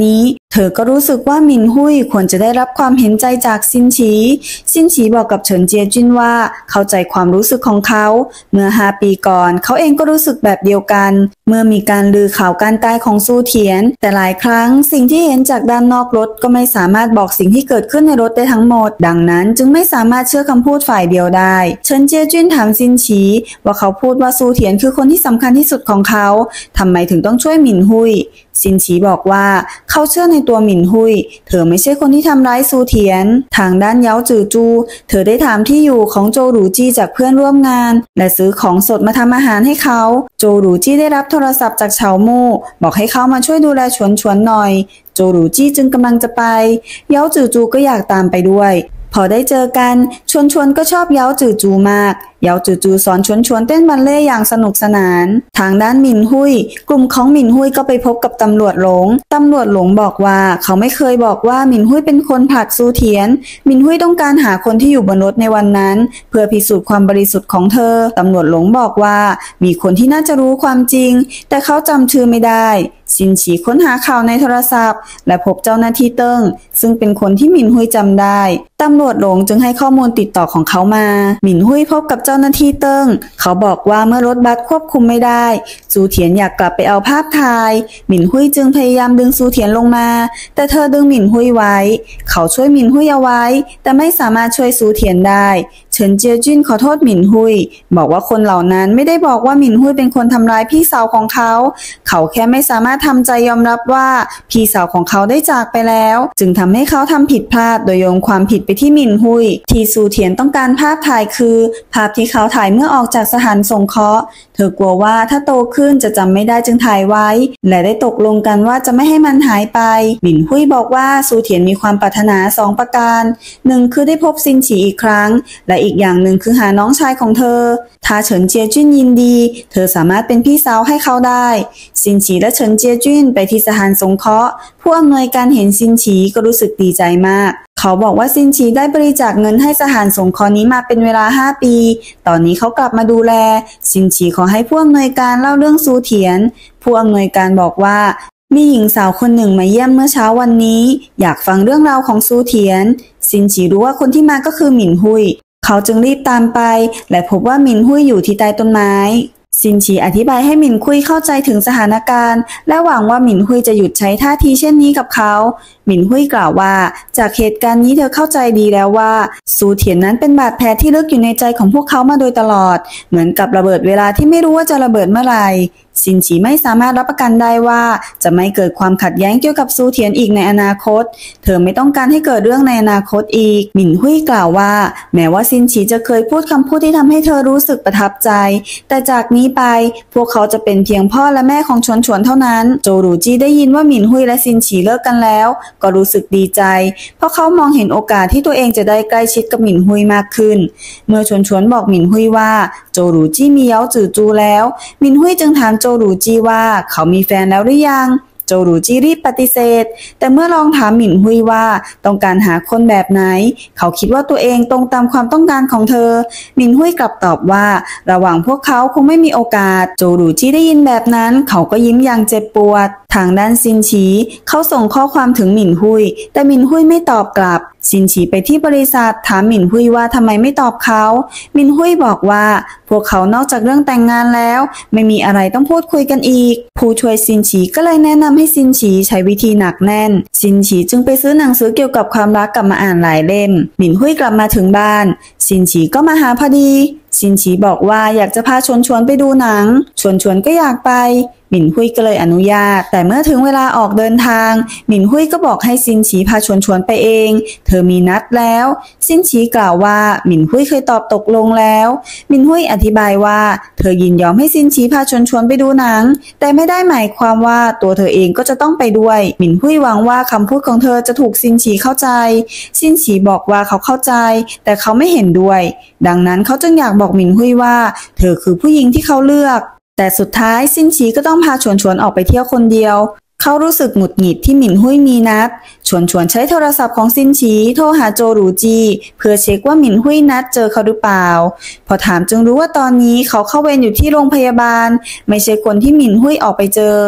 เธอก็รู้สึกว่าหมินหุยควรจะได้รับความเห็นใจจากซินฉีบอกกับเฉินเจียจุนว่าเข้าใจความรู้สึกของเขาเมื่อ5 ปีก่อนเขาเองก็รู้สึกแบบเดียวกันเมื่อมีการลือข่าวการตายของซูเถียนแต่หลายครั้งสิ่งที่เห็นจากด้านนอกรถก็ไม่สามารถบอกสิ่งที่เกิดขึ้นในรถได้ทั้งหมดดังนั้นจึงไม่สามารถเชื่อคำพูดฝ่ายเดียวได้เฉินเจียจุนถามซินฉีว่าเขาพูดว่าซูเถียนคือคนที่สำคัญที่สุดของเขาทำไมถึงต้องช่วยหมินหุยซินฉีบอกว่าเขาเชื่อในตัวหมินหุยเธอไม่ใช่คนที่ทำร้ายซูเถียนทางด้านเย้าจือจูเธอได้ถามที่อยู่ของโจหรูจี้จากเพื่อนร่วมงานและซื้อของสดมาทำอาหารให้เขาโจหรูจี้ได้รับโทรศัพท์จากเฉามู่บอกให้เขามาช่วยดูแลชวนหน่อยโจหรูจี้จึงกำลังจะไปเย้าจือจูก็อยากตามไปด้วยพอได้เจอกันชวนก็ชอบเย้าจือจูมากเย้าจือจูสอนชวนเต้นบัลเล่ต์อย่างสนุกสนานทางด้านหมินหุยกลุ่มของหมินหุยก็ไปพบกับตำรวจหลงบอกว่าเขาไม่เคยบอกว่าหมินหุยเป็นคนผลักซูเถียนหมินหุยต้องการหาคนที่อยู่บนรถในวันนั้นเพื่อพิสูจน์ความบริสุทธิ์ของเธอตำรวจหลงบอกว่ามีคนที่น่าจะรู้ความจริงแต่เขาจำชื่อไม่ได้ซินฉีค้นหาข่าวในโทรศัพท์และพบเจ้าหน้าที่เติ้งซึ่งเป็นคนที่หมินหุยจำได้ตำรวจหลงจึงให้ข้อมูลติดต่อของเขามาหมินหุยพบกับเจ้าหน้าที่เติ้งเขาบอกว่าเมื่อรถบัสควบคุมไม่ได้ซูเถียนอยากกลับไปเอาภาพถ่ายหมินหุยจึงพยายามดึงซูเถียนลงมาแต่เธอดึงหมินหุยไว้เขาช่วยหมินหุยเอาไว้แต่ไม่สามารถช่วยซูเถียนได้เฉินเจียจุนขอโทษหมินหุยบอกว่าคนเหล่านั้นไม่ได้บอกว่าหมินหุยเป็นคนทำร้ายพี่สาวของเขาแค่ไม่สามารถทำใจยอมรับว่าพี่สาวของเขาได้จากไปแล้วจึงทำให้เขาทำผิดพลาดโดยโยงความผิดไปที่หมินหุยที่ซูเถียนต้องการภาพถ่ายคือภาพที่เขาถ่ายเมื่อออกจากสถานสงเคราะห์เธอกลัวว่าถ้าโตขึ้นจะจำไม่ได้จึงถ่ายไว้และได้ตกลงกันว่าจะไม่ให้มันหายไปหมินหุยบอกว่าซูเถียนมีความปรารถนา2 ประการ1คือได้พบซินฉีอีกครั้งและอีกอย่างหนึ่งคือหาน้องชายของเธอถ้าเฉินเจียจุนยินดีเธอสามารถเป็นพี่สาวให้เขาได้ซินฉีและเฉินเจียจุนไปที่สถานสงเคราะห์ผู้อำนวยการเห็นซินฉีก็รู้สึกดีใจมากเขาบอกว่าซินฉีได้บริจาคเงินให้สถานสงเคราะห์นี้มาเป็นเวลา5 ปีตอนนี้เขากลับมาดูแลซินฉีขอให้ผู้อำนวยการเล่าเรื่องซูเถียนผู้อำนวยการบอกว่ามีหญิงสาวคนหนึ่งมาเยี่ยมเมื่อเช้าวันนี้อยากฟังเรื่องราวของซูเถียนซินฉีรู้ว่าคนที่มาก็คือหมินหุยเขาจึงรีบตามไปและพบว่าหมินหุยอยู่ที่ใต้ต้นไม้ซินฉีอธิบายให้หมินคุยเข้าใจถึงสถานการณ์และหวังว่าหมินหุยจะหยุดใช้ท่าทีเช่นนี้กับเขาหมินหุยกล่าวว่าจากเหตุการณ์นี้เธอเข้าใจดีแล้วว่าซูเถียนนั้นเป็นบาดแผลที่ลึกอยู่ในใจของพวกเขามาโดยตลอดเหมือนกับระเบิดเวลาที่ไม่รู้ว่าจะระเบิดเมื่อไหร่ซินฉีไม่สามารถรับประกันได้ว่าจะไม่เกิดความขัดแย้งเกี่ยวกับซูเถียนอีกในอนาคตเธอไม่ต้องการให้เกิดเรื่องในอนาคตอีกหมินหุยกล่าวว่าแม้ว่าซินฉีจะเคยพูดคำพูดที่ทำให้เธอรู้สึกประทับใจแต่จากนี้ไปพวกเขาจะเป็นเพียงพ่อและแม่ของชวนเท่านั้นโจหรูจี้ได้ยินว่าหมินหุยและซินฉีเลิกกันแล้วก็รู้สึกดีใจเพราะเขามองเห็นโอกาสที่ตัวเองจะได้ใกล้ชิดกับหมินหุยมากขึ้นเมื่อชวนบอกหมินหุยว่าโจหรูจี้มีเย้าจือจูแล้วหมินหุยจึงถามโจหรูจี้ว่าเขามีแฟนแล้วหรือยังโจหรูจี้รีบปฏิเสธแต่เมื่อลองถามหมินหุยว่าต้องการหาคนแบบไหนเขาคิดว่าตัวเองตรงตามความต้องการของเธอหมินหุยกลับตอบว่าระหว่างพวกเขาคงไม่มีโอกาสโจหรูจี้ได้ยินแบบนั้นเขาก็ยิ้มอย่างเจ็บปวดทางด้านซินฉีเขาส่งข้อความถึงหมินหุยแต่หมินหุยไม่ตอบกลับซินฉีไปที่บริษัทถามหมินหุยว่าทำไมไม่ตอบเขาหมินหุยบอกว่าพวกเขานอกจากเรื่องแต่งงานแล้วไม่มีอะไรต้องพูดคุยกันอีกผู้ช่วยซินฉีก็เลยแนะนำให้ซินฉีใช้วิธีหนักแน่นซินฉีจึงไปซื้อหนังสือเกี่ยวกับความรักกลับมาอ่านหลายเล่มหมินหุยกลับมาถึงบ้านซินฉีก็มาหาพอดีซินฉีบอกว่าอยากจะพาชวนไปดูหนังชวนก็อยากไปหมินหุยก็เลยอนุญาตแต่เมื่อถึงเวลาออกเดินทางหมินหุยก็บอกให้ซินฉีพาชวนไปเองเธอมีนัดแล้วซินฉีกล่าวว่าหมินหุยเคยตอบตกลงแล้วหมินหุยอธิบายว่าเธอยินยอมให้ซินฉีพาชวนไปดูหนังแต่ไม่ได้หมายความว่าตัวเธอเองก็จะต้องไปด้วยหมินหุยหวังว่าคำพูดของเธอจะถูกซินฉีเข้าใจซินฉีบอกว่าเขาเข้าใจแต่เขาไม่เห็นด้วยดังนั้นเขาจึงอยากบอกหมินหุยว่าเธอคือผู้หญิงที่เขาเลือกแต่สุดท้ายซินฉีก็ต้องพาชวนออกไปเที่ยวคนเดียวเขารู้สึกหงุดหงิดที่หมินหุยมีนัดชวนใช้โทรศัพท์ของซินฉีโทรหาโจหรูจีเพื่อเช็คว่าหมินหุยนัดเจอเขาหรือเปล่าพอถามจึงรู้ว่าตอนนี้เขาเข้าเวรอยู่ที่โรงพยาบาลไม่ใช่คนที่หมินหุยออกไปเจอ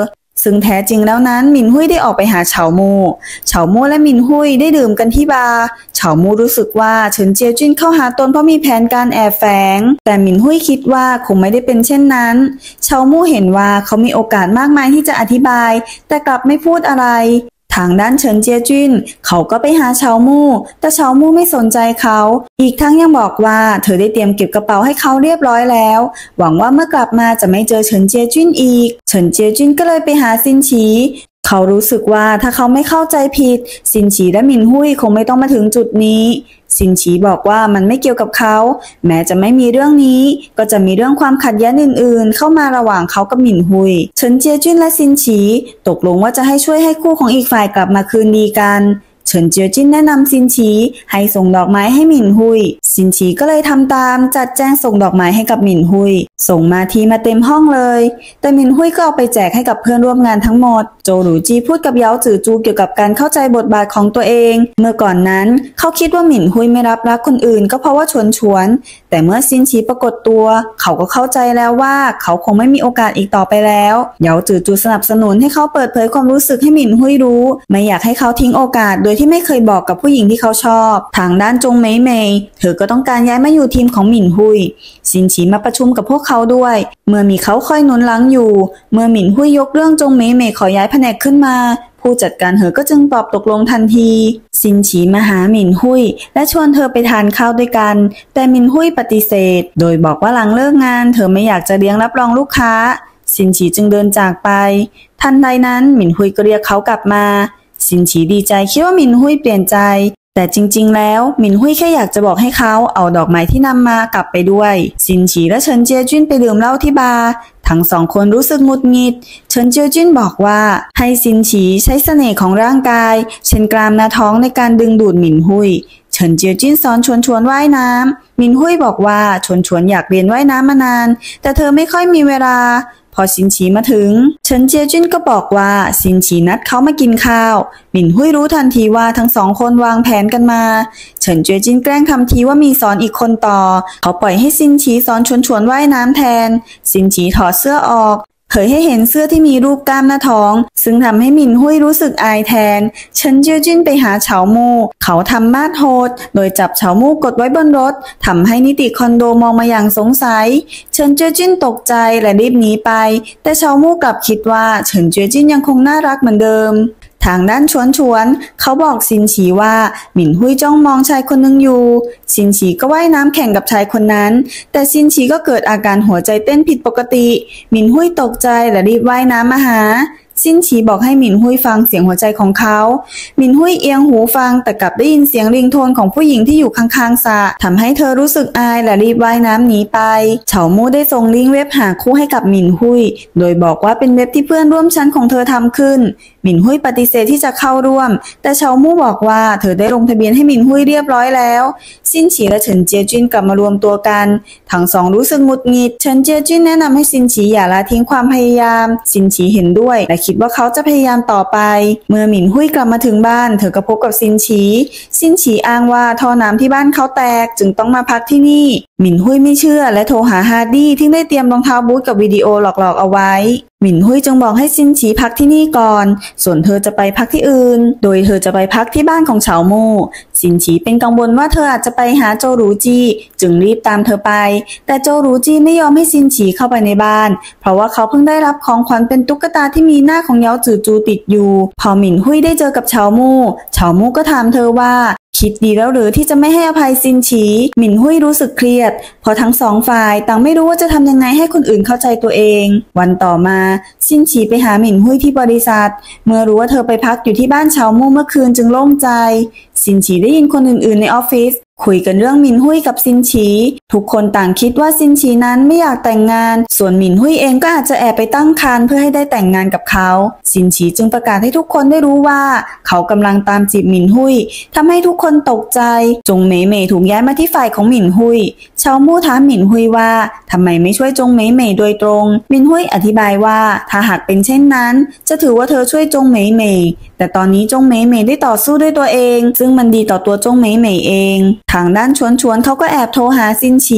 ซึ่งแท้จริงแล้วนั้นหมินหุ้ยได้ออกไปหาเฉามู่และหมินหุ้ยได้ดื่มกันที่บาร์เฉามู่รู้สึกว่าเฉินเจียจิ้นเข้าหาตนเพราะมีแผนการแอบแฝงแต่หมินหุ้ยคิดว่าคงไม่ได้เป็นเช่นนั้นเฉามู่เห็นว่าเขามีโอกาสมากมายที่จะอธิบายแต่กลับไม่พูดอะไรทางด้านเฉินเจียจิ้นเขาก็ไปหาเฉามู่แต่เฉามู่ไม่สนใจเขาอีกทั้งยังบอกว่าเธอได้เตรียมเก็บกระเป๋าให้เขาเรียบร้อยแล้วหวังว่าเมื่อกลับมาจะไม่เจอเฉินเจียจิ้นอีกเฉินเจียจิ้นก็เลยไปหาซินฉีเขารู้สึกว่าถ้าเขาไม่เข้าใจผิดซินฉีและหมินหุ้ยคงไม่ต้องมาถึงจุดนี้ซินฉีบอกว่ามันไม่เกี่ยวกับเขาแม้จะไม่มีเรื่องนี้ก็จะมีเรื่องความขัดแย้งอื่นๆเข้ามาระหว่างเขากับหมินหุ้ยเฉินเจียจิ้นและซินฉีตกลงว่าจะให้ช่วยให้คู่ของอีกฝ่ายกลับมาคืนดีกันเฉินเจียจิ้นแนะนำซินฉีให้ส่งดอกไม้ให้หมินหุยซินฉีก็เลยทำตามจัดแจงส่งดอกไม้ให้กับหมินหุยส่งมาทีมาเต็มห้องเลยแต่หมินหุยก็เอาไปแจกให้กับเพื่อนร่วมงานทั้งหมดโจหลูจีพูดกับเย้าจื่อจูเกี่ยวกับการเข้าใจบทบาทของตัวเองเมื่อก่อนนั้นเขาคิดว่าหมินหุยไม่รับรักคนอื่นก็เพราะว่าชวนแต่เมื่อซินฉีปรากฏตัวเขาก็เข้าใจแล้วว่าเขาคงไม่มีโอกาสอีกต่อไปแล้วเย้าจื่อจูสนับสนุนให้เขาเปิดเผยความรู้สึกให้หมินหุยรู้ไม่อยากให้เขาทิ้งโอกาสโดยที่ไม่เคยบอกกับผู้หญิงที่เขาชอบทางด้านจงเหมยเหมยเธอก็ต้องการย้ายมาอยู่ทีมของหมินหุยซินฉีมาประชุมกับพวกเขาด้วยเมื่อมีเขาคอยหนุนหลังอยู่เมื่อหมินหุยยกเรื่องจงเหมยเหมยขอย้ายแผนกขึ้นมาผู้จัดการเธอก็จึงตอบตกลงทันทีซินฉีมาหาหมินหุยและชวนเธอไปทานข้าวด้วยกันแต่หมินหุยปฏิเสธโดยบอกว่าหลังเลิกงานเธอไม่อยากจะเลี้ยงรับรองลูกค้าซินฉีจึงเดินจากไปทันใดนั้นหมินหุยก็เรียกเขากลับมาซินฉีดีใจคิดว่าหมินหุยเปลี่ยนใจแต่จริงๆแล้วหมินหุยแค่อยากจะบอกให้เขาเอาดอกไม้ที่นำมากลับไปด้วยซินฉีและเฉินเจียจิ้นไปดื่มเหล้าที่บาร์ทั้งสองคนรู้สึกหงุดหงิดเฉินเจียจิ้นบอกว่าให้ซินฉีใช้เสน่ห์ของร่างกายเช่นกรามหน้าท้องในการดึงดูดหมินหุยเฉินเจียจิ้นสอนชวนว่ายน้ำหมินหุยบอกว่าชวนอยากเรียนว่ายน้ำมานานแต่เธอไม่ค่อยมีเวลาพอซินฉีมาถึงเฉินเจียจิ้นก็บอกว่าซินฉีนัดเขามากินข้าวหมินหุยรู้ทันทีว่าทั้งสองคนวางแผนกันมาเฉินเจียจิ้นแกล้งทำทีว่ามีสอนอีกคนต่อเขาปล่อยให้ซินฉีสอนชวนว่ายน้ำแทนซินฉีถอดเสื้อออกเผยให้เห็นเสื้อที่มีรูปกล้ามหน้าท้องซึ่งทำให้หมินหุยรู้สึกอายแทนเฉินเจียจิ้นไปหาเฉามู่เขาทำมาดโหดโดยจับเฉามู่กดไว้บนรถทำให้นิติคอนโดมองมาอย่างสงสัยเฉินเจียจิ้นตกใจและรีบหนีไปแต่เฉามู่กลับคิดว่าเฉินเจียจิ้นยังคงน่ารักเหมือนเดิมทางด้านชวนเขาบอกซินฉีว่าหมินหุยจ้องมองชายคนหนึ่งอยู่ซินฉีก็ว่ายน้ำแข่งกับชายคนนั้นแต่ซินฉีก็เกิดอาการหัวใจเต้นผิดปกติหมินหุยตกใจและรีบว่ายน้ำมาหาซินฉีบอกให้หมินหุยฟังเสียงหัวใจของเขาหมินหุยเอียงหูฟังแต่กลับได้ยินเสียงริงโทนของผู้หญิงที่อยู่ข้างๆสระทำให้เธอรู้สึกอายและรีบว่ายน้ำหนีไปเฉามู่ได้ส่งลิงก์เว็บหาคู่ให้กับหมินหุยโดยบอกว่าเป็นเว็บที่เพื่อนร่วมชั้นของเธอทำขึ้นหมินหุยปฏิเสธที่จะเข้าร่วมแต่เฉามู่บอกว่าเธอได้ลงทะเบียนให้หมินหุยเรียบร้อยแล้วซินฉีและเฉินเจียจิ้นกลับมารวมตัวกันทั้งสองรู้สึกหงุดหงิดเฉินเจียจิ้นแนะนำให้ซินฉีอย่าละทิ้งความพยายามซินฉีเห็นด้วยและคิดว่าเขาจะพยายามต่อไปเมื่อหมินหุยกลับมาถึงบ้านเธอก็พบกับซินฉีอ้างว่าท่อน้ำที่บ้านเขาแตกจึงต้องมาพักที่นี่หมินหุยไม่เชื่อและโทรหาฮาร์ดี้ที่ได้เตรียมรองเท้าบูทกับวิดีโอหลอกเอาไว้หมินหุยจึงบอกให้ซินฉีพักที่นี่ก่อนส่วนเธอจะไปพักที่อื่นโดยเธอจะไปพักที่บ้านของเฉามู่ซินฉีเป็นกังวลว่าเธออาจจะไปหาโจหรูจีจึงรีบตามเธอไปแต่โจหรูจีไม่ยอมให้ซินฉีเข้าไปในบ้านเพราะว่าเขาเพิ่งได้รับของขวัญเป็นตุ๊กตาที่มีหน้าของเย้าจื่อจูติดอยู่พอหมินหุยได้เจอกับเฉามู่ก็ถามเธอว่าคิดดีแล้วหรือที่จะไม่ให้อภัยซินฉีหมินหุยรู้สึกเครียดเพราะทั้งสองฝ่ายต่างไม่รู้ว่าจะทำยังไงให้คนอื่นเข้าใจตัวเองวันต่อมาซินฉีไปหาหมินหุยที่บริษัทเมื่อรู้ว่าเธอไปพักอยู่ที่บ้านเฉามู่เมื่อคืนจึงโล่งใจซินฉีได้ยินคนอื่นๆในออฟฟิศคุยกันเรื่องหมินหุยกับซินฉีทุกคนต่างคิดว่าซินฉีนั้นไม่อยากแต่งงานส่วนหมินหุยเองก็อาจจะแอบไปตั้งครรภ์เพื่อให้ได้แต่งงานกับเขาซินฉีจึงประกาศให้ทุกคนได้รู้ว่าเขากำลังตามจีบหมินหุยทำให้ทุกคนตกใจจงเหมยเหมยถูกย้ายมาที่ฝ่ายของหมินหุยเฉามู่ถามหมินหุยว่าทำไมไม่ช่วยจงเหมยเหมยโดยตรงหมินหุยอธิบายว่าถ้าหากเป็นเช่นนั้นจะถือว่าเธอช่วยจงเหมยเหมยแต่ตอนนี้จงเหมยเหมยได้ต่อสู้ด้วยตัวเองซึ่งมันดีต่อตัวจงเหมยเหมยเองทางด้านชวนเขาก็แอบโทรหาซินฉี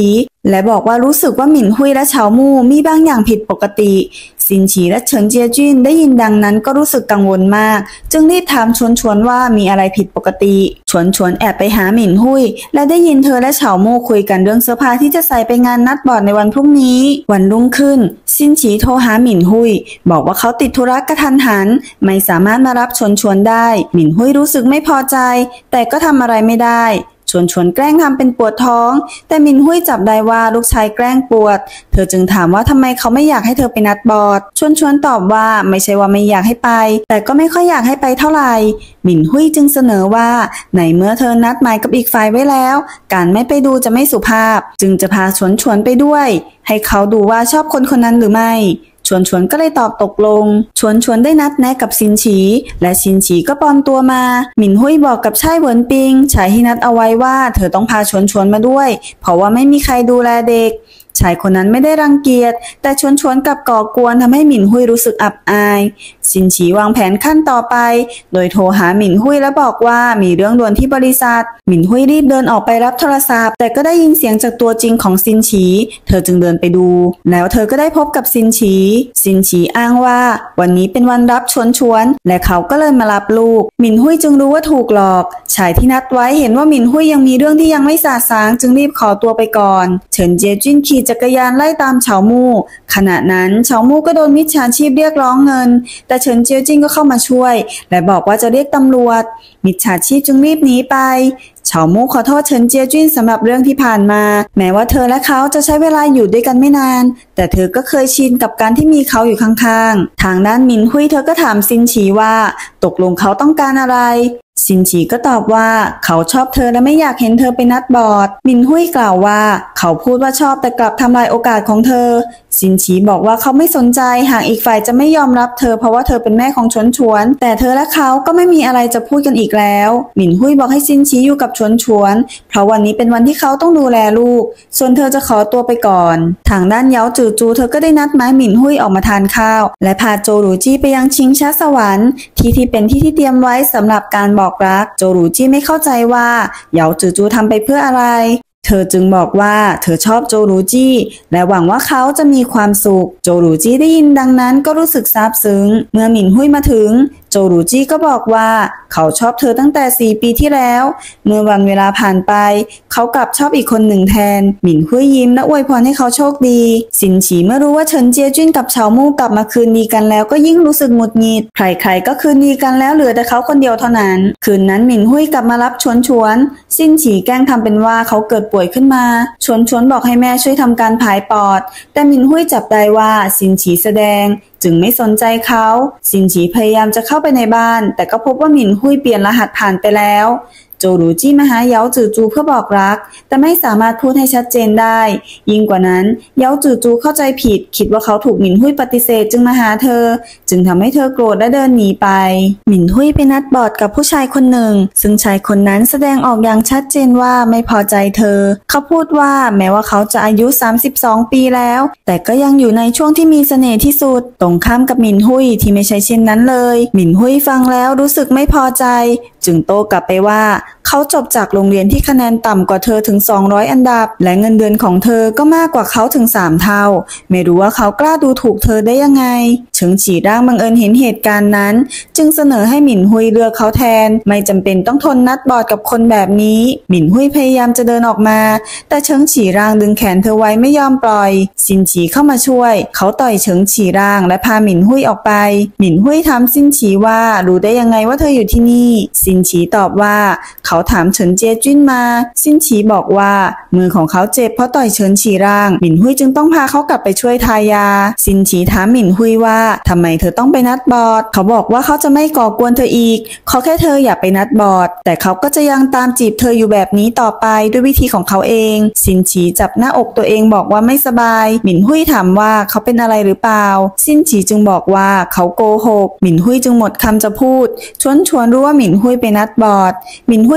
และบอกว่ารู้สึกว่าหมิ่นหุยและเฉามู่มีบางอย่างผิดปกติซินฉีและเฉินเจียจิ้นได้ยินดังนั้นก็รู้สึกกังวลมากจึงรีบถามชวนว่ามีอะไรผิดปกติชวนแอบไปหาหมิ่นหุยและได้ยินเธอและเฉามู่คุยกันเรื่องเสื้อผ้าที่จะใส่ไปงานนัดบอร์ดในวันพรุ่งนี้วันรุ่งขึ้นซินฉีโทรหาหมิ่นหุยบอกว่าเขาติดธุระกระทันหันไม่สามารถมารับชวนได้หมิ่นหุยรู้สึกไม่พอใจแต่ก็ทำอะไรไม่ได้ชวนแกล้งทำเป็นปวดท้องแต่หมิ่นหุยจับได้ว่าลูกชายแกล้งปวดเธอจึงถามว่าทำไมเขาไม่อยากให้เธอไปนัดบอร์ดชวนตอบว่าไม่ใช่ว่าไม่อยากให้ไปแต่ก็ไม่ค่อยอยากให้ไปเท่าไหร่หมิ่นหุยจึงเสนอว่าในเมื่อเธอนัดหมายกับอีกฝ่ายไว้แล้วการไม่ไปดูจะไม่สุภาพจึงจะพาชวนไปด้วยให้เขาดูว่าชอบคนนั้นหรือไม่ชวนก็เลยตอบตกลงชวนได้นัดแนะกับซินฉีและซินฉีก็ปลอมตัวมาหมิ่นหุยบอกกับช่ายเหวินปิงชายที่นัดเอาไว้ว่าเธอต้องพาชวนมาด้วยเพราะว่าไม่มีใครดูแลเด็กชายคนนั้นไม่ได้รังเกียจแต่ชวนกลับก่อกวนทำให้หมิ่นหุยรู้สึกอับอายซินฉีวางแผนขั้นต่อไปโดยโทรหาหมิ่นหุยและบอกว่ามีเรื่องด่วนที่บริษัทหมิ่นหุยรีบเดินออกไปรับโทรศัพท์แต่ก็ได้ยินเสียงจากตัวจริงของซินฉีเธอจึงเดินไปดูแล้วเธอก็ได้พบกับซินฉีอ้างว่าวันนี้เป็นวันรับชวนและเขาก็เลยมารับลูกหมิ่นหุยจึงรู้ว่าถูกหลอกชายที่นัดไว้เห็นว่าหมิ่นหุยยังมีเรื่องที่ยังไม่สาสางจึงรีบขอตัวไปก่อนเฉินเจียจิ้นขี่จักรยานไล่ตามเฉามู่ขณะนั้นเฉามู่ก็โดนมิจฉาชีพเรียกร้องเงินแต่เฉินเจียจิ้นก็เข้ามาช่วยและบอกว่าจะเรียกตำรวจมิจฉาชีพจึงรีบหนีไปเฉามู่ขอโทษเฉินเจียจิ้นสำหรับเรื่องที่ผ่านมาแม้ว่าเธอและเขาจะใช้เวลาอยู่ด้วยกันไม่นานแต่เธอก็เคยชินกับการที่มีเขาอยู่ข้างๆทางด้านหมิ่นหุยเธอก็ถามซินฉีว่าตกลงเขาต้องการอะไรซินฉีก็ตอบว่าเขาชอบเธอและไม่อยากเห็นเธอไปนัดบอร์ดหมิ่นหุยกล่าวว่าเขาพูดว่าชอบแต่กลับทำลายโอกาสของเธอซินฉีบอกว่าเขาไม่สนใจหากอีกฝ่ายจะไม่ยอมรับเธอเพราะว่าเธอเป็นแม่ของชวนแต่เธอและเขาก็ไม่มีอะไรจะพูดกันอีกแล้วหมิ่นหุยบอกให้ซินฉีอยู่กับชวนเพราะวันนี้เป็นวันที่เขาต้องดูแลลูกส่วนเธอจะขอตัวไปก่อนทางด้านเย้าจือจูเธอก็ได้นัดหมายหมิ่นหุยออกมาทานข้าวและพาโจหรูจี้ไปยังชิงช้าสวรรค์ที่เป็นที่เตรียมไว้สำหรับการบอกรักโจหรูจี้ไม่เข้าใจว่าเย้าจือจูทำไปเพื่ออะไรเธอจึงบอกว่าเธอชอบโจหรูจี้และหวังว่าเขาจะมีความสุขโจหรูจี้ได้ยินดังนั้นก็รู้สึกซาบซึ้งเมื่อหมิ่นหุยมาถึงโจหรูจี้ก็บอกว่าเขาชอบเธอตั้งแต่4 ปีที่แล้วเมื่อวันเวลาผ่านไปเขากลับชอบอีกคนหนึ่งแทนหมิ่นหุยยิ้มและอวยพรให้เขาโชคดีซินฉีเมื่อรู้ว่าเฉินเจียจิ้นกับเฉามู่กลับมาคืนดีกันแล้วก็ยิ่งรู้สึกหงุดหงิดใครๆก็คืนดีกันแล้วเหลือแต่เขาคนเดียวเท่านั้นคืนนั้นหมิ่นหุยกลับมารับชวนซินฉีแกล้งทำเป็นว่าเขาเกิดป่วยขึ้นมาชวนบอกให้แม่ช่วยทำการผายปอดแต่หมิ่นหุยจับได้ว่าซินฉีแสดงจึงไม่สนใจเขาซินฉีพยายามจะเข้าไปในบ้านแต่ก็พบว่าหมิ่นหุยเปลี่ยนรหัสผ่านไปแล้วโจหรูจี้มาหาเย้าจือจูเพื่อบอกรักแต่ไม่สามารถพูดให้ชัดเจนได้ยิ่งกว่านั้นเย้าจือจูเข้าใจผิดคิดว่าเขาถูกหมิ่นหุยปฏิเสธจึงมาหาเธอจึงทำให้เธอโกรธและเดินหนีไปหมิ่นหุยไปนัดบอร์ดกับผู้ชายคนหนึ่งซึ่งชายคนนั้นแสดงออกอย่างชัดเจนว่าไม่พอใจเธอเขาพูดว่าแม้ว่าเขาจะอายุ32 ปีแล้วแต่ก็ยังอยู่ในช่วงที่มีเสน่ห์ที่สุดตรงข้ามกับหมิ่นหุยที่ไม่ใช่เช่นนั้นเลยหมิ่นหุยฟังแล้วรู้สึกไม่พอใจจึงโต้กลับไปว่าเขาจบจากโรงเรียนที่คะแนนต่ำกว่าเธอถึง200 อันดับและเงินเดือนของเธอก็มากกว่าเขาถึง3 เท่าไม่รู้ว่าเขากล้าดูถูกเธอได้ยังไงเฉิงฉีร่างบังเอิญเห็นเหตุการณ์นั้นจึงเสนอให้หมิ่นหุยเลือกเขาแทนไม่จำเป็นต้องทนนัดบอร์ดกับคนแบบนี้หมิ่นหุยพยายามจะเดินออกมาแต่เฉิงฉีร่างดึงแขนเธอไว้ไม่ยอมปล่อยซินฉีเข้ามาช่วยเขาต่อยเฉิงฉีร่างและพาหมิ่นหุยออกไปหมิ่นหุยถามซินฉีว่ารู้ได้ยังไงว่าเธออยู่ที่นี่ซินฉีตอบว่าเขาถามเฉินเจียจิ้นมาซินฉีบอกว่ามือของเขาเจ็บเพราะต่อยเฉินฉีร่างหมิ่นหุยจึงต้องพาเขากลับไปช่วยทายาซินฉีถามหมิ่นหุยว่าทำไมเธอต้องไปนัดบอร์ดเขาบอกว่าเขาจะไม่ก่อกวนเธออีกขอแค่เธออย่าไปนัดบอร์ดแต่เขาก็จะยังตามจีบเธออยู่แบบนี้ต่อไปด้วยวิธีของเขาเองซินฉีจับหน้าอกตัวเองบอกว่าไม่สบายหมิ่นหุยถามว่าเขาเป็นอะไรหรือเปล่าซินฉีจึงบอกว่าเขาโกหกหมิ่นหุยจึงหมดคำจะพูดชวนรู้ว่าหมิ่นหุยไปนัดบอร์ดหมิ่นหุย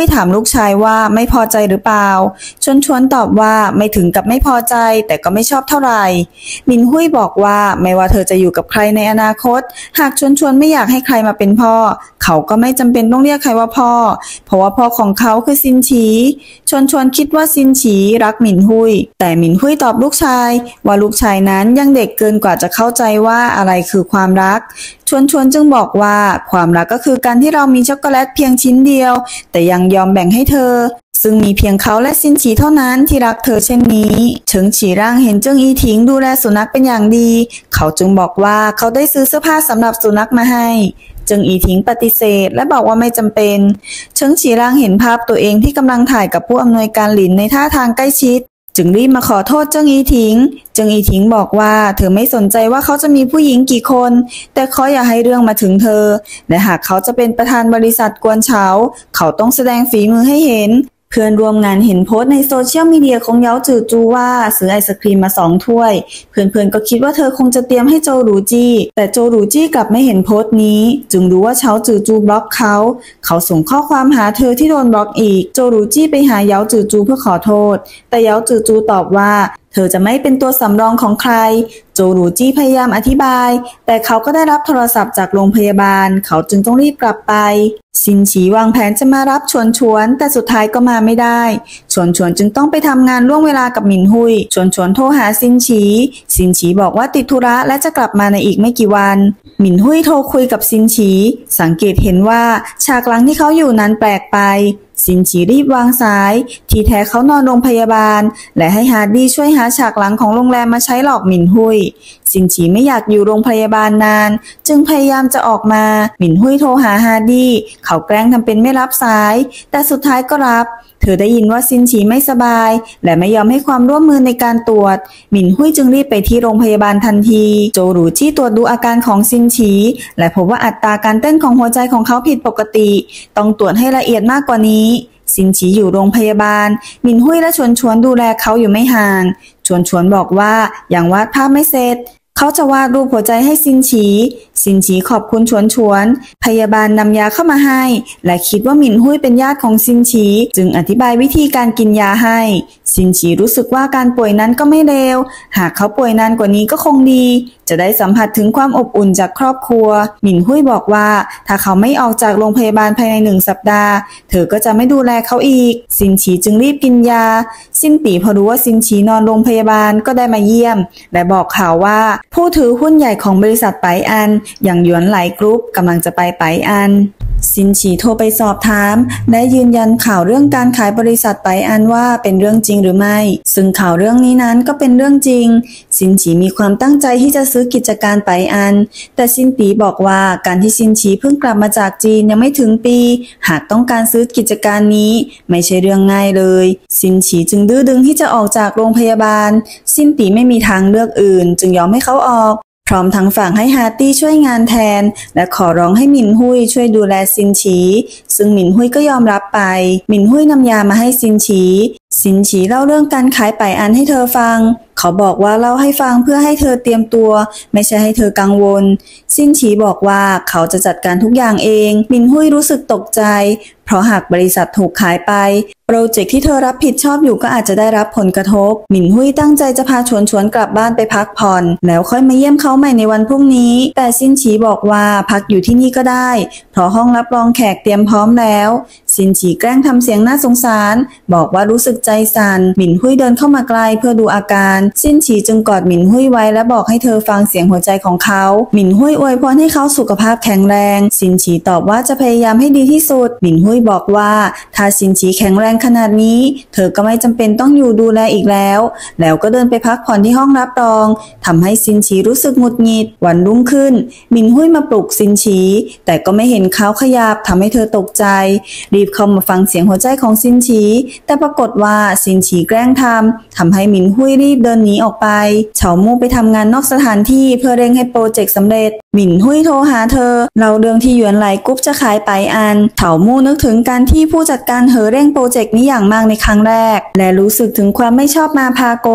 ถามลูกชายว่าไม่พอใจหรือเปล่าชวนตอบว่าไม่ถึงกับไม่พอใจแต่ก็ไม่ชอบเท่าไหร่หมินหุ้ยบอกว่าไม่ว่าเธอจะอยู่กับใครในอนาคตหากชวนไม่อยากให้ใครมาเป็นพ่อเขาก็ไม่จำเป็นต้องเรียกใครว่าพ่อเพราะว่าพ่อของเขาคือซินฉีชวนคิดว่าซินฉีรักหมินหุ้ยแต่หมินหุ้ยตอบลูกชายว่าลูกชายนั้นยังเด็กเกินกว่าจะเข้าใจว่าอะไรคือความรักชวนจึงบอกว่าความรักก็คือการที่เรามีช็อกโกแลตเพียงชิ้นเดียวแต่ยังยอมแบ่งให้เธอซึ่งมีเพียงเขาและซินฉีเท่านั้นที่รักเธอเช่นนี้เฉิงฉีร่างเห็นเจิ้งอีถิงดูแลสุนัขเป็นอย่างดีเขาจึงบอกว่าเขาได้ซื้อเสื้อผ้าสำหรับสุนัขมาให้เจิ้งอีถิงปฏิเสธและบอกว่าไม่จำเป็นเฉิงฉีร่างเห็นภาพตัวเองที่กำลังถ่ายกับผู้อำนวยการหลินในท่าทางใกล้ชิดจึงรีบมาขอโทษเจิ้งอีถิงบอกว่าเธอไม่สนใจว่าเขาจะมีผู้หญิงกี่คนแต่ขออย่าให้เรื่องมาถึงเธอและหากเขาจะเป็นประธานบริษัทกวนเฉาเขาต้องแสดงฝีมือให้เห็นเพื่อนร่วมงานเห็นโพสต์ในโซเชียลมีเดียของเย้าจือจูว่าซื้อไอศครีมมา2 ถ้วยเพื่อนก็คิดว่าเธอคงจะเตรียมให้โจหรูจี้แต่โจหรูจี้กลับไม่เห็นโพสต์นี้จึงรู้ว่าเฉาจือจูบล็อกเขาส่งข้อความหาเธอที่โดนบล็อกอีกโจหรูจี้ไปหาเย้าจือจูเพื่อขอโทษแต่เย้าจือจูตอบว่าเธอจะไม่เป็นตัวสำรองของใครโจหรูจี้พยายามอธิบายแต่เขาก็ได้รับโทรศัพท์จากโรงพยาบาลเขาจึงต้องรีบกลับไปซินฉีวางแผนจะมารับชวนแต่สุดท้ายก็มาไม่ได้ชวนจึงต้องไปทำงานล่วงเวลากับหมินหุ้ยชวนโทรหาซินฉีบอกว่าติดธุระและจะกลับมาในอีกไม่กี่วันหมินหุ้ยโทรคุยกับซินฉีสังเกตเห็นว่าฉากหลังที่เขาอยู่นั้นแปลกไปซินฉีรีบวางสายที่แท้เขานอนโรงพยาบาลและให้ฮาร์ดี้ช่วยหาฉากหลังของโรงแรมมาใช้หลอกหมินหุ้ยซินฉีไม่อยากอยู่โรงพยาบาลนานจึงพยายามจะออกมาหมินหุ้ยโทรหาฮาร์ดี้เขาแกล้งทำเป็นไม่รับสายแต่สุดท้ายก็รับเธอได้ยินว่าซินฉีไม่สบายและไม่ยอมให้ความร่วมมือในการตรวจหมินหุ้ยจึงรีบไปที่โรงพยาบาลทันทีโจหรูจี้ตรวจดูอาการของซินฉีและพบว่าอัตราการเต้นของหัวใจของเขาผิดปกติต้องตรวจให้ละเอียดมากกว่านี้ซินฉีอยู่โรงพยาบาลหมินหุ้ยและชวนดูแลเขาอยู่ไม่ห่างชวนบอกว่ายังวาดภาพไม่เสร็จเขาจะวาดรูปหัวใจให้ซินฉีขอบคุณชวนพยาบาลนำยาเข้ามาให้และคิดว่าหมินหุ้ยเป็นญาติของซินฉีจึงอธิบายวิธีการกินยาให้ซินฉีรู้สึกว่าการป่วยนั้นก็ไม่เลวหากเขาป่วยนานกว่านี้ก็คงดีจะได้สัมผัสถึงความอบอุ่นจากครอบครัวหมินหุ้ยบอกว่าถ้าเขาไม่ออกจากโรงพยาบาลภายใน1 สัปดาห์เธอก็จะไม่ดูแลเขาอีกซินฉีจึงรีบกินยาซินปี่พอรู้ว่าซินฉีนอนโรงพยาบาลก็ได้มาเยี่ยมและบอกข่าวว่าผู้ถือหุ้นใหญ่ของบริษัทไปอันอย่างหยวนไหลกรุ๊ปกำลังจะไปอันซินฉีโทรไปสอบถามและยืนยันข่าวเรื่องการขายบริษัทไปอันว่าเป็นเรื่องจริงหรือไม่ซึ่งข่าวเรื่องนี้นั้นก็เป็นเรื่องจริงซินฉีมีความตั้งใจที่จะซื้อกิจการไปอันแต่ซินปีบอกว่าการที่ซินฉีเพิ่งกลับมาจากจีนยังไม่ถึงปีหากต้องการซื้อกิจการนี้ไม่ใช่เรื่องง่ายเลยซินฉีจึงดื้อดึงที่จะออกจากโรงพยาบาลซินปีไม่มีทางเลือกอื่นจึงยอมให้เขาออกพร้อมทั้งฝากให้ฮาร์ตี้ช่วยงานแทนและขอร้องให้หมินหุ้ยช่วยดูแลซินฉีซึ่งหมินหุ้ยก็ยอมรับไปหมินหุ้ยนำยามาให้ซินฉีเล่าเรื่องการขายไปอันให้เธอฟังเขาบอกว่าเล่าให้ฟังเพื่อให้เธอเตรียมตัวไม่ใช่ให้เธอกังวลซินฉีบอกว่าเขาจะจัดการทุกอย่างเองหมินหุ้ยรู้สึกตกใจเพราะหากบริษัทถูกขายไปโปรเจกต์ที่เธอรับผิดชอบอยู่ก็อาจจะได้รับผลกระทบหมินหุ้ยตั้งใจจะพาชวนกลับบ้านไปพักผ่อนแล้วค่อยมาเยี่ยมเขาใหม่ในวันพรุ่งนี้แต่ซินฉีบอกว่าพักอยู่ที่นี่ก็ได้เพราะห้องรับรองแขกเตรียมพร้อมแล้วซินฉีแกล้งทำเสียงน่าสงสารบอกว่ารู้สึกใจสั่นหมินหุ้ยเดินเข้ามาใกล้เพื่อดูอาการซินฉีจึงกอดหมินหุ้ยไว้และบอกให้เธอฟังเสียงหัวใจของเขาหมินหุ้ยอวยพรให้เขาสุขภาพแข็งแรงซินฉีตอบว่าจะพยายามให้ดีที่สุดหมินหุ้ยบอกว่าถ้าซินฉีแข็งแรงขนาดนี้เธอก็ไม่จำเป็นต้องอยู่ดูแลอีกแล้วก็เดินไปพักผ่อนที่ห้องรับรองทำให้ซินฉีรู้สึกหงุดหงิดวันรุ่งขึ้นหมินหุ้ยมาปลุกซินฉีแต่ก็ไม่เห็นเขาขยับทำให้เธอตกใจรีบเข้ามาฟังเสียงหัวใจของซินฉีแต่ปรากฏว่าซินฉีแกล้งทำให้หมินหุ้ยรีบเดินหนีออกไปเฉามู่ไปทำงานนอกสถานที่เพื่อเร่งให้โปรเจกต์สำเร็จหมินหุ้ยโทรหาเธอเล่าเรื่องที่หยวนไหลกรุ๊ปจะขายไปอันเฉามู่นึกถึงการที่ผู้จัดการเร่งโปรเจกต์นี้อย่างมากในครั้งแรกและรู้สึกถึงความไม่ชอบมาพากลเฉ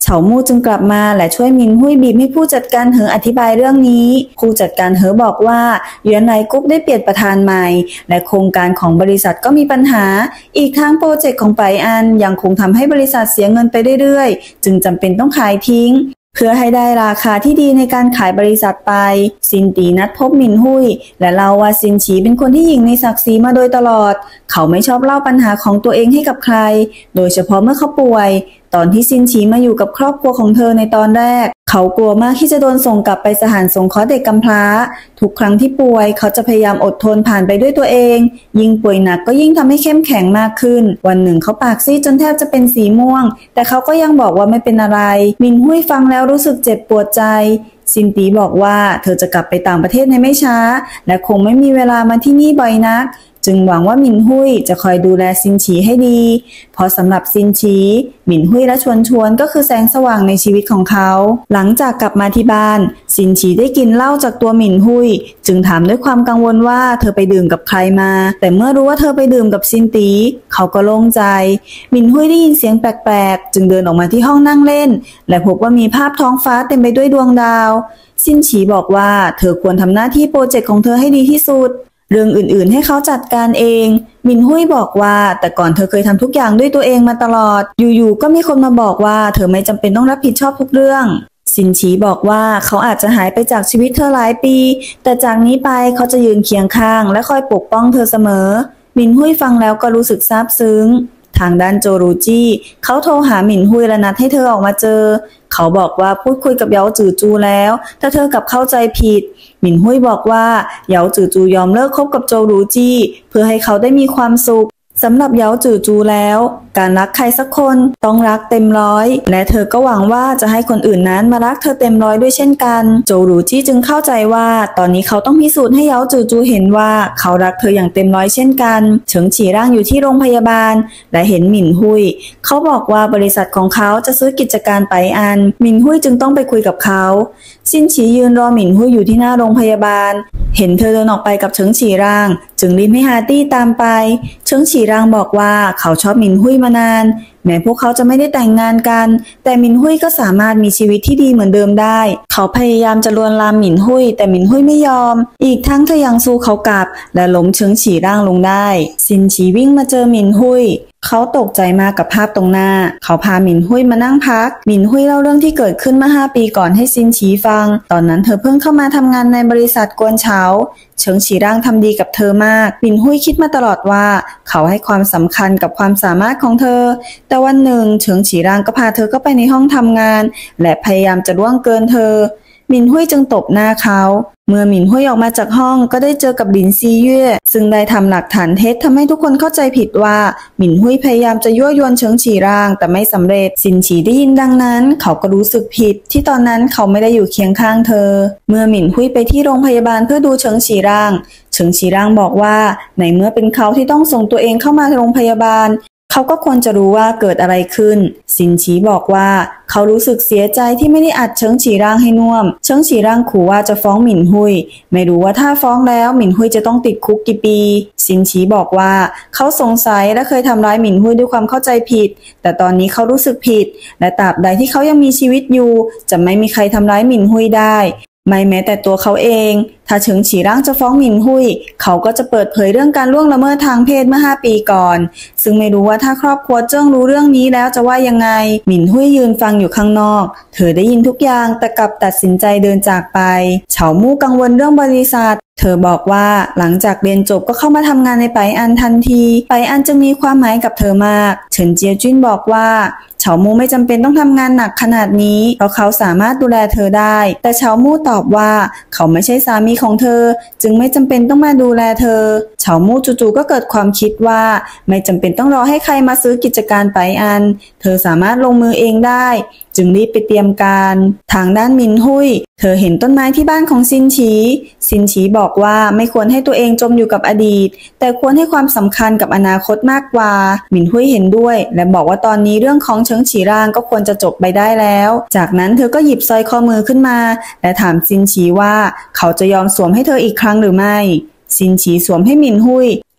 เฉามู่จึงกลับมาและช่วยมินหุยบีบให้ผู้จัดการเหออธิบายเรื่องนี้ผู้จัดการเหอบอกว่าหยวนไหนกุ๊กได้เปลี่ยนประธานใหม่และโครงการของบริษัทก็มีปัญหาอีกทั้งโปรเจกต์ของไปอันยังคงทำให้บริษัทเสียเงินไปเรื่อยๆจึงจำเป็นต้องขายทิ้งเพื่อให้ได้ราคาที่ดีในการขายบริษัทไปซินตีนัดพบมินหุยและเล่าว่าซินฉีเป็นคนที่หยิ่งในศักดิ์ศรีมาโดยตลอดเขาไม่ชอบเล่าปัญหาของตัวเองให้กับใครโดยเฉพาะเมื่อเขาป่วยตอนที่ซินฉีมาอยู่กับครอบครัวของเธอในตอนแรกเขากลัวมากที่จะโดนส่งกลับไปสถานสงเคราะห์เด็กกำพร้าทุกครั้งที่ป่วยเขาจะพยายามอดทนผ่านไปด้วยตัวเองยิ่งป่วยหนักก็ยิ่งทำให้เข้มแข็งมากขึ้นวันหนึ่งเขาปากซีดจนแทบจะเป็นสีม่วงแต่เขาก็ยังบอกว่าไม่เป็นอะไรมินหุยฟังแล้วรู้สึกเจ็บปวดใจซินตีบอกว่าเธอจะกลับไปต่างประเทศในไม่ช้าและคงไม่มีเวลามาที่นี่บ่อยนักจึงหวังว่าหมินหุยจะคอยดูแลซินฉีให้ดีเพราะสำหรับซินฉีหมินหุยและชวนก็คือแสงสว่างในชีวิตของเขาหลังจากกลับมาที่บ้านซินฉีได้กินเหล้าจากตัวหมินหุยจึงถามด้วยความกังวลว่าเธอไปดื่มกับใครมาแต่เมื่อรู้ว่าเธอไปดื่มกับซินตีเขาก็โล่งใจหมินหุยได้ยินเสียงแปลกๆจึงเดินออกมาที่ห้องนั่งเล่นและพบว่ามีภาพท้องฟ้าเต็มไปด้วยดวงดาวซินฉีบอกว่าเธอควรทำหน้าที่โปรเจกต์ของเธอให้ดีที่สุดเรื่องอื่นๆให้เขาจัดการเองมินหุยบอกว่าแต่ก่อนเธอเคยทำทุกอย่างด้วยตัวเองมาตลอดอยู่ๆก็มีคนมาบอกว่าเธอไม่จำเป็นต้องรับผิดชอบทุกเรื่องซินฉีบอกว่าเขาอาจจะหายไปจากชีวิตเธอหลายปีแต่จากนี้ไปเขาจะยืนเคียงข้างและคอยปกป้องเธอเสมอมินหุยฟังแล้วก็รู้สึกซาบซึ้งทางด้านโจรูจี้เขาโทรหาหมินหุยและนัดให้เธอออกมาเจอเขาบอกว่าพูดคุยกับเยาจือจูแล้วแต่เธอกลับเข้าใจผิดหมินหุยบอกว่าเยาจือจูยอมเลิกคบกับโจรูจี้เพื่อให้เขาได้มีความสุขสำหรับเยาจือจูแล้วการรักใครสักคนต้องรักเต็มร้อยและเธอก็หวังว่าจะให้คนอื่นนั้นมารักเธอเต็มร้อยด้วยเช่นกันโจรูจี้จึงเข้าใจว่าตอนนี้เขาต้องพิสูจน์ให้เยาจือจูเห็นว่าเขารักเธออย่างเต็มร้อยเช่นกันเฉิงฉีร่างอยู่ที่โรงพยาบาลและเห็นหมินหุยเขาบอกว่าบริษัทของเขาจะซื้อกิจการไปอันหมินหุยจึงต้องไปคุยกับเขาซินฉียืนรอหมินหุยอยู่ที่หน้าโรงพยาบาลเห็นเธอเดินออกไปกับเฉิงฉีร่างจึงรีบให้ฮาตี้ตามไปเฉิงฉีร่างบอกว่าเขาชอบหมินหุยมานานแม้พวกเขาจะไม่ได้แต่งงานกันแต่หมินหุยก็สามารถมีชีวิตที่ดีเหมือนเดิมได้เขาพยายามจะลวนลามหมินหุยแต่หมินหุยไม่ยอมอีกทั้งเธอยังสู้เขากลับและล้มเฉิงฉีร่างลงได้ซินฉีวิ่งมาเจอหมินหุยเขาตกใจมากกับภาพตรงหน้าเขาพาหมินหุยมานั่งพักหมินหุยเล่าเรื่องที่เกิดขึ้นเมื่อ5 ปีก่อนให้ซินฉีฟังตอนนั้นเธอเพิ่งเข้ามาทำงานในบริษัทกวนเฉาเฉิงฉีร่างทำดีกับเธอมากหมินหุยคิดมาตลอดว่าเขาให้ความสำคัญกับความสามารถของเธอแต่วันหนึ่งเฉิงฉีร่างก็พาเธอเข้าไปในห้องทำงานและพยายามจะล่วงเกินเธอหมินหุยจึงตบหน้าเขาเมื่อหมินหุยออกมาจากห้องก็ได้เจอกับหลินซีเย่ซึ่งได้ทำหลักฐานเท็จทำให้ทุกคนเข้าใจผิดว่าหมินหุยพยายามจะยั่วยวนเฉิงฉีร่างแต่ไม่สำเร็จซินฉีได้ยินดังนั้นเขาก็รู้สึกผิดที่ตอนนั้นเขาไม่ได้อยู่เคียงข้างเธอเมื่อหมินหุยไปที่โรงพยาบาลเพื่อดูเฉิงฉีร่างเฉิงฉีร่างบอกว่าในเมื่อเป็นเขาที่ต้องส่งตัวเองเข้ามาโรงพยาบาลเขาก็ควรจะรู้ว่าเกิดอะไรขึ้นซินฉีบอกว่าเขารู้สึกเสียใจที่ไม่ได้อัดเฉิงฉีร่างให้น่วมเฉิงฉีร่างขู่ว่าจะฟ้องหมินหุยไม่รู้ว่าถ้าฟ้องแล้วหมินหุยจะต้องติดคุกกี่ปีซินฉีบอกว่าเขาสงสัยและเคยทำร้ายหมินหุยด้วยความเข้าใจผิดแต่ตอนนี้เขารู้สึกผิดและตราบใดที่เขายังมีชีวิตอยู่จะไม่มีใครทำร้ายหมินหุยได้ไม่แม้แต่ตัวเขาเองถ้าเฉิงฉีร่างจะฟ้องหมินหุยเขาก็จะเปิดเผยเรื่องการล่วงละเมิดทางเพศเมื่อ5 ปีก่อนซึ่งไม่รู้ว่าถ้าครอบครัวเจิ้งรู้เรื่องนี้แล้วจะว่ายังไงหมินหุยยืนฟังอยู่ข้างนอกเธอได้ยินทุกอย่างแต่กลับตัดสินใจเดินจากไปเฉามู่กังวลเรื่องบริษัทเธอบอกว่าหลังจากเรียนจบก็เข้ามาทำงานในไปอันทันทีไปอันจะมีความหมายกับเธอมากเฉินเจียจุ้นบอกว่าเฉามู่ไม่จำเป็นต้องทำงานหนักขนาดนี้เพราะเขาสามารถดูแลเธอได้แต่เฉามู่ตอบว่าเขาไม่ใช่สามีของเธอจึงไม่จำเป็นต้องมาดูแลเธอเฉามู่จู่ๆก็เกิดความคิดว่าไม่จำเป็นต้องรอให้ใครมาซื้อกิจการไปอันเธอสามารถลงมือเองได้จึงรีบไปเตรียมการทางด้านหมินหุยเธอเห็นต้นไม้ที่บ้านของซินฉีบอกว่าไม่ควรให้ตัวเองจมอยู่กับอดีตแต่ควรให้ความสำคัญกับอนาคตมากกว่าหมินหุยเห็นด้วยและบอกว่าตอนนี้เรื่องของเฉิงฉีร่างก็ควรจะจบไปได้แล้วจากนั้นเธอก็หยิบสร้อยข้อมือขึ้นมาและถามซินฉีว่าเขาจะยอมสวมให้เธออีกครั้งหรือไม่ซินฉีสวมให้หมินหุย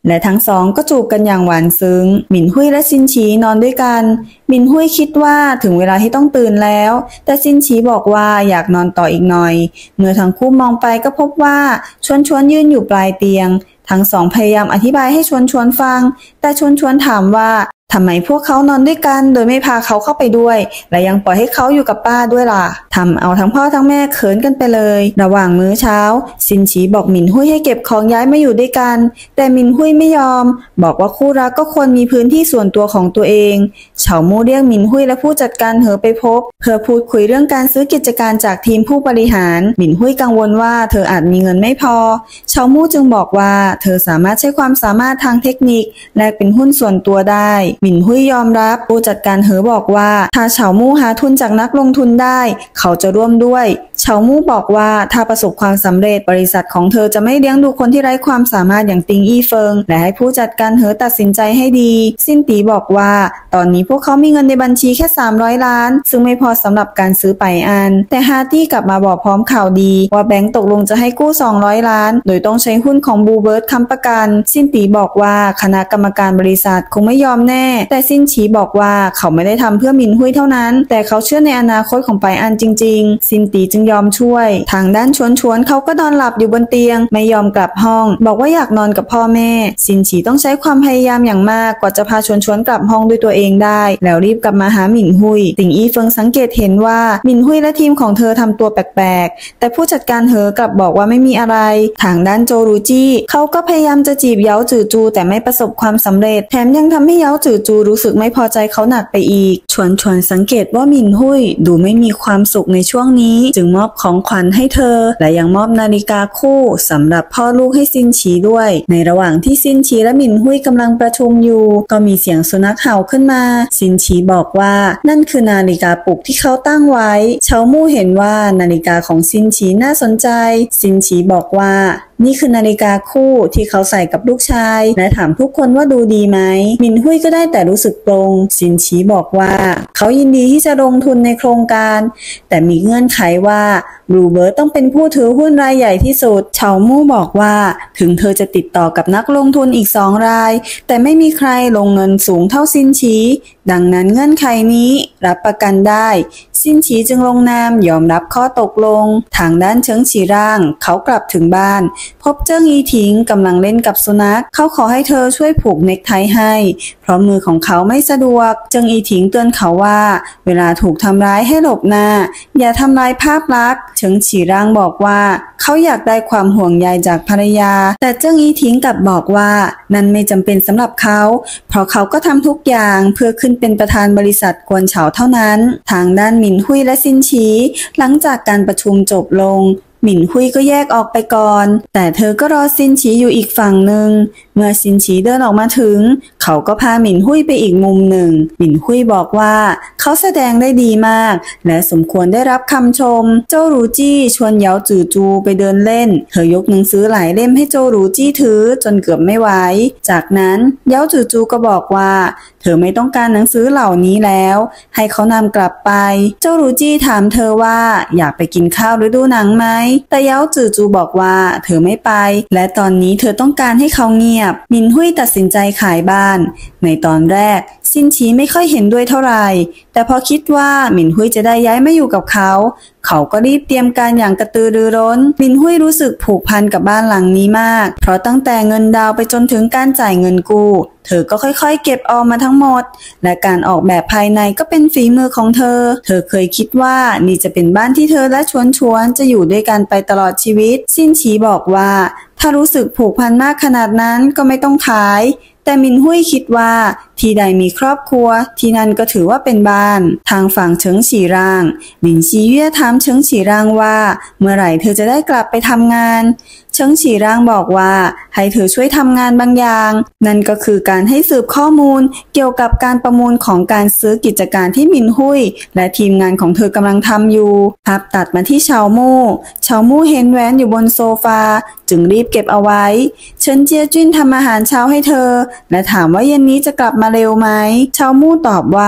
และทั้งสองก็จูบกันอย่างหวานซึ้งหมินหุยและซินฉีนอนด้วยกันหมินหุยคิดว่าถึงเวลาที่ต้องตื่นแล้วแต่ซินฉีบอกว่าอยากนอนต่ออีกหน่อยเมื่อทั้งคู่มองไปก็พบว่าชวนยืนอยู่ปลายเตียงทั้งสองพยายามอธิบายให้ชวนฟังแต่ชวนถามว่าทำไมพวกเขานอนด้วยกันโดยไม่พาเขาเข้าไปด้วยและยังปล่อยให้เขาอยู่กับป้าด้วยล่ะทำเอาทั้งพ่อทั้งแม่เขินกันไปเลยระหว่างมื้อเช้าซินฉีบอกหมินหุยให้เก็บของย้ายมาอยู่ด้วยกันแต่หมินหุยไม่ยอมบอกว่าคู่รักก็ควรมีพื้นที่ส่วนตัวของตัวเองเฉามู่เรียกหมินหุยและผู้จัดการเหอไปพบเพื่อพูดคุยเรื่องการซื้อกิจการจากทีมผู้บริหารหมินหุยกังวลว่าเธออาจมีเงินไม่พอเฉามู่จึงบอกว่าเธอสามารถใช้ความสามารถทางเทคนิคแลกเป็นหุ้นส่วนตัวได้หมินหุยยอมรับผู้จัดการเหอบอกว่าถ้าเฉามู่หาทุนจากนักลงทุนได้เขาจะร่วมด้วยเฉามู่บอกว่าถ้าประสบความสำเร็จบริษัทของเธอจะไม่เลี้ยงดูคนที่ไร้ความสามารถอย่างติงอี้เฟิงและให้ผู้จัดการเหอตัดสินใจให้ดีซินตีบอกว่าตอนนี้พวกเขามีเงินในบัญชีแค่300 ล้านซึ่งไม่พอสำหรับการซื้อไปอันแต่ฮาร์ตี้กลับมาบอกพร้อมข่าวดีว่าแบงก์ตกลงจะให้กู้200 ล้านโดยต้องใช้หุ้นของบูเบิร์ตค้ำประกันซินตีบอกว่าคณะกรรมการบริษัทคงไม่ยอมแน่แต่ซินฉีบอกว่าเขาไม่ได้ทำเพื่อหมินหุยเท่านั้นแต่เขาเชื่อในอนาคตของไปอันจริงๆซินตีจึงยอมช่วยทางด้านชวนเขาก็นอนหลับอยู่บนเตียงไม่ยอมกลับห้องบอกว่าอยากนอนกับพ่อแม่ซินฉีต้องใช้ความพยายามอย่างมากกว่าจะพาชวนกลับห้องด้วยตัวเองได้แล้วรีบกลับมาหาหมินหุยติงอี้เฟิงสังเกตเห็นว่าหมินหุยและทีมของเธอทำตัวแปลกๆแต่ผู้จัดการเหอกลับบอกว่าไม่มีอะไรทางด้านโจรูจี้เขาก็พยายามจะจีบเย้าจือจูแต่ไม่ประสบความสำเร็จแถมยังทำให้เย้าจือจูรู้สึกไม่พอใจเขาหนักไปอีกชวนสังเกตว่าหมินหุยดูไม่มีความสุขในช่วงนี้จึงมอบของขวัญให้เธอและยังมอบนาฬิกาคู่สำหรับพ่อลูกให้ซินฉีด้วยในระหว่างที่ซินฉีและหมินหุยกำลังประชุมอยู่ก็มีเสียงสุนัขเห่าขึ้นมาซินฉีบอกว่านั่นคือนาฬิกาปลุกที่เขาตั้งไว้เฉามู่เห็นว่านาฬิกาของซินฉีน่าสนใจซินฉีบอกว่านี่คือนาฬิกาคู่ที่เขาใส่กับลูกชายและถามทุกคนว่าดูดีไหมหมินหุยก็ได้แต่รู้สึกปลงซินฉีบอกว่าเขายินดีที่จะลงทุนในโครงการแต่มีเงื่อนไขว่าบลูเบิร์ตต้องเป็นผู้ถือหุ้นรายใหญ่ที่สุดเฉามู่บอกว่าถึงเธอจะติดต่อกับนักลงทุนอีก2 รายแต่ไม่มีใครลงเงินสูงเท่าซินฉีดังนั้นเงื่อนไขนี้รับประกันได้ซินฉีจึงลงนามยอมรับข้อตกลงทางด้านเฉิงฉีร่างเขากลับถึงบ้านพบเจิ้งอีถิงกำลังเล่นกับสุนัขเขาขอให้เธอช่วยผูกเน็กไทให้เพราะมือของเขาไม่สะดวกเจิ้งอีถิงเตือนเขาว่าเวลาถูกทำร้ายให้หลบหน้าอย่าทำลายภาพลักษณ์เฉิงฉีร่างบอกว่าเขาอยากได้ความห่วงใยจากภรรยาแต่เจิ้งอีถิงกลับบอกว่านั่นไม่จำเป็นสำหรับเขาเพราะเขาก็ทำทุกอย่างเพื่อขึ้นเป็นประธานบริษัทกวนเฉาเท่านั้นทางด้านหมินหุยและซินฉีหลังจากการประชุมจบลงหมินหุยก็แยกออกไปก่อนแต่เธอก็รอซินฉีอยู่อีกฝั่งหนึ่งเมื่อซินฉีเดินออกมาถึงเขาก็พาหมินหุยไปอีกมุมหนึ่งหมินหุยบอกว่าเขาแสดงได้ดีมากและสมควรได้รับคำชมโจรูจี้ชวนเยาจือจูไปเดินเล่นเธอยกหนังสือหลายเล่มให้โจรูจี้ถือจนเกือบไม่ไหวจากนั้นเยาจือจูก็บอกว่าเธอไม่ต้องการหนังสือเหล่านี้แล้วให้เขานำกลับไปโจรูจี้ถามเธอว่าอยากไปกินข้าวหรือดูหนังไหมแต่เยาจือจูบอกว่าเธอไม่ไปและตอนนี้เธอต้องการให้เขาเงียบหมินหุยตัดสินใจขายบ้านในตอนแรกซินฉีไม่ค่อยเห็นด้วยเท่าไหร่แต่พอคิดว่าหมินหุยจะได้ย้ายมาอยู่กับเขาก็รีบเตรียมการอย่างกระตือรือร้นหมินหุยรู้สึกผูกพันกับบ้านหลังนี้มากเพราะตั้งแต่เงินดาวไปจนถึงการจ่ายเงินกู้เธอก็ค่อยๆเก็บออมมาทั้งหมดและการออกแบบภายในก็เป็นฝีมือของเธอเคยคิดว่านี่จะเป็นบ้านที่เธอและชวนจะอยู่ด้วยกันไปตลอดชีวิตซินฉีบอกว่าถ้ารู้สึกผูกพันมากขนาดนั้นก็ไม่ต้องขายแต่หมินหุยคิดว่าที่ใดมีครอบครัวที่นั่นก็ถือว่าเป็นบ้านทางฝั่งเฉิงฉีร่างหลินซีเย่ถามเฉิงฉีร่างว่าเมื่อไหร่เธอจะได้กลับไปทำงานเฉิงฉีร่างบอกว่าให้เธอช่วยทำงานบางอย่างนั่นก็คือการให้สืบข้อมูลเกี่ยวกับการประมูลของการซื้อกิจการที่หมินหุยและทีมงานของเธอกำลังทำอยู่ภาพตัดมาที่เฉามู่เห็นแหวนอยู่บนโซฟาจึงรีบเก็บเอาไว้เฉินเจียจิ้นทำอาหารเช้าให้เธอและถามว่าเย็นนี้จะกลับมาเร็วไหมเฉามู่ตอบว่า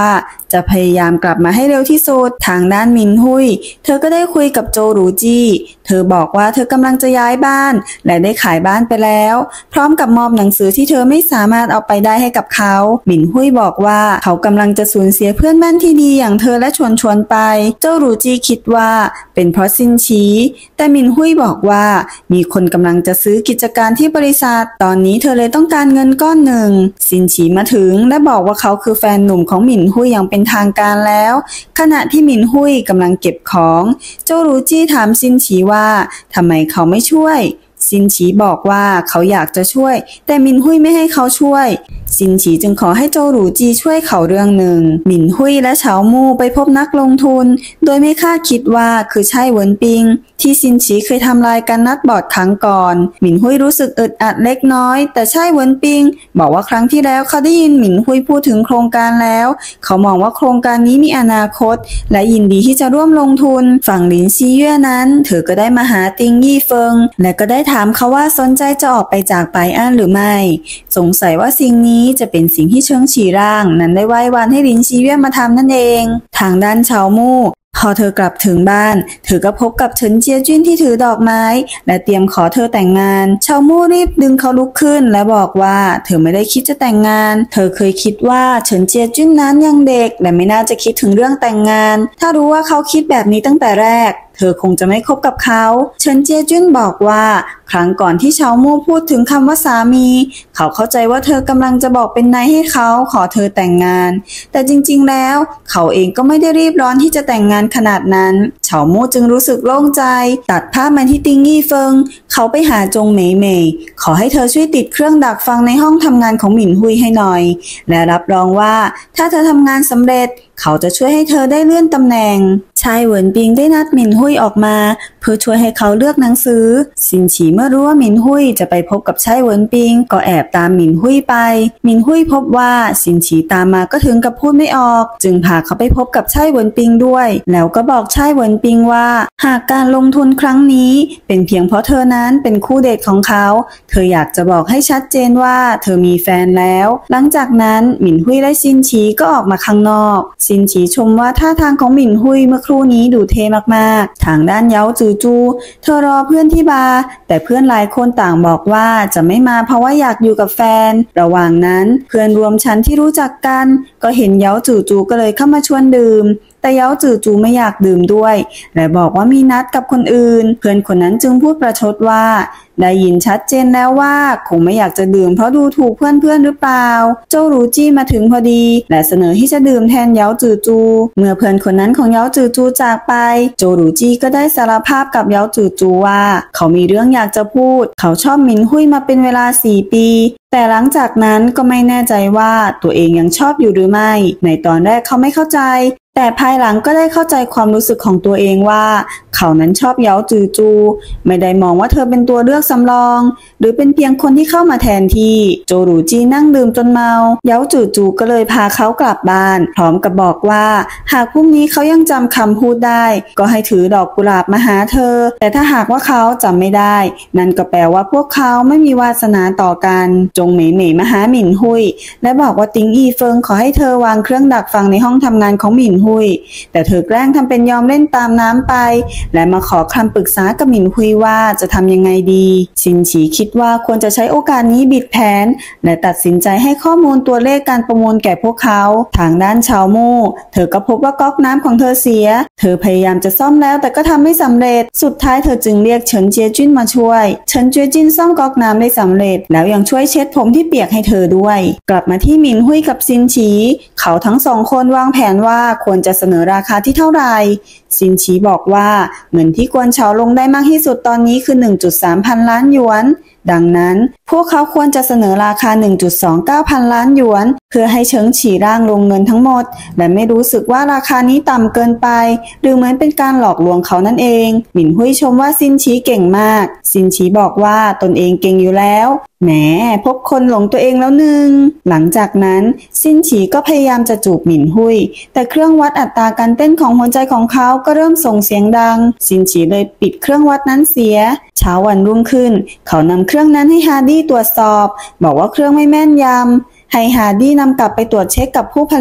จะพยายามกลับมาให้เร็วที่สุดทางด้านมินหุยเธอก็ได้คุยกับโจหรูจี้เธอบอกว่าเธอกำลังจะย้ายบ้านและได้ขายบ้านไปแล้วพร้อมกับมอบหนังสือที่เธอไม่สามารถเอาไปได้ให้กับเขามินหุยบอกว่าเขากำลังจะสูญเสียเพื่อนบ้านที่ดีอย่างเธอและชวนไปโจหรูจี้คิดว่าเป็นเพราะซินฉีแต่มินหุยบอกว่ามีคนกำลังจะซื้อกิจการที่บริษัทตอนนี้เธอเลยต้องการเงินก้อนหนึ่งซินฉีมาถึงและบอกว่าเขาคือแฟนหนุ่มของหมินหุยอย่างเป็นทางการแล้วขณะที่หมินหุยกำลังเก็บของโจหรูจี้ถามซินฉีว่าทำไมเขาไม่ช่วยซินฉีบอกว่าเขาอยากจะช่วยแต่หมินหุยไม่ให้เขาช่วยซินฉีจึงขอให้โจหรูจีช่วยเขาเรื่องหนึ่งหมินหุยและเฉามู่ไปพบนักลงทุนโดยไม่คาดคิดว่าคือไช่เหวินปิงที่ซินฉีเคยทำลายการนัดบอร์ดครั้งก่อนหมินหุยรู้สึกอึดอัดเล็กน้อยแต่ไช่เหวินปิงบอกว่าครั้งที่แล้วเขาได้ยินหมินหุยพูดถึงโครงการแล้วเขามองว่าโครงการนี้มีอนาคตและยินดีที่จะร่วมลงทุนฝั่งหลินซีเย่นั้นเธอก็ได้มาหาติงยี่เฟิงและก็ได้ถามเขาว่าสนใจจะออกไปจากไปอันหรือไม่สงสัยว่าสิ่งนี้จะเป็นสิ่งที่เชิงฉีร่างนั้นได้ไหว้วานให้หลินซีเย่มาทำนั่นเองทางด้านเฉามู่พอเธอกลับถึงบ้านเธอก็พบกับเฉินเจียจิ้นที่ถือดอกไม้และเตรียมขอเธอแต่งงานเฉามู่รีบดึงเขาลุกขึ้นและบอกว่าเธอไม่ได้คิดจะแต่งงานเธอเคยคิดว่าเฉินเจียจิ้นนั้นยังเด็กและไม่น่าจะคิดถึงเรื่องแต่งงานถ้ารู้ว่าเขาคิดแบบนี้ตั้งแต่แรกเธอคงจะไม่คบกับเขาเฉินเจียจิ้นบอกว่าครั้งก่อนที่เฉามู่พูดถึงคำว่าสามีเขาเข้าใจว่าเธอกำลังจะบอกเป็นนายให้เขาขอเธอแต่งงานแต่จริงๆแล้วเขาเองก็ไม่ได้รีบร้อนที่จะแต่งงานขนาดนั้นเฉามู่จึงรู้สึกโล่งใจตัดภาพมาที่ติงยี่เฟิงเขาไปหาจงเหมยเหมยขอให้เธอช่วยติดเครื่องดักฟังในห้องทำงานของหมินหุยให้หน่อยและรับรองว่าถ้าเธอทำงานสำเร็จเขาจะช่วยให้เธอได้เลื่อนตำแหน่งชายเหวินปิงได้นัดหมินหุยออกมาเพื่อช่วยให้เขาเลือกหนังสือซินฉีเมื่อรู้ว่าหมินหุยจะไปพบกับชายเหวินปิงก็แอบตามหมินหุยไปหมินหุยพบว่าซินฉีตามมาก็ถึงกับพูดไม่ออกจึงพาเขาไปพบกับชายเหวินปิงด้วยแล้วก็บอกชายเหวินปิงว่าหากการลงทุนครั้งนี้เป็นเพียงเพราะเธอนั้นเป็นคู่เดทของเขาเธออยากจะบอกให้ชัดเจนว่าเธอมีแฟนแล้วหลังจากนั้นหมินหุยและซินฉีก็ออกมาข้างนอกซินฉีชมว่าท่าทางของหมินหุยเมื่อครู่นี้ดูเท่มากๆทางด้านเย้าจือจูเธอรอเพื่อนที่บาร์แต่เพื่อนหลายคนต่างบอกว่าจะไม่มาเพราะว่าอยากอยู่กับแฟนระหว่างนั้นเพื่อนรวมชั้นที่รู้จักกันก็เห็นเย้าจือจูก็เลยเข้ามาชวนดื่มแต่เย้าจือจูไม่อยากดื่มด้วยและบอกว่ามีนัดกับคนอื่นเพื่อนคนนั้นจึงพูดประชดว่าได้ยินชัดเจนแล้วว่าคงไม่อยากจะดื่มเพราะดูถูกเพื่อนหรือเปล่าโจหรูจี้มาถึงพอดีและเสนอที่จะดื่มแทนเย้าจือจูเมื่อเพื่อนคนนั้นของเย้าจือจูจากไปโจหรูจี้ก็ได้สารภาพกับเย้าจือจูว่าเขามีเรื่องอยากจะพูดเขาชอบหมินหุยมาเป็นเวลา4 ปีแต่หลังจากนั้นก็ไม่แน่ใจว่าตัวเองยังชอบอยู่หรือไม่ในตอนแรกเขาไม่เข้าใจแต่ภายหลังก็ได้เข้าใจความรู้สึกของตัวเองว่าเขานั้นชอบเย้าจือจูไม่ได้มองว่าเธอเป็นตัวเลือกสำรองหรือเป็นเพียงคนที่เข้ามาแทนที่โจหรูจีนั่งดื่มจนเมาเย้าจือจูก็เลยพาเขากลับบ้านพร้อมกับบอกว่าหากพรุ่งนี้เขายังจำคำพูดได้ก็ให้ถือดอกกุหลาบมาหาเธอแต่ถ้าหากว่าเขาจำไม่ได้นั่นก็แปลว่าพวกเขาไม่มีวาสนาต่อกันจงเหมยเหมยมาหาหมินหุยและบอกว่าติงอีเฟิงขอให้เธอวางเครื่องดักฟังในห้องทำงานของหมินหุยแต่เธอแกล้งทำเป็นยอมเล่นตามน้ำไปและมาขอคำปรึกษากับหมินหุยว่าจะทำยังไงดีซินฉีคิดว่าควรจะใช้โอกาสนี้บิดแผนและตัดสินใจให้ข้อมูลตัวเลขการประมูลแก่พวกเขาทางด้านชาวมู่เธอก็พบว่าก๊อกน้ำของเธอเสียเธอพยายามจะซ่อมแล้วแต่ก็ทำไม่สำเร็จสุดท้ายเธอจึงเรียกเฉินเจียจิ้นมาช่วยเฉินเจียจิ้นซ่อมก๊อกน้ำได้สำเร็จแล้วยังช่วยเช็ดผมที่เปียกให้เธอด้วยกลับมาที่หมินหุยกับซินฉีเขาทั้งสองคนวางแผนว่าควรจะเสนอราคาที่เท่าไหร่ซินฉีบอกว่าเงินที่กวนเฉาลงได้มากที่สุดตอนนี้คือ 1.3 พันล้านหยวนดังนั้นพวกเขาควรจะเสนอราคา 1.29 พันล้านหยวนเพื่อให้เฉิงฉีร่างลงเงินทั้งหมดและไม่รู้สึกว่าราคานี้ต่ำเกินไปหรือเหมือนเป็นการหลอกลวงเขานั่นเองหมินหุยชมว่าซินฉีเก่งมากซินฉีบอกว่าตนเองเก่งอยู่แล้วแหมพบคนหลงตัวเองแล้วหนึ่งหลังจากนั้นซินฉีก็พยายามจะจูบหมินหุยแต่เครื่องวัดอัตราการเต้นของหัวใจของเขาก็เริ่มส่งเสียงดังซินฉีเลยปิดเครื่องวัดนั้นเสียเช้าวันรุ่งขึ้นเขานำเครื่องนั้นให้ฮาร์ดี้ตรวจสอบบอกว่าเครื่องไม่แม่นยำให้ฮาร์ดี้นำกลับไปตรวจเช็คกับผู้ผลิต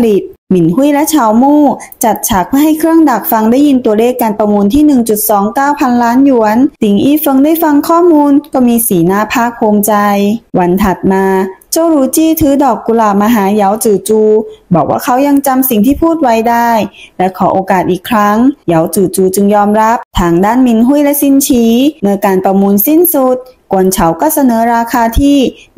หมินหุยและเฉามู่จัดฉากเพื่อให้เครื่องดักฟังได้ยินตัวเลขการประมูลที่ 1.29 พันล้านหยวนติงอี้เฟิงได้ฟังข้อมูลก็มีสีหน้าภาคภูมิใจวันถัดมาโจหรูจี้ถือดอกกุหลาบมาหาเหยาจื่อจูบอกว่าเขายังจำสิ่งที่พูดไว้ได้และขอโอกาสอีกครั้งเหยาจื่อจูจึงยอมรับทางด้านหมินหุยและซินฉีเมื่อการประมูลสิ้นสุดกวนเฉาก็เสนอราคาที่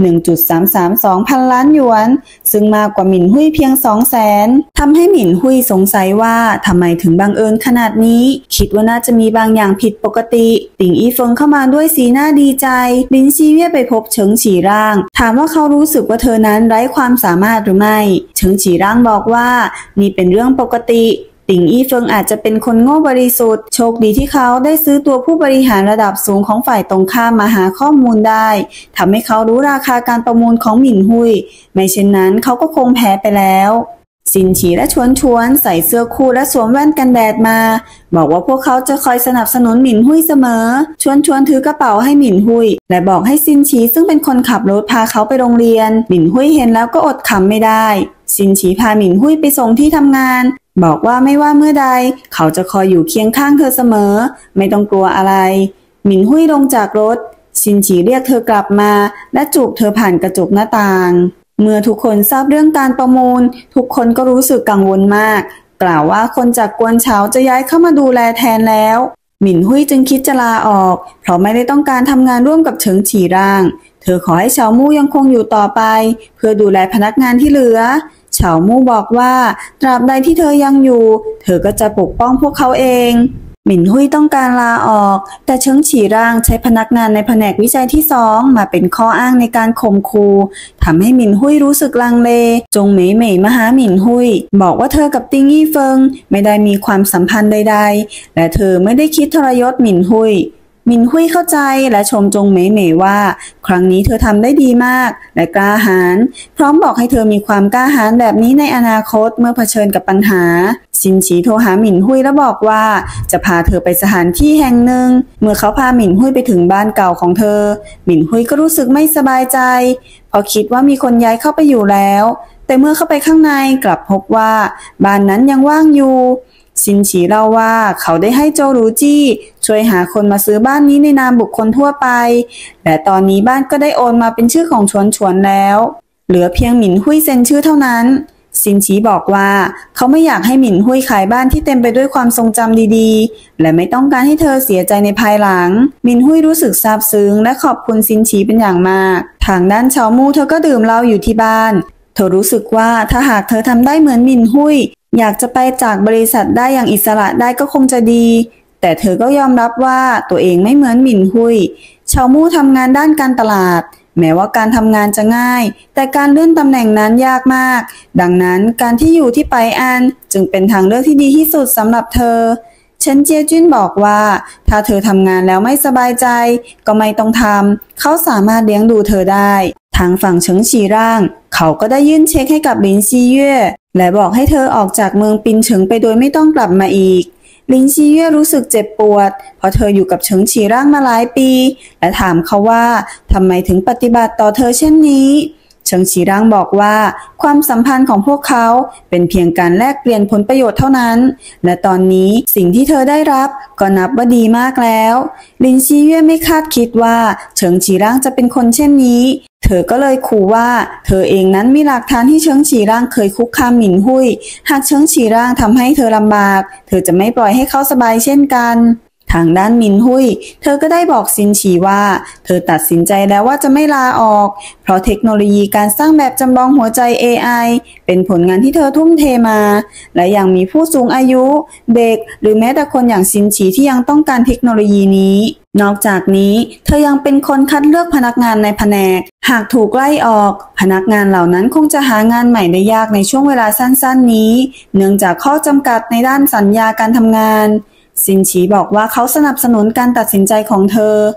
1.332 พันล้านหยวนซึ่งมากกว่าหมินหุยเพียง 200,000 ทำให้หมินหุยสงสัยว่าทำไมถึงบังเอิญขนาดนี้คิดว่าน่าจะมีบางอย่างผิดปกติติ่งอีเฟิงเข้ามาด้วยสีหน้าดีใจลินซีเว่ยไปพบเฉิงฉีร่างถามว่าเขารู้สึกว่าเธอนั้นไร้ความสามารถหรือไม่เฉิงฉีร่างบอกว่านี่เป็นเรื่องปกติติ่งอี้เฟิงอาจจะเป็นคนโง่บริสุทธิ์โชคดีที่เขาได้ซื้อตัวผู้บริหารระดับสูงของฝ่ายตรงข้ามมาหาข้อมูลได้ทำให้เขารู้ราคาการประมูลของหมินหุยไม่เช่นนั้นเขาก็คงแพ้ไปแล้วซินฉีและชวนใส่เสื้อคู่และสวมแว่นกันแดดมาบอกว่าพวกเขาจะคอยสนับสนุนหมินหุยเสมอชวนถือกระเป๋าให้หมินหุยและบอกให้ซินฉีซึ่งเป็นคนขับรถพาเขาไปโรงเรียนหมินหุยเห็นแล้วก็อดขำไม่ได้ซินฉีพาหมินหุยไปส่งที่ทำงานบอกว่าไม่ว่าเมื่อใดเขาจะคอยอยู่เคียงข้างเธอเสมอไม่ต้องกลัวอะไรหมินหุยลงจากรถซินฉีเรียกเธอกลับมาและจูบเธอผ่านกระจกหน้าต่างเมื่อทุกคนทราบเรื่องการประมูลทุกคนก็รู้สึกกังวลมากกล่าวว่าคนจากกวนเฉาจะย้ายเข้ามาดูแลแทนแล้วหมินหุยจึงคิดจะลาออกเพราะไม่ได้ต้องการทำงานร่วมกับเฉิงฉีร่างเธอขอให้เฉามู่ยังคงอยู่ต่อไปเพื่อดูแลพนักงานที่เหลือเฉามู่บอกว่าตราบใดที่เธอยังอยู่เธอก็จะปกป้องพวกเขาเองหมินหุยต้องการลาออกแต่เฉิงฉีร่างใช้พนักงานในแผนกวิจัยที่2มาเป็นข้ออ้างในการข่มขู่ทำให้หมินหุยรู้สึกลังเลจงเหม่เหม่มาหาหมินหุยบอกว่าเธอกับติงอี้เฟิงไม่ได้มีความสัมพันธ์ใดๆและเธอไม่ได้คิดทรยศหมินหุยหมินหุยเข้าใจและชมจงเหม่เหม่ว่าครั้งนี้เธอทำได้ดีมากและกล้าหาญพร้อมบอกให้เธอมีความกล้าหาญแบบนี้ในอนาคตเมื่อเผชิญกับปัญหาซินฉีโทรหาหมินหุยและบอกว่าจะพาเธอไปสถานที่แห่งหนึ่งเมื่อเขาพาหมินหุยไปถึงบ้านเก่าของเธอหมินหุยก็รู้สึกไม่สบายใจเพราะคิดว่ามีคนย้ายเข้าไปอยู่แล้วแต่เมื่อเข้าไปข้างในกลับพบว่าบ้านนั้นยังว่างอยู่ซินฉีเล่าว่าเขาได้ให้โจหรูจี้ช่วยหาคนมาซื้อบ้านนี้ในนามบุคคลทั่วไปและตอนนี้บ้านก็ได้โอนมาเป็นชื่อของชวนแล้วเหลือเพียงหมินหุยเซ็นชื่อเท่านั้นซินฉีบอกว่าเขาไม่อยากให้หมินหุยขายบ้านที่เต็มไปด้วยความทรงจำดีๆและไม่ต้องการให้เธอเสียใจในภายหลังหมินหุยรู้สึกซาบซึ้งและขอบคุณซินฉีเป็นอย่างมากทางด้านเฉามู่เธอก็ดื่มเหล้าอยู่ที่บ้านเธอรู้สึกว่าถ้าหากเธอทำได้เหมือนหมินหุยอยากจะไปจากบริษัทได้อย่างอิสระได้ก็คงจะดีแต่เธอก็ยอมรับว่าตัวเองไม่เหมือนหมินหุยเฉามู่ทำงานด้านการตลาดแม้ว่าการทำงานจะง่ายแต่การเลื่อนตำแหน่งนั้นยากมากดังนั้นการที่อยู่ที่ไปอันจึงเป็นทางเลือกที่ดีที่สุดสำหรับเธอเฉินเจียจุ้นบอกว่าถ้าเธอทำงานแล้วไม่สบายใจก็ไม่ต้องทำเขาสามารถเลี้ยงดูเธอได้ทางฝั่งเฉิงฉีร่างเขาก็ได้ยื่นเช็คให้กับหลินซีเย่และบอกให้เธอออกจากเมืองปินเฉิงไปโดยไม่ต้องกลับมาอีกลินซีเย่รู้สึกเจ็บปวดเพราะเธออยู่กับเฉิงฉีร่างมาหลายปีและถามเขาว่าทำไมถึงปฏิบัติต่อเธอเช่นนี้เฉิงฉีร่างบอกว่าความสัมพันธ์ของพวกเขาเป็นเพียงการแลกเปลี่ยนผลประโยชน์เท่านั้นและตอนนี้สิ่งที่เธอได้รับก็นับว่าดีมากแล้วลินซีเย่ไม่คาดคิดว่าเฉิงฉีร่างจะเป็นคนเช่นนี้เธอก็เลยขู่ว่าเธอเองนั้นมีหลักฐานที่เฉิงฉีร่างเคยคุกคามหมินหุยหากเฉิงฉีร่างทำให้เธอลำบากเธอจะไม่ปล่อยให้เขาสบายเช่นกันทางด้านหมินหุยเธอก็ได้บอกซินฉีว่าเธอตัดสินใจแล้วว่าจะไม่ลาออกเพราะเทคโนโลยีการสร้างแบบจำลองหัวใจ AI เป็นผลงานที่เธอทุ่มเทมาและยังมีผู้สูงอายุเด็กหรือแม้แต่คนอย่างซินฉีที่ยังต้องการเทคโนโลยีนี้นอกจากนี้เธอยังเป็นคนคัดเลือกพนักงานในแผนกหากถูกไล่ออกพนักงานเหล่านั้นคงจะหางานใหม่ได้ยากในช่วงเวลาสั้นๆนี้เนื่องจากข้อจำกัดในด้านสัญญาการทำงานซินฉีบอกว่าเขาสนับสนุนการตัดสินใจของเธอห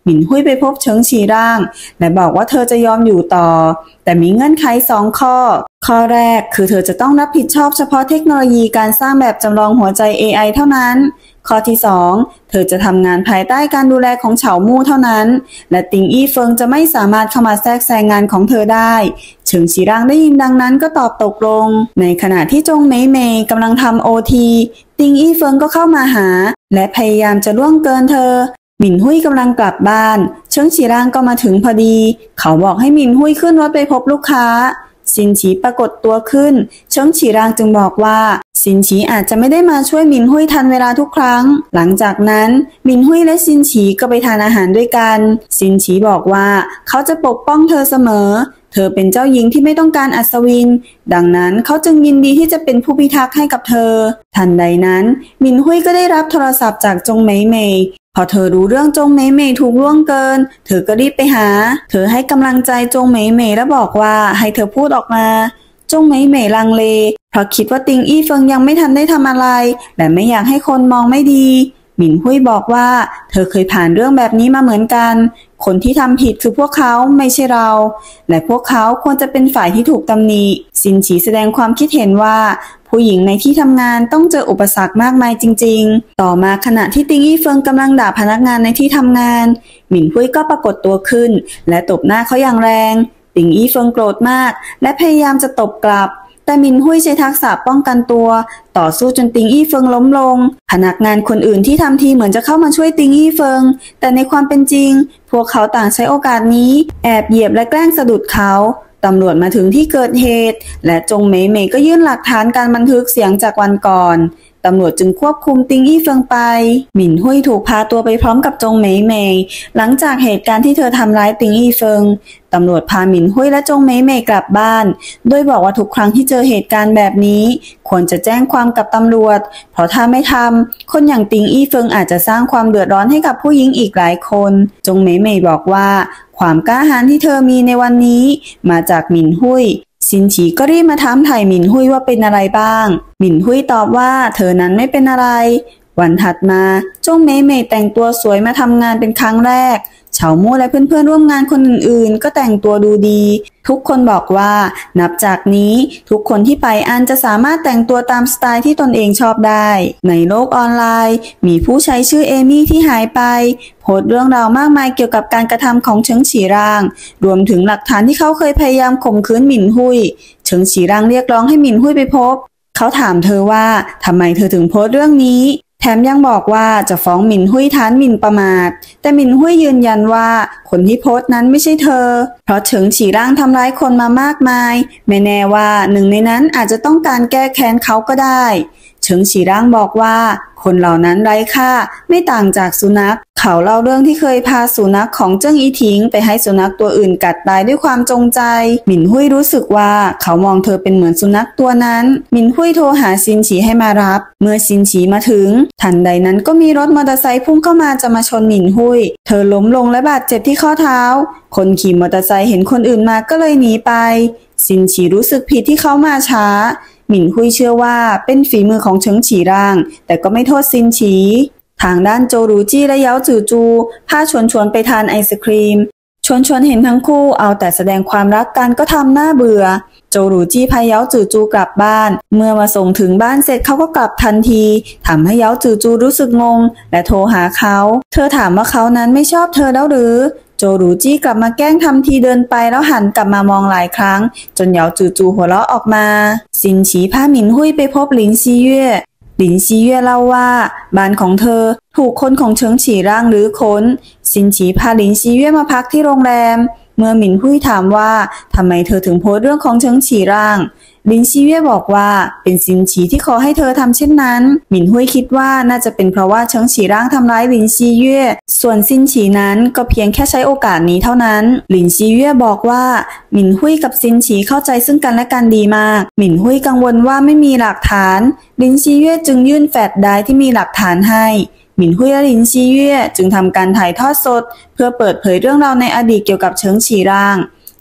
มินหุ้ยไปพบเฉิงฉีร่างและบอกว่าเธอจะยอมอยู่ต่อแต่มีเงื่อนไข2 ข้อแรกคือเธอจะต้องรับผิดชอบเฉพาะเทคโนโลยีการสร้างแบบจำลองหัวใจ AI เท่านั้นข้อที่2เธอจะทำงานภายใต้การดูแลของเฉามู่เท่านั้นและติงอี้เฟิงจะไม่สามารถเข้ามาแทรกแซงงานของเธอได้เฉิงฉีร่างได้ยินดังนั้นก็ตอบตกลงในขณะที่จงเหมยเหมยกำลังทำ OT ติงอี้เฟิงก็เข้ามาหาและพยายามจะล่วงเกินเธอหมินหุ้ยกำลังกลับบ้านเฉิงฉีร่างก็มาถึงพอดีเขาบอกให้หมินหุ้ยขึ้นรถไปพบลูกค้าซินฉีปรากฏตัวขึ้นเฉิงฉีร่างจึงบอกว่าซินฉีอาจจะไม่ได้มาช่วยหมินหุ้ยทันเวลาทุกครั้งหลังจากนั้นหมินหุ้ยและซินฉีก็ไปทานอาหารด้วยกันซินฉีบอกว่าเขาจะปกป้องเธอเสมอเธอเป็นเจ้าหญิงที่ไม่ต้องการอัศวินดังนั้นเขาจึงยินดีที่จะเป็นผู้พิทักษ์ให้กับเธอทันใดนั้นหมินหุ้ยก็ได้รับโทรศัพท์จากจงเหมยเหมยพอเธอรู้เรื่องจงเหมยเหมยถูกล่วงเกินเธอก็รีบไปหาเธอให้กำลังใจจงเหมยเหมยและบอกว่าให้เธอพูดออกมาจงเหมยเหมยลังเลเพราะคิดว่าติงอี้เฟิงยังไม่ทันได้ทำอะไรและไม่อยากให้คนมองไม่ดีหมินหุ้ยบอกว่าเธอเคยผ่านเรื่องแบบนี้มาเหมือนกันคนที่ทำผิดคือพวกเขาไม่ใช่เราและพวกเขาควรจะเป็นฝ่ายที่ถูกตำหนิซินฉีแสดงความคิดเห็นว่าผู้หญิงในที่ทำงานต้องเจออุปสรรคมากมายจริงๆต่อมาขณะที่ติงอี้เฟิงกำลังด่าพนักงานในที่ทำงานหมินหุ้ยก็ปรากฏตัวขึ้นและตบหน้าเขาอย่างแรงติงอี้เฟิงโกรธมากและพยายามจะตบกลับแต่หมินหุ้ยใช้ทักษะป้องกันตัวต่อสู้จนติงอี้เฟิงล้มลงพนักงานคนอื่นที่ทำทีเหมือนจะเข้ามาช่วยติงอี้เฟิงแต่ในความเป็นจริงพวกเขาต่างใช้โอกาสนี้แอบเหยียบและแกล้งสะดุดเขาตำรวจมาถึงที่เกิดเหตุและจงเหมยเหมยก็ยื่นหลักฐานการบันทึกเสียงจากวันก่อนตำรวจจึงควบคุมติงอี้เฟิงไปหมินหุ้ยถูกพาตัวไปพร้อมกับจงเหมยเหมยหลังจากเหตุการณ์ที่เธอทำร้ายติงอี้เฟิงตำรวจพาหมินหุ้ยและจงเหมยเหมยกลับบ้านโดยบอกว่าทุกครั้งที่เจอเหตุการณ์แบบนี้ควรจะแจ้งความกับตำรวจเพราะถ้าไม่ทำคนอย่างติงอี้เฟิงอาจจะสร้างความเดือดร้อนให้กับผู้หญิงอีกหลายคนจงเหมยเหมยบอกว่าความกล้าหาญที่เธอมีในวันนี้มาจากหมินหุ้ยซินฉีก็รีบมาถามไถ่หมินหุ้ยว่าเป็นอะไรบ้างหมินหุ้ยตอบว่าเธอนั้นไม่เป็นอะไรวันถัดมาจงเหมยเหมยแต่งตัวสวยมาทำงานเป็นครั้งแรกเฉามู่และเพื่อนๆร่วมงานคนอื่นๆก็แต่งตัวดูดีทุกคนบอกว่านับจากนี้ทุกคนที่ไปอันจะสามารถแต่งตัวตามสไตล์ที่ตนเองชอบได้ในโลกออนไลน์มีผู้ใช้ชื่อเอมี่ที่หายไปโพสต์เรื่องราวมากมายเกี่ยวกับการกระทำของเฉิงฉีร่างรวมถึงหลักฐานที่เขาเคยพยายามข่มขืนหมินหุ้ยเฉิงฉีร่างเรียกร้องให้หมินหุ้ยไปพบเขาถามเธอว่าทำไมเธอถึงโพสต์เรื่องนี้แถมยังบอกว่าจะฟ้องหมินหุ้ยฐานหมิ่นประมาทแต่หมินหุ้ยยืนยันว่าคนที่โพสต์นั้นไม่ใช่เธอเพราะเฉิงฉีร่างทำร้ายคนมามากมายไม่แน่ว่าหนึ่งในนั้นอาจจะต้องการแก้แค้นเขาก็ได้เฉิงฉีร่างบอกว่าคนเหล่านั้นไร้ค่าไม่ต่างจากสุนัขเขาเล่าเรื่องที่เคยพาสุนัขของเจิ้งอีทิงไปให้สุนัขตัวอื่นกัดตายด้วยความจงใจหมินหุ้ยรู้สึกว่าเขามองเธอเป็นเหมือนสุนัขตัวนั้นหมินหุ้ยโทรหาซินฉีให้มารับเมื่อซินฉีมาถึงทันใดนั้นก็มีรถมอเตอร์ไซค์พุ่งเข้ามาจะมาชนหมินหุ้ยเธอล้มลงและบาดเจ็บที่ข้อเท้าคนขี่มอเตอร์ไซค์เห็นคนอื่นมาก็เลยหนีไปซินฉีรู้สึกผิดที่เขามาช้าหมินหุ้ยเชื่อว่าเป็นฝีมือของเฉิงฉีร่างแต่ก็ไม่โทษซินฉีทางด้านโจรูจี้และเย้าจื่อจูพาชวนไปทานไอศครีมชวนเห็นทั้งคู่เอาแต่แสดงความรักกันก็ทำหน้าเบื่อโจรูจี้พาเย้าจื่อจูกลับบ้านเมื่อมาส่งถึงบ้านเสร็จเขาก็กลับทันทีทำให้เย้าจื่อจูรู้สึกงงและโทรหาเขาเธอถามว่าเขานั้นไม่ชอบเธอแล้วหรือโจรูจี้กลับมาแกล้งทำทีเดินไปแล้วหันกลับมามองหลายครั้งจนเหยาจื่อจูหัวเราะออกมาซินฉีพาหมินหุ้ยไปพบหลินซีเย่หลินซีเย่เล่าว่าบ้านของเธอถูกคนของเฉิงฉีร่างรื้อค้นซินฉีพาหลินซีเย่มาพักที่โรงแรมเมื่อหมินหุ้ยถามว่าทำไมเธอถึงโพสต์เรื่องของเฉิงฉีร่างหลินซีเย่บอกว่าเป็นซินฉีที่ขอให้เธอทำเช่นนั้นหมินหุ้ยคิดว่าน่าจะเป็นเพราะว่าเฉิงฉีร่างทำร้ายหลินซีเย่ส่วนซินฉีนั้นก็เพียงแค่ใช้โอกาสนี้เท่านั้นหลินซีเย่บอกว่าหมินหุ้ยกับซินฉีเข้าใจซึ่งกันและกันดีมากหมินหุ้ยกังวลว่าไม่มีหลักฐานหลินซีเย่จึงยื่นแฟลชไดรฟ์ที่มีหลักฐานให้หมินหุ้ยและหลินซีเย่จึงทำการถ่ายทอดสดเพื่อเปิดเผยเรื่องราวในอดีตเกี่ยวกับเฉิงฉีร่างเฉิ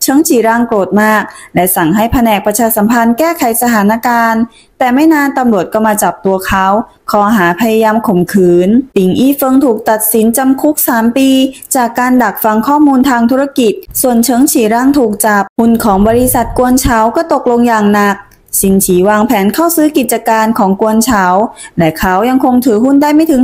ฉิงจีร่างโกรธมากและสั่งให้แผนกประชาสัมพันธ์แก้ไขสถานการณ์แต่ไม่นานตำรวจก็มาจับตัวเขาข้อหาพยายามข่มขืนติงอี้เฟิงถูกตัดสินจำคุก3 ปีจากการดักฟังข้อมูลทางธุรกิจส่วนเฉิงฉีร่างถูกจับหุ้นของบริษัทกวนเฉาก็ตกลงอย่างหนักซินฉีวางแผนเข้าซื้อกิจการของกวนเฉาและเขายังคงถือหุ้นได้ไม่ถึง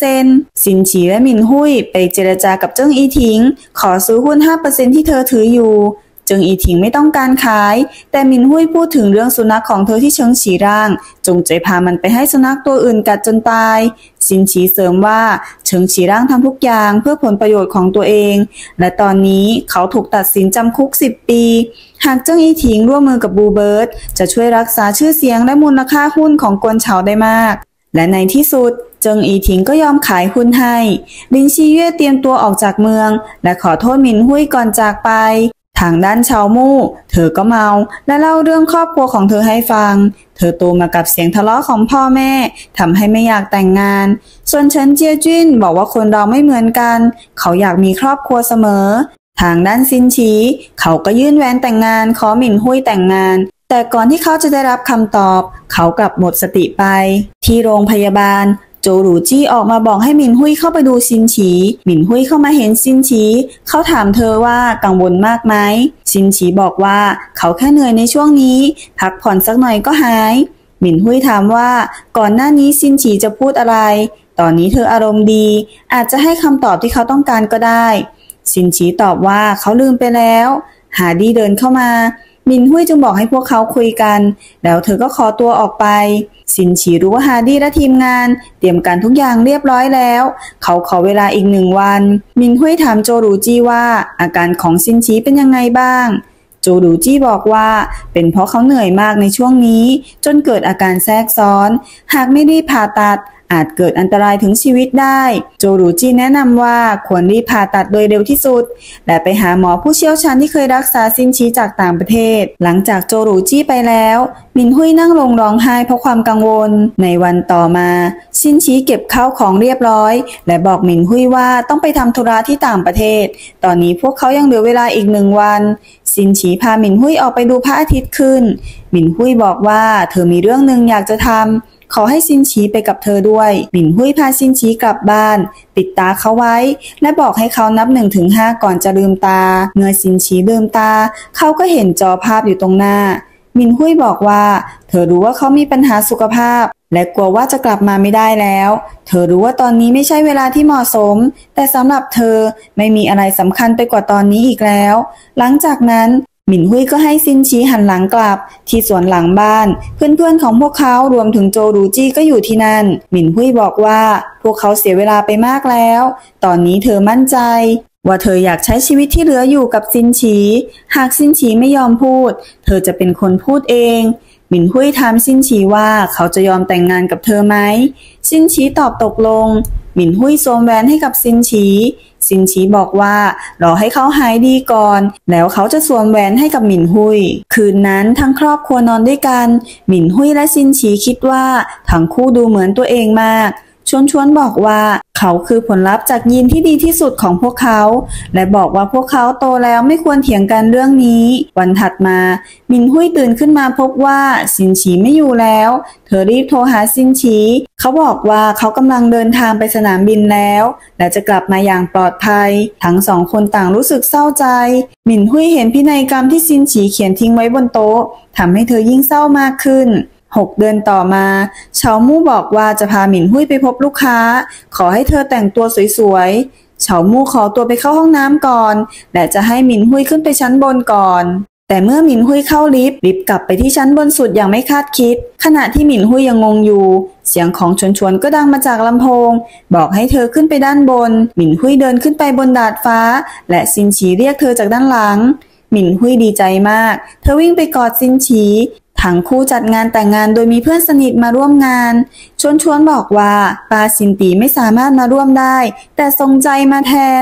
5% ซินฉีและหมินหุ้ยไปเจรจากับเจิ้งอีถิงขอซื้อหุ้น 5% ที่เธอถืออยู่เจิ้งอีถิงไม่ต้องการขายแต่หมินหุ้ยพูดถึงเรื่องสุนัขของเธอที่เฉิงฉีร่างจงใจพามันไปให้สุนัขตัวอื่นกัดจนตายซินฉีเสริมว่าเฉิงฉีร่างทำทุกอย่างเพื่อผลประโยชน์ของตัวเองและตอนนี้เขาถูกตัดสินจำคุก10 ปีหากเจิ้งอีถิงร่วมมือกับบูเบิร์ตจะช่วยรักษาชื่อเสียงและมูลค่าหุ้นของกวนเฉาได้มากและในที่สุดเจิ้งอีถิงก็ยอมขายหุ้นให้ลินซีเย่เตรียมตัวออกจากเมืองและขอโทษหมินหุ้ยก่อนจากไปทางด้านเฉามู่เธอก็เมาและเล่าเรื่องครอบครัวของเธอให้ฟังเธอโตมากับเสียงทะเลาะของพ่อแม่ทำให้ไม่อยากแต่งงานส่วนเฉินเจียจิ้นบอกว่าคนเราไม่เหมือนกันเขาอยากมีครอบครัวเสมอทางด้านซินฉีเขาก็ยื่นแหวนแต่งงานขอหมินหุ้ยแต่งงานแต่ก่อนที่เขาจะได้รับคำตอบเขากลับหมดสติไปที่โรงพยาบาลโจหรูจี้ออกมาบอกให้หมินหุ้ยเข้าไปดูซินฉีหมินหุ้ยเข้ามาเห็นซินฉีเขาถามเธอว่ากังวลมากไหมซินฉีบอกว่าเขาแค่เหนื่อยในช่วงนี้พักผ่อนสักหน่อยก็หายหมินหุ้ยถามว่าก่อนหน้านี้ซินฉีจะพูดอะไรตอนนี้เธออารมณ์ดีอาจจะให้คำตอบที่เขาต้องการก็ได้ซินฉีตอบว่าเขาลืมไปแล้วฮาดี้เดินเข้ามาหมินหุ้ยจึงบอกให้พวกเขาคุยกันแล้วเธอก็ขอตัวออกไปซินฉีรู้ว่าฮาดี้และทีมงานเตรียมการทุกอย่างเรียบร้อยแล้วเขาขอเวลาอีก1 วันหมินหุ้ยถามโจหรูจี้ว่าอาการของซินฉีเป็นยังไงบ้างโจหรูจี้บอกว่าเป็นเพราะเขาเหนื่อยมากในช่วงนี้จนเกิดอาการแทรกซ้อนหากไม่รีบผ่าตัดอาจเกิดอันตรายถึงชีวิตได้โจหรูจี้แนะนำว่าควรรีบผ่าตัดโดยเร็วที่สุดและไปหาหมอผู้เชี่ยวชาญที่เคยรักษาซินฉีจากต่างประเทศหลังจากโจหรูจี้ไปแล้วหมินหุ้ยนั่งลงร้องไห้เพราะความกังวลในวันต่อมาซินฉีเก็บข้าวของเรียบร้อยและบอกหมินหุ้ยว่าต้องไปทำธุระที่ต่างประเทศตอนนี้พวกเขายังเหลือเวลาอีก1 วันซินฉีพาหมินหุ้ยออกไปดูพระอาทิตย์ขึ้นหมินหุ้ยบอกว่าเธอมีเรื่องนึงอยากจะทำขอให้ซินฉีไปกับเธอด้วยหมินหุ้ยพาซินฉีกลับบ้านปิดตาเขาไว้และบอกให้เขานับ1 ถึง 5ก่อนจะลืมตาเมื่อซินฉีลืมตาเขาก็เห็นจอภาพอยู่ตรงหน้าหมินหุ้ยบอกว่าเธอรู้ว่าเขามีปัญหาสุขภาพและกลัวว่าจะกลับมาไม่ได้แล้วเธอรู้ว่าตอนนี้ไม่ใช่เวลาที่เหมาะสมแต่สำหรับเธอไม่มีอะไรสำคัญไปกว่าตอนนี้อีกแล้วหลังจากนั้นหมินหุ้ยก็ให้ซินฉีหันหลังกลับที่สวนหลังบ้านเพื่อนๆของพวกเขารวมถึงโจหรูจี้ก็อยู่ที่นั่นหมินหุ้ยบอกว่าพวกเขาเสียเวลาไปมากแล้วตอนนี้เธอมั่นใจว่าเธออยากใช้ชีวิตที่เหลืออยู่กับซินฉีหากซินฉีไม่ยอมพูดเธอจะเป็นคนพูดเองหมินหุ้ยถามซินฉีว่าเขาจะยอมแต่งงานกับเธอไหมซินฉีตอบตกลงหมินหุ้ยสวมแหวนให้กับซินฉีซินฉีบอกว่ารอให้เขาหายดีก่อนแล้วเขาจะสวมแหวนให้กับหมินหุ้ยคืนนั้นทั้งครอบครัวนอนด้วยกันหมินหุ้ยและซินฉีคิดว่าทั้งคู่ดูเหมือนตัวเองมากชวนบอกว่าเขาคือผลลัพธ์จากยีนที่ดีที่สุดของพวกเขาและบอกว่าพวกเขาโตแล้วไม่ควรเถียงกันเรื่องนี้วันถัดมาหมินหุ้ยตื่นขึ้นมาพบว่าซินฉีไม่อยู่แล้วเธอรีบโทรหาซินฉีเขาบอกว่าเขากำลังเดินทางไปสนามบินแล้วและจะกลับมาอย่างปลอดภัยทั้ง2 คนต่างรู้สึกเศร้าใจหมินหุ้ยเห็นพินัยกรรมที่ซินฉีเขียนทิ้งไว้บนโต๊ะทำให้เธอยิ่งเศร้ามากขึ้น6 เดือนต่อมาเฉามู่บอกว่าจะพาหมินหุ้ยไปพบลูกค้าขอให้เธอแต่งตัวสวยๆเฉามู่ขอตัวไปเข้าห้องน้ำก่อนและจะให้หมินหุ้ยขึ้นไปชั้นบนก่อนแต่เมื่อหมินหุ้ยเข้าลิฟต์กลับไปที่ชั้นบนสุดอย่างไม่คาดคิดขณะที่หมินหุ้ยยังงงอยู่เสียงของชวนก็ดังมาจากลำโพงบอกให้เธอขึ้นไปด้านบนหมินหุ้ยเดินขึ้นไปบนดาดฟ้าและซินฉีเรียกเธอจากด้านหลังหมินหุ้ยดีใจมากเธอวิ่งไปกอดซินฉีทั้งคู่จัดงานแต่งงานโดยมีเพื่อนสนิทมาร่วมงานชวนบอกว่าปาซินตีไม่สามารถมาร่วมได้แต่ทรงใจมาแทน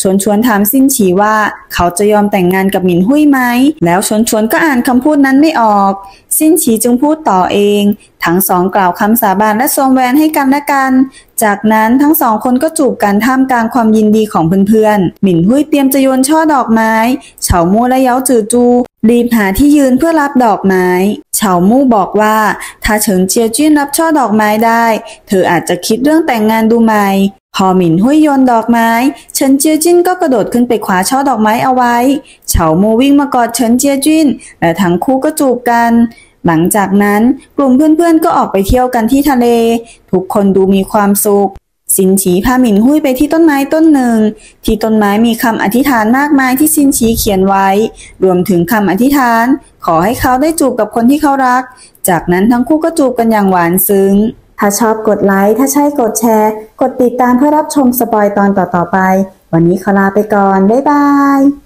ชวนถามซินฉีว่าเขาจะยอมแต่งงานกับหมินหุ้ยไหมแล้วชวนก็อ่านคำพูดนั้นไม่ออกซินฉีจึงพูดต่อเองทั้งสองกล่าวคำสาบานและสวมแหวนให้กันและกันจากนั้นทั้งสองคนก็จูบกันท่ามกลางความยินดีของเพื่อนๆหมินหุ้ยเตรียมจะโยนช่อดอกไม้เฉามู่และเย้าจือจูรีบหาที่ยืนเพื่อรับดอกไม้เฉามู่บอกว่าถ้าเฉิงเจียจิ้นรับช่อดอกไม้ได้เธออาจจะคิดเรื่องแต่งงานดูใหม่พอหมินหุ้ยโยนดอกไม้เฉินเจียจิ้นก็กระโดดขึ้นไปคว้าช่อดอกไม้เอาไว้เฉามู่วิ่งมากอดเฉินเจียจิ้นและทั้งคู่ก็จูบกันหลังจากนั้นกลุ่มเพื่อนๆก็ออกไปเที่ยวกันที่ทะเลทุกคนดูมีความสุขซินฉีพาหมินหุ้ยไปที่ต้นไม้ต้นหนึ่งที่ต้นไม้มีคำอธิษฐานมากมายที่ซินฉีเขียนไว้รวมถึงคำอธิษฐานขอให้เขาได้จูบกับคนที่เขารักจากนั้นทั้งคู่ก็จูบกันอย่างหวานซึ้งถ้าชอบกดไลค์ถ้าใช่กดแชร์กดติดตามเพื่อรับชมสปอยตอนต่อๆไปวันนี้ขอลาไปก่อนบ๊ายบาย